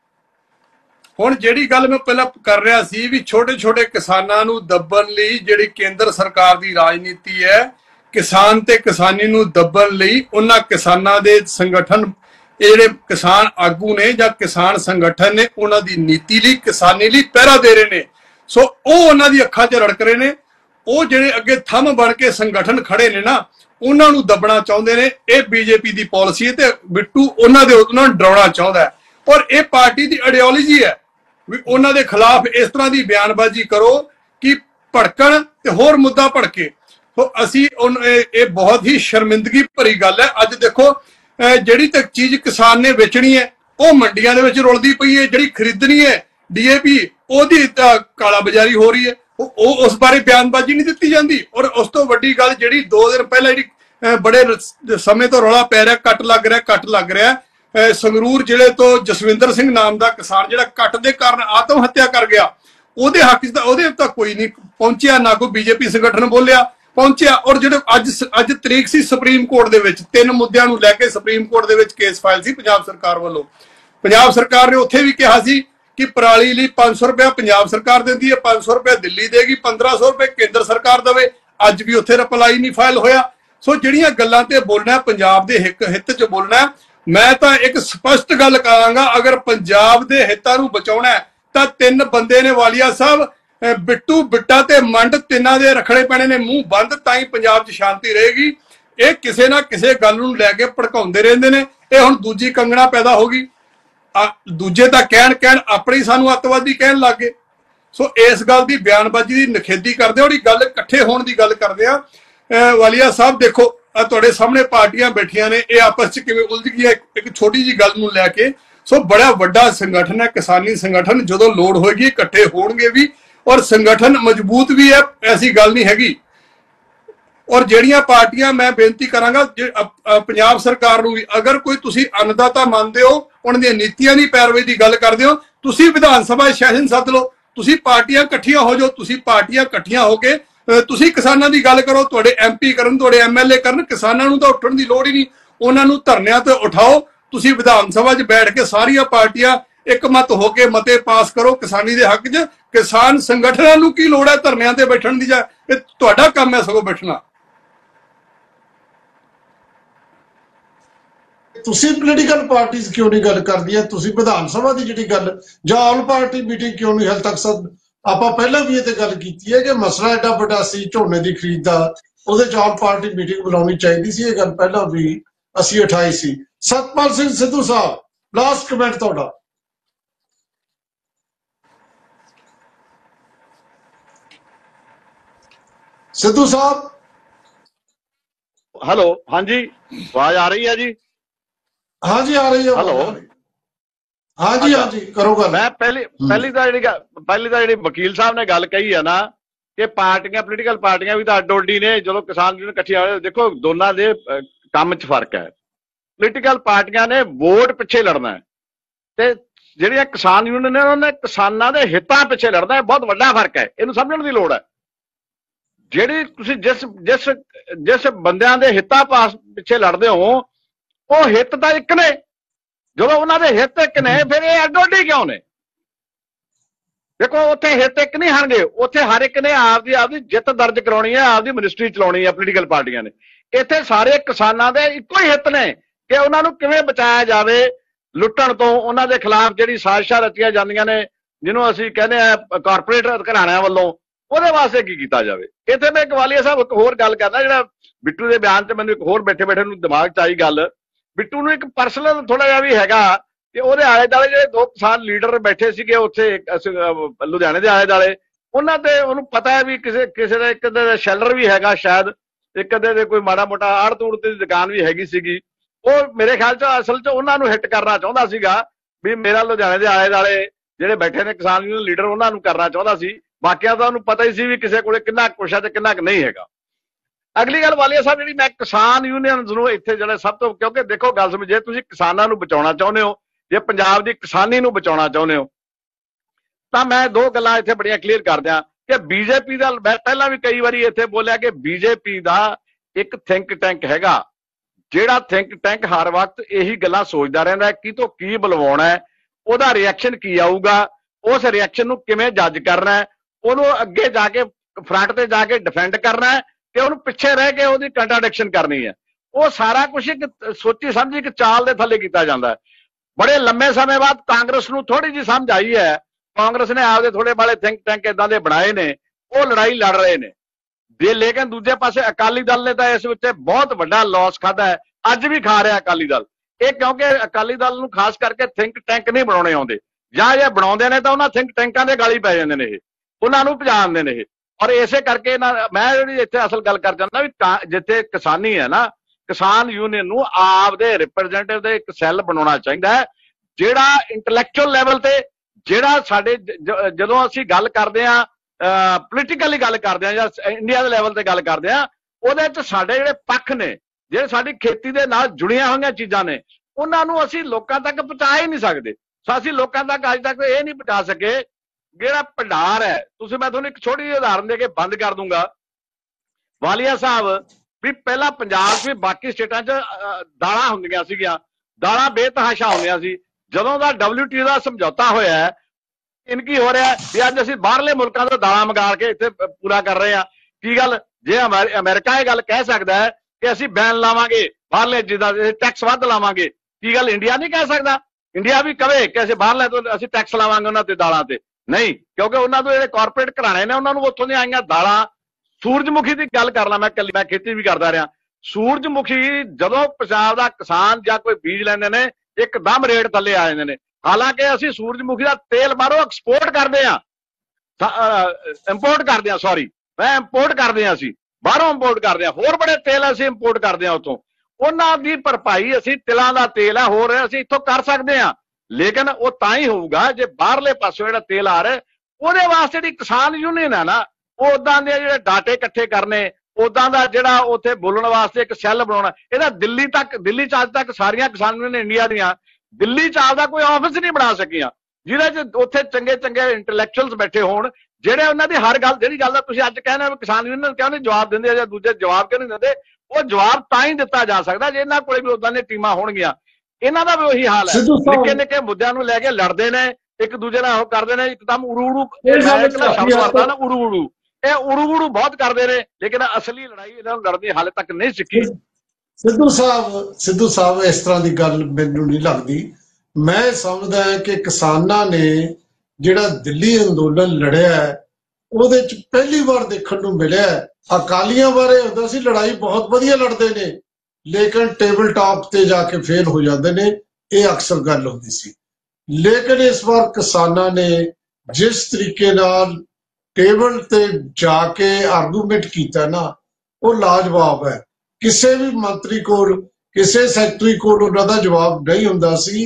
ਹੁਣ ਜਿਹੜੀ ਗੱਲ ਮੈਂ ਪਹਿਲਾਂ ਕਰ ਰਿਹਾ ਸੀ ਵੀ ਛੋਟੇ ਛੋਟੇ ਕਿਸਾਨਾਂ ਨੂੰ ਦੱਬਣ ਲਈ ਜਿਹੜੀ ਕੇਂਦਰ ਸਰਕਾਰ ਦੀ ਰਾਜਨੀਤੀ ਹੈ, ਕਿਸਾਨ ਤੇ ਕਿਸਾਨੀ ਨੂੰ ਦੱਬਣ ਲਈ ਉਹਨਾਂ ਕਿਸਾਨਾਂ ਦੇ ਸੰਗਠਨ, ਇਹ ਜਿਹੜੇ ਕਿਸਾਨ ਆਗੂ ਨੇ ਜਾਂ ਕਿਸਾਨ ਸੰਗਠਨ ਨੇ, ਉਹਨਾਂ ਦੀ ਨੀਤੀ ਲਈ ਕਿਸਾਨੀ ਲਈ ਪਹਿਰਾ ਦੇ ਰਹੇ ਨੇ। ਸੋ ਉਹ ਉਹਨਾਂ ਦੀ ਅੱਖਾਂ 'ਚ ਰੜਕ ਰਹੇ ਨੇ। ਉਹ ਜਿਹੜੇ ਅੱਗੇ ਥੰਮ ਬਣ ਕੇ ਸੰਗਠਨ ਖੜੇ ਨੇ ਨਾ, ਉਹਨਾਂ ਨੂੰ ਦੱਬਣਾ ਚਾਹੁੰਦੇ ਨੇ। ਇਹ ਬੀਜੇਪੀ ਦੀ ਪਾਲਿਸੀ ਹੈ ਤੇ ਬਿੱਟੂ ਉਹਨਾਂ ਨੂੰ ਡਰਾਉਣਾ ਚਾਹੁੰਦਾ ਹੈ। ਔਰ ਇਹ ਪਾਰਟੀ ਦੀ ਆਈਡੀਓਲੋਜੀ ਹੈ ਵੀ ਉਹਨਾਂ ਦੇ ਖਿਲਾਫ ਇਸ ਤਰ੍ਹਾਂ ਦੀ ਬਿਆਨਬਾਜ਼ੀ ਕਰੋ ਕਿ ਭੜਕਣ ਤੇ ਹੋਰ ਮੁੱਦਾ ਭੜਕੇ। ਅਸੀਂ ਇਹ ਬਹੁਤ ਹੀ ਸ਼ਰਮਿੰਦਗੀ ਭਰੀ ਗੱਲ ਹੈ। ਅੱਜ ਦੇਖੋ ਜਿਹੜੀ ਤੱਕ ਚੀਜ਼ ਕਿਸਾਨ ਨੇ ਵੇਚਣੀ ਹੈ ਉਹ ਮੰਡੀਆਂ ਦੇ ਵਿੱਚ ਰੁਲਦੀ ਪਈ ਹੈ, ਜਿਹੜੀ ਖਰੀਦਣੀ ਹੈ DAP ਉਹਦੀ ਕਾਲਾ ਬਾਜ਼ਾਰੀ ਹੋ ਰਹੀ ਹੈ। ਉਹ ਉਸ ਬਾਰੇ ਬਿਆਨਬਾਜ਼ੀ ਨਹੀਂ ਦਿੱਤੀ ਜਾਂਦੀ। ਔਰ ਉਸ ਤੋਂ ਵੱਡੀ ਗੱਲ ਜਿਹੜੀ 2 ਦਿਨ ਪਹਿਲਾਂ ਜਿਹੜੀ ਬੜੇ ਸਮੇਂ ਤੋਂ ਰੌਲਾ ਪੈ ਰਿਹਾ, ਕੱਟ ਲੱਗ ਰਿਹਾ ਸੰਗਰੂਰ ਜ਼ਿਲ੍ਹੇ ਤੋਂ ਜਸਵਿੰਦਰ ਸਿੰਘ ਨਾਮ ਦਾ ਕਿਸਾਨ ਜਿਹੜਾ ਕੱਟ ਦੇ ਕਾਰਨ ਆਤਮ ਹੱਤਿਆ ਕਰ ਗਿਆ, ਉਹਦੇ ਹੱਕ 'ਚ ਤਾਂ ਉਹਦੇ ਤਾਂ ਕੋਈ ਨਹੀਂ ਪਹੁੰਚਿਆ, ਨਾ ਕੋਈ BJP ਸੰਗਠਨ ਬੋਲਿਆ ਪਹੁੰਚਿਆ। ਔਰ ਜਿਹੜੇ ਅੱਜ ਤਰੀਕ ਸੀ ਸੁਪਰੀਮ ਕੋਰਟ ਦੇ ਵਿੱਚ 3 ਮੁੱਦਿਆਂ ਨੂੰ ਲੈ ਕੇ ਸੁਪਰੀਮ ਕੋਰਟ ਦੇ ਵਿੱਚ ਕੇਸ ਫਾਈਲ ਸੀ ਪੰਜਾਬ ਸਰਕਾਰ ਵੱਲੋਂ। ਪੰਜਾਬ ਸਰਕਾਰ ਨੇ ਉੱਥੇ ਵੀ ਕਿਹਾ ਸੀ ਕਿ ਪਰਾਲੀ ਲਈ 500 ਰੁਪਇਆ ਪੰਜਾਬ ਸਰਕਾਰ ਦਿੰਦੀ ਹੈ, 500 ਰੁਪਇਆ ਦਿੱਲੀ ਦੇਗੀ, 1500 ਰੁਪਏ ਕੇਂਦਰ ਸਰਕਾਰ ਦੇਵੇ। ਅੱਜ ਵੀ ਉੱਥੇ ਰਿਪਲਾਈ ਨਹੀਂ ਫਾਈਲ ਹੋਇਆ। ਸੋ ਜਿਹੜੀਆਂ ਗੱਲਾਂ ਤੇ ਬੋਲਣਾ, ਪੰਜਾਬ ਦੇ ਹਿੱਤ 'ਚ ਬੋਲਣਾ, ਮੈਂ ਤਾਂ ਇੱਕ ਸਪਸ਼ਟ ਗੱਲ ਕਰਾਂਗਾ, ਅਗਰ ਪੰਜਾਬ ਦੇ ਹਿੱਤਾਂ ਨੂੰ ਬਚਾਉਣਾ ਤਾਂ 3 ਬੰਦੇ ਨੇ ਵਾਲੀਆ ਸਾਹਿਬ, ਬਿੱਟੂ, ਬਿੱਟਾ ਤੇ ਮੰਡ, ਤਿੰਨਾਂ ਦੇ ਰੱਖਣੇ ਪੈਣੇ ਨੇ ਮੂੰਹ ਬੰਦ, ਤਾਂ ਹੀ ਪੰਜਾਬ 'ਚ ਸ਼ਾਂਤੀ ਰਹੇਗੀ। ਇਹ ਕਿਸੇ ਨਾ ਕਿਸੇ ਗੱਲ ਨੂੰ ਲੈ ਕੇ ਭੜਕਾਉਂਦੇ ਰਹਿੰਦੇ ਨੇ। ਇਹ ਹੁਣ ਦੂਜੀ ਕੰਗਣਾ ਪੈਦਾ ਹੋ ਗਈ। ਦੂਜੇ ਤਾਂ ਕਹਿਣ ਆਪਣੇ ਸਾਨੂੰ ਅੱਤਵਾਦੀ ਕਹਿਣ ਲੱਗ ਗਏ। ਸੋ ਇਸ ਗੱਲ ਦੀ ਬਿਆਨਬਾਜ਼ੀ ਦੀ ਨਿਖੇਧੀ ਕਰਦੇ ਔਰ ਗੱਲ ਇਕੱਠੇ ਹੋਣ ਦੀ ਗੱਲ ਕਰਦੇ ਆ। ਵਾਲੀਆ ਸਾਹਿਬ ਦੇਖੋ ਤੁਹਾਡੇ ਸਾਹਮਣੇ ਪਾਰਟੀਆਂ ਬੈਠੀਆਂ ਨੇ, ਇਹ ਆਪਸ 'ਚ ਕਿਵੇਂ ਉਲਝ ਗਈਆਂ ਇੱਕ ਛੋਟੀ ਜੀ ਗੱਲ ਨੂੰ ਲੈ ਕੇ। ਸੋ ਬੜਾ ਵੱਡਾ ਸੰਗਠਨ ਹੈ ਕਿਸਾਨੀ ਸੰਗਠਨ, ਜਦੋਂ ਲੋੜ ਹੋਏਗੀ ਇਕੱਠੇ ਹੋਣਗੇ ਵੀ ਔਰ ਸੰਗਠਨ ਮਜ਼ਬੂਤ ਵੀ ਹੈ, ਐਸੀ ਗੱਲ ਨਹੀਂ ਹੈਗੀ। ਔਰ ਜਿਹੜੀਆਂ ਪਾਰਟੀਆਂ, ਮੈਂ ਬੇਨਤੀ ਕਰਾਂਗਾ ਪੰਜਾਬ ਸਰਕਾਰ ਨੂੰ ਵੀ, ਅਗਰ ਕੋਈ ਤੁਸੀਂ ਅੰਨਦਾਤਾ ਮੰਨਦੇ ਹੋ, ਉਹਨਾਂ ਦੀਆਂ ਨੀਤੀਆਂ ਦੀ ਪੈਰਵੀ ਦੀ ਗੱਲ ਕਰਦੇ ਹੋ, ਤੁਸੀਂ ਵਿਧਾਨ ਸਭਾ ਸੈਸ਼ਨ ਸੱਦ ਲਓ, ਤੁਸੀਂ ਪਾਰਟੀਆਂ ਇਕੱਠੀਆਂ ਹੋ ਜਾਓ, ਤੁਸੀਂ ਪਾਰਟੀਆਂ ਇਕੱਠੀਆਂ ਹੋ ਕੇ ਤੁਸੀਂ ਕਿਸਾਨਾਂ ਦੀ ਗੱਲ ਕਰੋ, ਤੁਹਾਡੇ MP ਕਰਨ, ਤੁਹਾਡੇ MLA ਕਰਨ। ਕਿਸਾਨਾਂ ਨੂੰ ਤਾਂ ਉੱਠਣ ਦੀ ਲੋੜ ਹੀ ਨਹੀਂ, ਉਹਨਾਂ ਨੂੰ ਧਰਨਿਆਂ ਤੇ ਉਠਾਓ। ਤੁਸੀਂ ਵਿਧਾਨ ਸਭਾ 'ਚ ਬੈਠ ਕੇ ਸਾਰੀਆਂ ਪਾਰਟੀਆਂ ਇੱਕਮਤ ਹੋ ਕੇ ਮਤੇ ਪਾਸ ਕਰੋ ਕਿਸਾਨੀ ਦੇ ਹੱਕ 'ਚ। ਕਿਸਾਨ ਸੰਗਠਨਾਂ ਨੂੰ ਕੀ ਲੋੜ ਹੈ ਧਰਨਿਆਂ ਤੇ ਬੈਠਣ ਦੀ? ਇਹ ਤੁਹਾਡਾ ਕੰਮ ਹੈ ਸਗੋਂ ਬੈਠਣਾ। ਤੁਸੀਂ ਪੋਲੀਟੀਕਲ ਪਾਰਟੀਆਂ ਕਿਉਂ ਨਹੀਂ ਗੱਲ ਕਰਦੀਆਂ? ਤੁਸੀਂ ਵਿਧਾਨ ਸਭਾ ਦੀ ਜਿਹੜੀ ਗੱਲ ਜਾਂ ਆਲ ਪਾਰਟੀ ਮੀਟਿੰਗ ਕਿਉਂ ਨਹੀਂ ਹਾਲ ਤੱਕ? ਆਪਾਂ ਪਹਿਲਾਂ ਵੀ ਇਹ ਤੇ ਗੱਲ ਕੀਤੀ ਹੈ ਕਿ ਮਸਲਾ ਐਡਾ ਵੱਡਾ ਸੀ ਝੋਨੇ ਦੀ ਖਰੀਦ ਦਾ, ਉਹਦੇ 'ਚ ਆਲ ਪਾਰਟੀ ਮੀਟਿੰਗ ਬੁਲਾਉਣੀ ਚਾਹੀਦੀ ਸੀ। ਇਹ ਗੱਲ ਪਹਿਲਾਂ ਵੀ ਅਸੀਂ ਉਠਾਈ ਸੀ। ਸਤਪਾਲ ਸਿੰਘ ਸਿੱਧੂ ਸਾਹਿਬ, ਲਾਸਟ ਕਮੈਂਟ ਤੁਹਾਡਾ। ਸਿੱਧੂ ਸਾਹਿਬ ਹੈਲੋ, ਹਾਂਜੀ ਆਵਾਜ਼ ਆ ਰਹੀ ਹੈ ਜੀ? ਹਾਂਜੀ ਆ ਰਹੀ ਹੈ। ਹੈਲੋ, हाँ जी हाँ जी करो गल। मैं पहली तो जी वकील साहब ने गल कही है ना कि पार्टियां पोलीटिकल पार्टियां भी तो अड्डो अड्डी ने जो किसान यूनियन इकट्ठियां होए, देखो दोनों के काम च फर्क है। पोलीटिकल पार्टियां ने वोट पिछे लड़ना है ते ਜਿਹੜੀਆਂ किसान यूनियन ने उन्होंने किसानों के हितों पिछे लड़ना है, बहुत बड़ा फर्क है, इनू समझण की लोड़ है। ਜਿਹੜੀ ਤੁਸੀਂ जिस ਬੰਦਿਆਂ ਦੇ ਹਿੱਤਾਂ ਪਿੱਛੇ ਲੜਦੇ ਹੋ ਉਹ ਹਿੱਤ ਤਾਂ ਇੱਕ ਨੇ, ਜਦੋਂ ਉਹਨਾਂ ਦੇ ਹਿੱਤ ਇੱਕ ਨੇ ਫਿਰ ਇਹ ਅੱਡੋ ਅੱਡੀ ਕਿਉਂ ਨੇ? ਦੇਖੋ ਉੱਥੇ ਹਿੱਤ ਇੱਕ ਨਹੀਂ ਹੋਣਗੇ, ਉੱਥੇ ਹਰ ਇੱਕ ਨੇ ਆਪਦੀ ਜਿੱਤ ਦਰਜ ਕਰਾਉਣੀ ਹੈ, ਆਪਦੀ ਮਿਨਿਸਟਰੀ ਚਲਾਉਣੀ ਹੈ ਪੋਲੀਟੀਕਲ ਪਾਰਟੀਆਂ ਨੇ। ਇੱਥੇ ਸਾਰੇ ਕਿਸਾਨਾਂ ਦੇ ਇੱਕੋ ਹੀ ਹਿੱਤ ਨੇ ਕਿ ਉਹਨਾਂ ਨੂੰ ਕਿਵੇਂ ਬਚਾਇਆ ਜਾਵੇ ਲੁੱਟਣ ਤੋਂ, ਉਹਨਾਂ ਦੇ ਖਿਲਾਫ ਜਿਹੜੀ ਸਾਜ਼ਿਸ਼ਾਂ ਰਚੀਆਂ ਜਾਂਦੀਆਂ ਨੇ ਜਿਹਨੂੰ ਅਸੀਂ ਕਹਿੰਦੇ ਆ ਕਾਰਪੋਰੇਟ ਘਰਾਣਿਆਂ ਵੱਲੋਂ, ਉਹਦੇ ਵਾਸਤੇ ਕੀ ਕੀਤਾ ਜਾਵੇ। ਇੱਥੇ ਮੈਂ ਗਵਾਲੀਆ ਸਾਹਿਬ ਇੱਕ ਹੋਰ ਗੱਲ ਕਰਦਾ, ਜਿਹੜਾ ਬਿੱਟੂ ਦੇ ਬਿਆਨ 'ਚ ਮੈਨੂੰ ਇੱਕ ਹੋਰ ਬੈਠੇ ਨੂੰ ਦਿਮਾਗ 'ਚ ਆਈ ਗੱਲ, ਬਿੱਟੂ ਨੂੰ ਇੱਕ ਪਰਸਨਲ ਥੋੜਾ ਜਿਹਾ ਵੀ ਹੈਗਾ ਕਿ ਉਹਦੇ ਆਲੇ ਦੁਆਲੇ ਜਿਹੜੇ 2 ਕਿਸਾਨ ਲੀਡਰ ਬੈਠੇ ਸੀਗੇ ਉੱਥੇ ਲੁਧਿਆਣੇ ਦੇ ਆਲੇ ਦੁਆਲੇ, ਉਹਨਾਂ ਤੇ ਉਹਨੂੰ ਪਤਾ ਹੈ ਵੀ ਕਿਸੇ ਦਾ ਇੱਕ ਦਾ ਸ਼ੈਲਰ ਵੀ ਹੈਗਾ, ਸ਼ਾਇਦ ਇੱਕ ਅੱਧੇ ਦੇ ਕੋਈ ਮਾੜਾ ਮੋਟਾ ਆੜ ਤੂੜ ਦੀ ਦੁਕਾਨ ਵੀ ਹੈਗੀ ਸੀਗੀ। ਉਹ ਮੇਰੇ ਖਿਆਲ 'ਚ ਅਸਲ 'ਚ ਉਹਨਾਂ ਨੂੰ ਹਿੱਟ ਕਰਨਾ ਚਾਹੁੰਦਾ ਸੀਗਾ ਵੀ ਮੇਰਾ ਲੁਧਿਆਣੇ ਦੇ ਆਲੇ ਦੁਆਲੇ ਜਿਹੜੇ ਬੈਠੇ ਨੇ ਕਿਸਾਨ ਯੂਨੀਅਨ ਲੀਡਰ ਉਹਨਾਂ ਨੂੰ ਕਰਨਾ ਚਾਹੁੰਦਾ ਸੀ। ਬਾਕੀਆਂ ਦਾ ਉਹਨੂੰ ਪਤਾ ਹੀ ਸੀ ਵੀ ਕਿਸੇ ਕੋਲੇ ਕਿੰਨਾ ਕੁਛ ਹੈ ਤੇ ਕਿੰਨਾ ਕੁ ਨਹੀਂ ਹੈਗਾ। ਅਗਲੀ ਗੱਲ ਵਾਲੀਆ ਸਾਹਿਬ, ਜਿਹੜੀ ਮੈਂ ਕਿਸਾਨ ਯੂਨੀਅਨਸ ਨੂੰ ਇੱਥੇ ਜਿਹੜੇ ਸਭ ਤੋਂ, ਕਿਉਂਕਿ ਦੇਖੋ ਗੱਲ ਸਮਝ, ਜੇ ਤੁਸੀਂ ਕਿਸਾਨਾਂ ਨੂੰ ਬਚਾਉਣਾ ਚਾਹੁੰਦੇ ਹੋ, ਜੇ ਪੰਜਾਬ ਦੀ ਕਿਸਾਨੀ ਨੂੰ ਬਚਾਉਣਾ ਚਾਹੁੰਦੇ ਹੋ, ਤਾਂ ਮੈਂ 2 ਗੱਲਾਂ ਇੱਥੇ ਬੜੀਆਂ ਕਲੀਅਰ ਕਰ ਦਿਆਂ ਕਿ ਬੀਜੇਪੀ ਦਾ, ਮੈਂ ਪਹਿਲਾਂ ਵੀ ਕਈ ਵਾਰੀ ਇੱਥੇ ਬੋਲਿਆ ਕਿ ਬੀਜੇਪੀ ਦਾ ਇੱਕ ਥਿੰਕ ਟੈਂਕ ਹੈਗਾ, ਜਿਹੜਾ ਥਿੰਕ ਟੈਂਕ ਹਰ ਵਕਤ ਇਹੀ ਗੱਲਾਂ ਸੋਚਦਾ ਰਹਿੰਦਾ ਕਿਤੋਂ ਕੀ ਬੁਲਵਾਉਣਾ ਹੈ, ਉਹਦਾ ਰਿਐਕਸ਼ਨ ਕੀ ਆਊਗਾ, ਉਸ ਰਿਐਕਸ਼ਨ ਨੂੰ ਕਿਵੇਂ ਜੱਜ ਕਰਨਾ ਹੈ, ਉਹਨੂੰ ਅੱਗੇ ਜਾ ਕੇ ਫਰੰਟ ਤੇ ਜਾ ਕੇ ਡਿਫੈਂਡ ਕਰਨਾ ਹੈ ਕਿ ਉਹਨੂੰ ਪਿੱਛੇ ਰਹਿ ਕੇ ਉਹਦੀ ਕੰਟਰਾਡਿਕਸ਼ਨ ਕਰਨੀ ਹੈ। ਉਹ ਸਾਰਾ ਕੁਝ ਇੱਕ ਸੋਚੀ ਸਮਝੀ ਇੱਕ ਚਾਲ ਦੇ ਥੱਲੇ ਕੀਤਾ ਜਾਂਦਾ ਹੈ। ਬੜੇ ਲੰਮੇ ਸਮੇਂ ਬਾਅਦ ਕਾਂਗਰਸ ਨੂੰ ਥੋੜੀ ਜਿਹੀ ਸਮਝ ਆਈ ਹੈ, ਕਾਂਗਰਸ ਨੇ ਆਪਦੇ ਥੋੜੇ ਬਾਲੇ ਥਿੰਕ ਟੈਂਕ ਇਦਾਂ ਦੇ ਬਣਾਏ ਨੇ, ਉਹ ਲੜਾਈ ਲੜ ਰਹੇ ਨੇ ਦੇ। ਲੇਕਿਨ ਦੂਜੇ ਪਾਸੇ ਅਕਾਲੀ ਦਲ ਨੇ ਤਾਂ ਇਸ ਵਿੱਚ ਬਹੁਤ ਵੱਡਾ ਲਾਸ ਖਾਦਾ ਹੈ, ਅੱਜ ਵੀ ਖਾ ਰਿਹਾ ਅਕਾਲੀ ਦਲ। ਇਹ ਕਿਉਂਕਿ ਅਕਾਲੀ ਦਲ ਨੂੰ ਖਾਸ ਕਰਕੇ ਥਿੰਕ ਟੈਂਕ ਨਹੀਂ ਬਣਾਉਣੇ ਆਉਂਦੇ, ਜਾਂ ਜੇ ਬਣਾਉਂਦੇ ਨੇ ਤਾਂ ਉਹਨਾਂ ਥਿੰਕ ਟੈਂਕਾਂ ਦੇ ਗਾਲੀ ਪੈ ਜਾਂਦੇ ਨੇ, ਇਹ ਉਹਨਾਂ ਨੂੰ ਭਜਾਉਂਦੇ ਨੇ ਇਹ। ਔਰ ਇਸੇ ਕਰਕੇ ਮੈਂ ਜਿਹੜੀ ਇੱਥੇ ਅਸਲ ਗੱਲ ਕਰ ਜਾਂਦਾ ਵੀ ਜਿੱਥੇ ਕਿਸਾਨੀ ਹੈ ਨਾ, ਕਿਸਾਨ ਯੂਨੀਅਨ ਨੂੰ ਆਪਦੇ ਰਿਪਰੈਜ਼ੈਂਟੇਟਿਵ ਦੇ ਇੱਕ ਸੈੱਲ ਬਣਾਉਣਾ ਚਾਹੀਦਾ ਹੈ, ਜਿਹੜਾ ਇੰਟੈਲੈਕਚੁਅਲ ਲੈਵਲ ਤੇ, ਜਿਹੜਾ ਸਾਡੇ ਜਦੋਂ ਅਸੀਂ ਗੱਲ ਕਰਦੇ ਹਾਂ ਪੋਲੀਟੀਕਲੀ ਗੱਲ ਕਰਦੇ ਹਾਂ ਜਾਂ ਇੰਡੀਆ ਦੇ ਲੈਵਲ ਤੇ ਗੱਲ ਕਰਦੇ ਹਾਂ, ਉਹਦੇ 'ਚ ਸਾਡੇ ਜਿਹੜੇ ਪੱਖ ਨੇ, ਜਿਹੜੇ ਸਾਡੀ ਖੇਤੀ ਦੇ ਨਾਲ ਜੁੜੀਆਂ ਹੋਈਆਂ ਚੀਜ਼ਾਂ ਨੇ, ਉਹਨਾਂ ਨੂੰ ਅਸੀਂ ਲੋਕਾਂ ਤੱਕ ਪਹੁੰਚਾ ਹੀ ਨਹੀਂ ਸਕਦੇ। ਅਸੀਂ ਲੋਕਾਂ ਤੱਕ ਅੱਜ ਤੱਕ ਇਹ ਨਹੀਂ ਪਹੁੰਚਾ ਸਕੇ। ਜਿਹੜਾ ਭੰਡਾਰ ਹੈ, ਤੁਸੀਂ, ਮੈਂ ਤੁਹਾਨੂੰ ਇੱਕ ਛੋਟੀ ਜਿਹੀ ਉਦਾਹਰਨ ਦੇ ਕੇ ਬੰਦ ਕਰ ਦੂੰਗਾ ਵਾਲੀਆ ਸਾਹਿਬ, ਵੀ ਪਹਿਲਾਂ ਪੰਜਾਬ 'ਚ ਵੀ ਬਾਕੀ ਸਟੇਟਾਂ 'ਚ ਦਾਲਾਂ ਹੁੰਦੀਆਂ ਸੀਗੀਆਂ, ਦਾਲਾਂ ਬੇਤਹਾਸ਼ਾ ਹੁੰਦੀਆਂ ਸੀ। ਜਦੋਂ ਦਾ WTO ਦਾ ਸਮਝੌਤਾ ਹੋਇਆ, ਕੀ ਹੋ ਰਿਹਾ ਵੀ ਅੱਜ ਅਸੀਂ ਬਾਹਰਲੇ ਮੁਲਕਾਂ ਤੋਂ ਦਾਲਾਂ ਮੰਗਾ ਕੇ ਇੱਥੇ ਪੂਰਾ ਕਰ ਰਹੇ ਹਾਂ। ਕੀ ਗੱਲ, ਜੇ ਅਮਰੀਕਾ ਇਹ ਗੱਲ ਕਹਿ ਸਕਦਾ ਹੈ ਕਿ ਅਸੀਂ ਬੈਨ ਲਾਵਾਂਗੇ ਬਾਹਰਲੇ ਜਿੱਦਾਂ ਟੈਕਸ ਵੱਧ ਲਾਵਾਂਗੇ, ਕੀ ਗੱਲ ਇੰਡੀਆ ਨਹੀਂ ਕਹਿ ਸਕਦਾ? ਇੰਡੀਆ ਵੀ ਕਵੇ ਕਿ ਅਸੀਂ ਬਾਹਰਲੇ ਤੋਂ ਅਸੀਂ ਟੈਕਸ ਲਾਵਾਂਗੇ ਉਹਨਾਂ ਤੇ ਦਾਲਾਂ ਤੇ? ਨਹੀਂ, ਕਿਉਂਕਿ ਉਹਨਾਂ ਤੋਂ ਜਿਹੜੇ ਕਾਰਪੋਰੇਟ ਘਰਾਣੇ ਨੇ ਉਹਨਾਂ ਨੂੰ ਉੱਥੋਂ ਦੀਆਂ ਆਈਆਂ ਦਾਲਾਂ। ਸੂਰਜਮੁਖੀ ਦੀ ਗੱਲ ਕਰ ਲਾਂ, ਮੈਂ ਖੇਤੀ ਵੀ ਕਰਦਾ ਰਿਹਾ। ਸੂਰਜਮੁਖੀ ਜਦੋਂ ਪੰਜਾਬ ਦਾ ਕਿਸਾਨ ਜਾਂ ਕੋਈ ਬੀਜ ਲੈਂਦੇ ਨੇ, ਇੱਕਦਮ ਰੇਟ ਥੱਲੇ ਆ ਜਾਂਦੇ ਨੇ। ਹਾਲਾਂਕਿ ਅਸੀਂ ਸੂਰਜਮੁਖੀ ਦਾ ਤੇਲ ਬਾਹਰੋਂ ਐਕਸਪੋਰਟ ਕਰਦੇ ਹਾਂ, ਇੰਪੋਰਟ ਕਰਦੇ ਹਾਂ, ਇੰਪੋਰਟ ਕਰਦੇ ਹਾਂ, ਅਸੀਂ ਬਾਹਰੋਂ ਇੰਪੋਰਟ ਕਰਦੇ ਹਾਂ। ਹੋਰ ਬੜੇ ਤੇਲ ਅਸੀਂ ਇੰਪੋਰਟ ਕਰਦੇ ਹਾਂ ਉੱਥੋਂ, ਉਹਨਾਂ ਦੀ ਭਰਪਾਈ ਅਸੀਂ ਤਿਲਾਂ ਦਾ ਤੇਲ ਹੈ, ਹੋਰ ਅਸੀਂ ਇੱਥੋਂ ਕਰ ਸਕਦੇ ਹਾਂ। ਲੇਕਿਨ ਉਹ ਤਾਂ ਹੀ ਹੋਊਗਾ ਜੇ ਬਾਹਰਲੇ ਪਾਸੋਂ ਜਿਹੜਾ ਤੇਲ ਆ ਰਿਹਾ, ਉਹਦੇ ਵਾਸਤੇ ਜਿਹੜੀ ਕਿਸਾਨ ਯੂਨੀਅਨ ਹੈ ਨਾ, ਉਹ ਉਦਾਂ ਦੇ ਜਿਹੜੇ ਡਾਟੇ ਇਕੱਠੇ ਕਰਨੇ, ਉਦਾਂ ਦਾ ਜਿਹੜਾ ਉੱਥੇ ਬੋਲਣ ਵਾਸਤੇ ਇੱਕ ਸੈੱਲ ਬਣਾਉਣਾ। ਇਹਦਾ ਦਿੱਲੀ 'ਚ ਅੱਜ ਤੱਕ ਸਾਰੀਆਂ ਕਿਸਾਨ ਯੂਨੀਅਨ ਇੰਡੀਆ ਦੀਆਂ ਦਿੱਲੀ 'ਚ ਆਪਦਾ ਕੋਈ ਆਫਿਸ ਨਹੀਂ ਬਣਾ ਸਕੀਆਂ, ਜਿਹਦੇ 'ਚ ਉੱਥੇ ਚੰਗੇ ਇੰਟੈਲੈਕਚੁਅਲਸ ਬੈਠੇ ਹੋਣ, ਜਿਹੜੇ ਉਹਨਾਂ ਦੀ ਹਰ ਗੱਲ, ਜਿਹੜੀ ਗੱਲ ਦਾ ਤੁਸੀਂ ਅੱਜ ਕਹਿੰਦੇ ਕਿਸਾਨ ਯੂਨੀਅਨ ਕਿਉਂ ਨਹੀਂ ਜਵਾਬ ਦਿੰਦੇ ਜਾਂ ਦੂਜੇ ਜਵਾਬ ਕਿਉਂ ਨਹੀਂ ਦਿੰਦੇ, ਉਹ ਜਵਾਬ ਤਾਂ ਹੀ ਦਿੱਤਾ ਜਾ ਸਕਦਾ ਜੇ ਇਹਨਾਂ ਕੋਲੇ ਵੀ ਉਦਾਂ ਦੀਆਂ ਟੀਮਾਂ ਹੋਣਗੀਆਂ। ਇਹਨਾਂ ਦਾ ਵੀ ਉਹੀ ਹਾਲ ਹੈ, ਨਿੱਕੇ ਨਿੱਕੇ ਮੁੱਦਿਆਂ ਨੂੰ ਲੈ ਕੇ ਲੜਦੇ ਨੇ, ਇੱਕ ਦੂਜੇ ਨਾਲ ਉਹ ਕਰਦੇ ਨੇ, ਇੱਕਦਮ ਉੜੂ ਸ਼ਬਦ ਵਰਤਾ ਨਾ, ਉੜੂ ਇਹ ਉੜੂ ਬਹੁਤ ਕਰਦੇ ਨੇ, ਲੇਕਿਨ ਅਸਲੀ ਲੜਾਈ ਇਹਨਾਂ ਨੂੰ ਲੜਨੀ ਹਾਲੇ ਤੱਕ ਨਹੀਂ ਸਿੱਖੀ। ਸਿੱਧੂ ਸਾਹਿਬ ਇਸ ਤਰ੍ਹਾਂ ਦੀ ਗੱਲ ਮੈਨੂੰ ਨਹੀਂ ਲੱਗਦੀ। ਮੈਂ ਸਮਝਦਾ ਕਿ ਕਿਸਾਨਾਂ ਨੇ ਜਿਹੜਾ ਦਿੱਲੀ ਅੰਦੋਲਨ ਲੜਿਆ, ਉਹਦੇ ਚ ਪਹਿਲੀ ਵਾਰ ਦੇਖਣ ਨੂੰ ਮਿਲਿਆ। ਅਕਾਲੀਆਂ ਬਾਰੇ ਹੁੰਦਾ ਸੀ ਲੜਾਈ ਬਹੁਤ ਵਧੀਆ ਲੜਦੇ ਨੇ, ਲੇਕਿਨ ਟੇਬਲ ਟਾਪ ਤੇ ਜਾ ਕੇ ਫੇਲ ਹੋ ਜਾਂਦੇ ਨੇ, ਇਹ ਅਕਸਰ ਗੱਲ ਹੁੰਦੀ ਸੀ। ਲੇਕਿਨ ਇਸ ਵਾਰ ਕਿਸਾਨਾਂ ਨੇ ਜਿਸ ਤਰੀਕੇ ਨਾਲ ਟੇਬਲ ਤੇ ਜਾ ਕੇ ਆਰਗੂਮੈਂਟ ਕੀਤਾ ਨਾ, ਉਹ ਲਾਜਵਾਬ ਹੈ। ਕਿਸੇ ਵੀ ਮੰਤਰੀ ਕੋਲ, ਕਿਸੇ ਸੈਕਟਰੀ ਕੋਲ ਉਹਨਾਂ ਦਾ ਜਵਾਬ ਨਹੀਂ ਹੁੰਦਾ ਸੀ।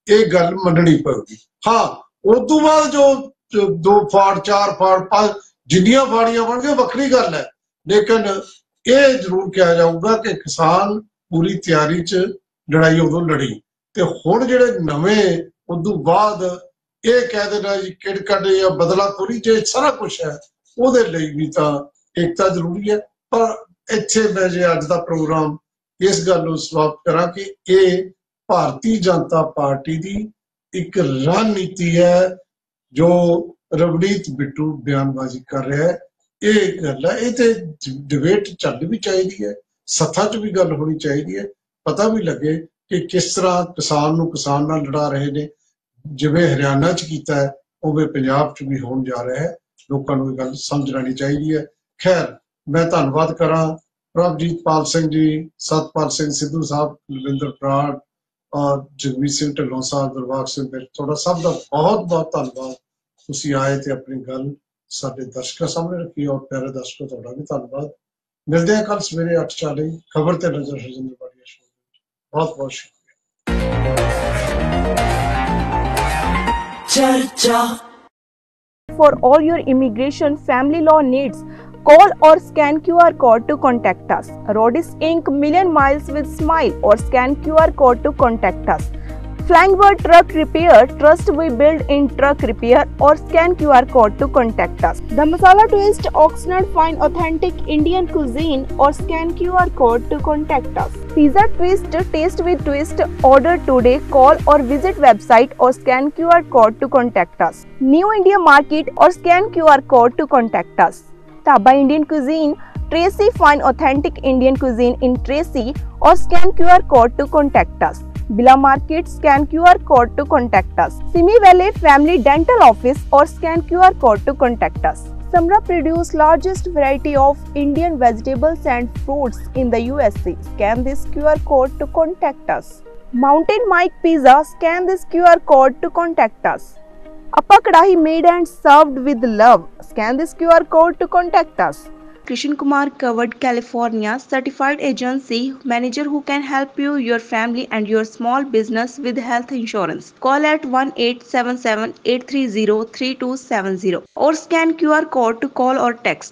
ਇਹ ਗੱਲ ਮੰਨਣੀ ਪਊਗੀ। ਹਾਂ, ਉਸ ਤੋਂ ਬਾਅਦ ਜੋ 2 ਫਾੜ 4 ਫਾੜ 5 ਜਿੰਨੀਆਂ ਫਾੜੀਆਂ ਬਣਗੀਆਂ ਵੱਖਰੀ ਗੱਲ ਹੈ, ਲੇਕਿਨ ਇਹ ਜ਼ਰੂਰ ਕਿਹਾ ਜਾਊਗਾ ਕਿ ਕਿਸਾਨ ਪੂਰੀ ਤਿਆਰੀ 'ਚ ਲੜਾਈ ਉਦੋਂ ਲੜੀ। ਤੇ ਹੁਣ ਜਿਹੜੇ ਨਵੇਂ ਉਦੋਂ ਬਾਅਦ ਇਹ ਕਹਿ ਦੇਣਾ ਜੀ ਕਿੜਕੱਢ ਜਾਂ ਬਦਲਾਖੋਰੀ ਜੇ ਸਾਰਾ ਕੁਛ ਹੈ, ਉਹਦੇ ਲਈ ਵੀ ਤਾਂ ਏਕਤਾ ਜ਼ਰੂਰੀ ਹੈ। ਪਰ ਇੱਥੇ ਮੈਂ ਜੇ ਅੱਜ ਦਾ ਪ੍ਰੋਗਰਾਮ ਇਸ ਗੱਲ ਨੂੰ ਸਮਾਪਤ ਕਰਾਂ ਕਿ ਇਹ ਭਾਰਤੀ ਜਨਤਾ ਪਾਰਟੀ ਦੀ ਇੱਕ ਰਣਨੀਤੀ ਹੈ ਜੋ ਰਵਨੀਤ ਬਿੱਟੂ ਬਿਆਨਬਾਜ਼ੀ ਕਰ ਰਿਹਾ ਹੈ। ਇਹ ਗੱਲ ਹੈ, ਇਹ ਤੇ ਡਿਬੇਟ ਚੱਲਣੀ ਵੀ ਚਾਹੀਦੀ ਹੈ, ਸੱਥਾਂ 'ਚ ਵੀ ਗੱਲ ਹੋਣੀ ਚਾਹੀਦੀ ਹੈ, ਪਤਾ ਵੀ ਲੱਗੇ ਕਿ ਕਿਸ ਤਰ੍ਹਾਂ ਕਿਸਾਨ ਨੂੰ ਕਿਸਾਨ ਨਾਲ ਲੜਾ ਰਹੇ ਨੇ। ਜਿਵੇਂ ਹਰਿਆਣਾ 'ਚ ਕੀਤਾ ਹੈ ਉਵੇਂ ਪੰਜਾਬ 'ਚ ਵੀ ਹੋਣ ਜਾ ਰਿਹਾ ਹੈ। ਲੋਕਾਂ ਨੂੰ ਇਹ ਗੱਲ ਸਮਝ ਲੈਣੀ ਚਾਹੀਦੀ ਹੈ। ਖੈਰ, ਮੈਂ ਧੰਨਵਾਦ ਕਰਾਂ ਪ੍ਰਭਜੀਤ ਪਾਲ ਸਿੰਘ ਜੀ, ਸਤਪਾਲ ਸਿੰਘ ਸਿੱਧੂ ਸਾਹਿਬ, ਲਵਿੰਦਰ ਬਰਾੜ ਔਰ ਜਗਮੀਤ ਸਿੰਘ ਢਿੱਲੋਂ ਸਾਹਿਬ, ਦਿਲਬਾਗ ਸਿੰਘ ਬਿੱਟ, ਤੁਹਾਡਾ ਸਭ ਦਾ ਬਹੁਤ ਬਹੁਤ ਧੰਨਵਾਦ। ਤੁਸੀਂ ਆਏ ਤੇ ਆਪਣੀ ਗੱਲ ਸਾਡੇ ਦਰਸ਼ਕਾਂ ਸਾਹਮਣੇ ਰੱਖੀ। ਔਰ ਪਿਆਰੇ ਦਰਸ਼ਕੋ, ਤੁਹਾਡਾ ਵੀ ਧੰਨਵਾਦ। ਮਿਲਦੇ ਹਾਂ ਕੱਲ ਸਵੇਰੇ 8:40 ਖਬਰ ਤੇ ਨਜ਼ਰ ਹਰਜਿੰਦਰ ਬਾੜੀਆ ਸ਼ੋਅ। ਬਹੁਤ ਬਹੁਤ ਸ਼ੁਕਰੀਆ। For all your immigration family law needs, call or scan QR code to contact us. Rodis Inc. Million Miles with Smile, or scan QR code to contact us. Flying Bird Truck Repair, trust we build in truck repair, or scan QR code to contact us. The Masala Twist, Oxnard Fine Authentic Indian Cuisine, or scan QR code to contact us. Pizza Twist, taste with twist, order today, call or visit website or scan QR code to contact us. New India Market, or scan QR code to contact us. Dhaba Indian Cuisine, Tracy Fine Authentic Indian Cuisine in Tracy, or scan QR code to contact us. Bila Market, scan QR code to contact us. Simi Valley Family Dental Office, or scan QR code to contact us. Samra produce largest variety of Indian vegetables and fruits in the USA. Scan this QR code to contact us. Mountain Mike Pizza, scan this QR code to contact us. Appa Kadahi made and served with love. Scan this QR code to contact us. Krishan Kumar Covered California, certified agency manager who can help you, your family and your small business with health insurance. Call at 1-877-830-3270 or scan QR code to call or text.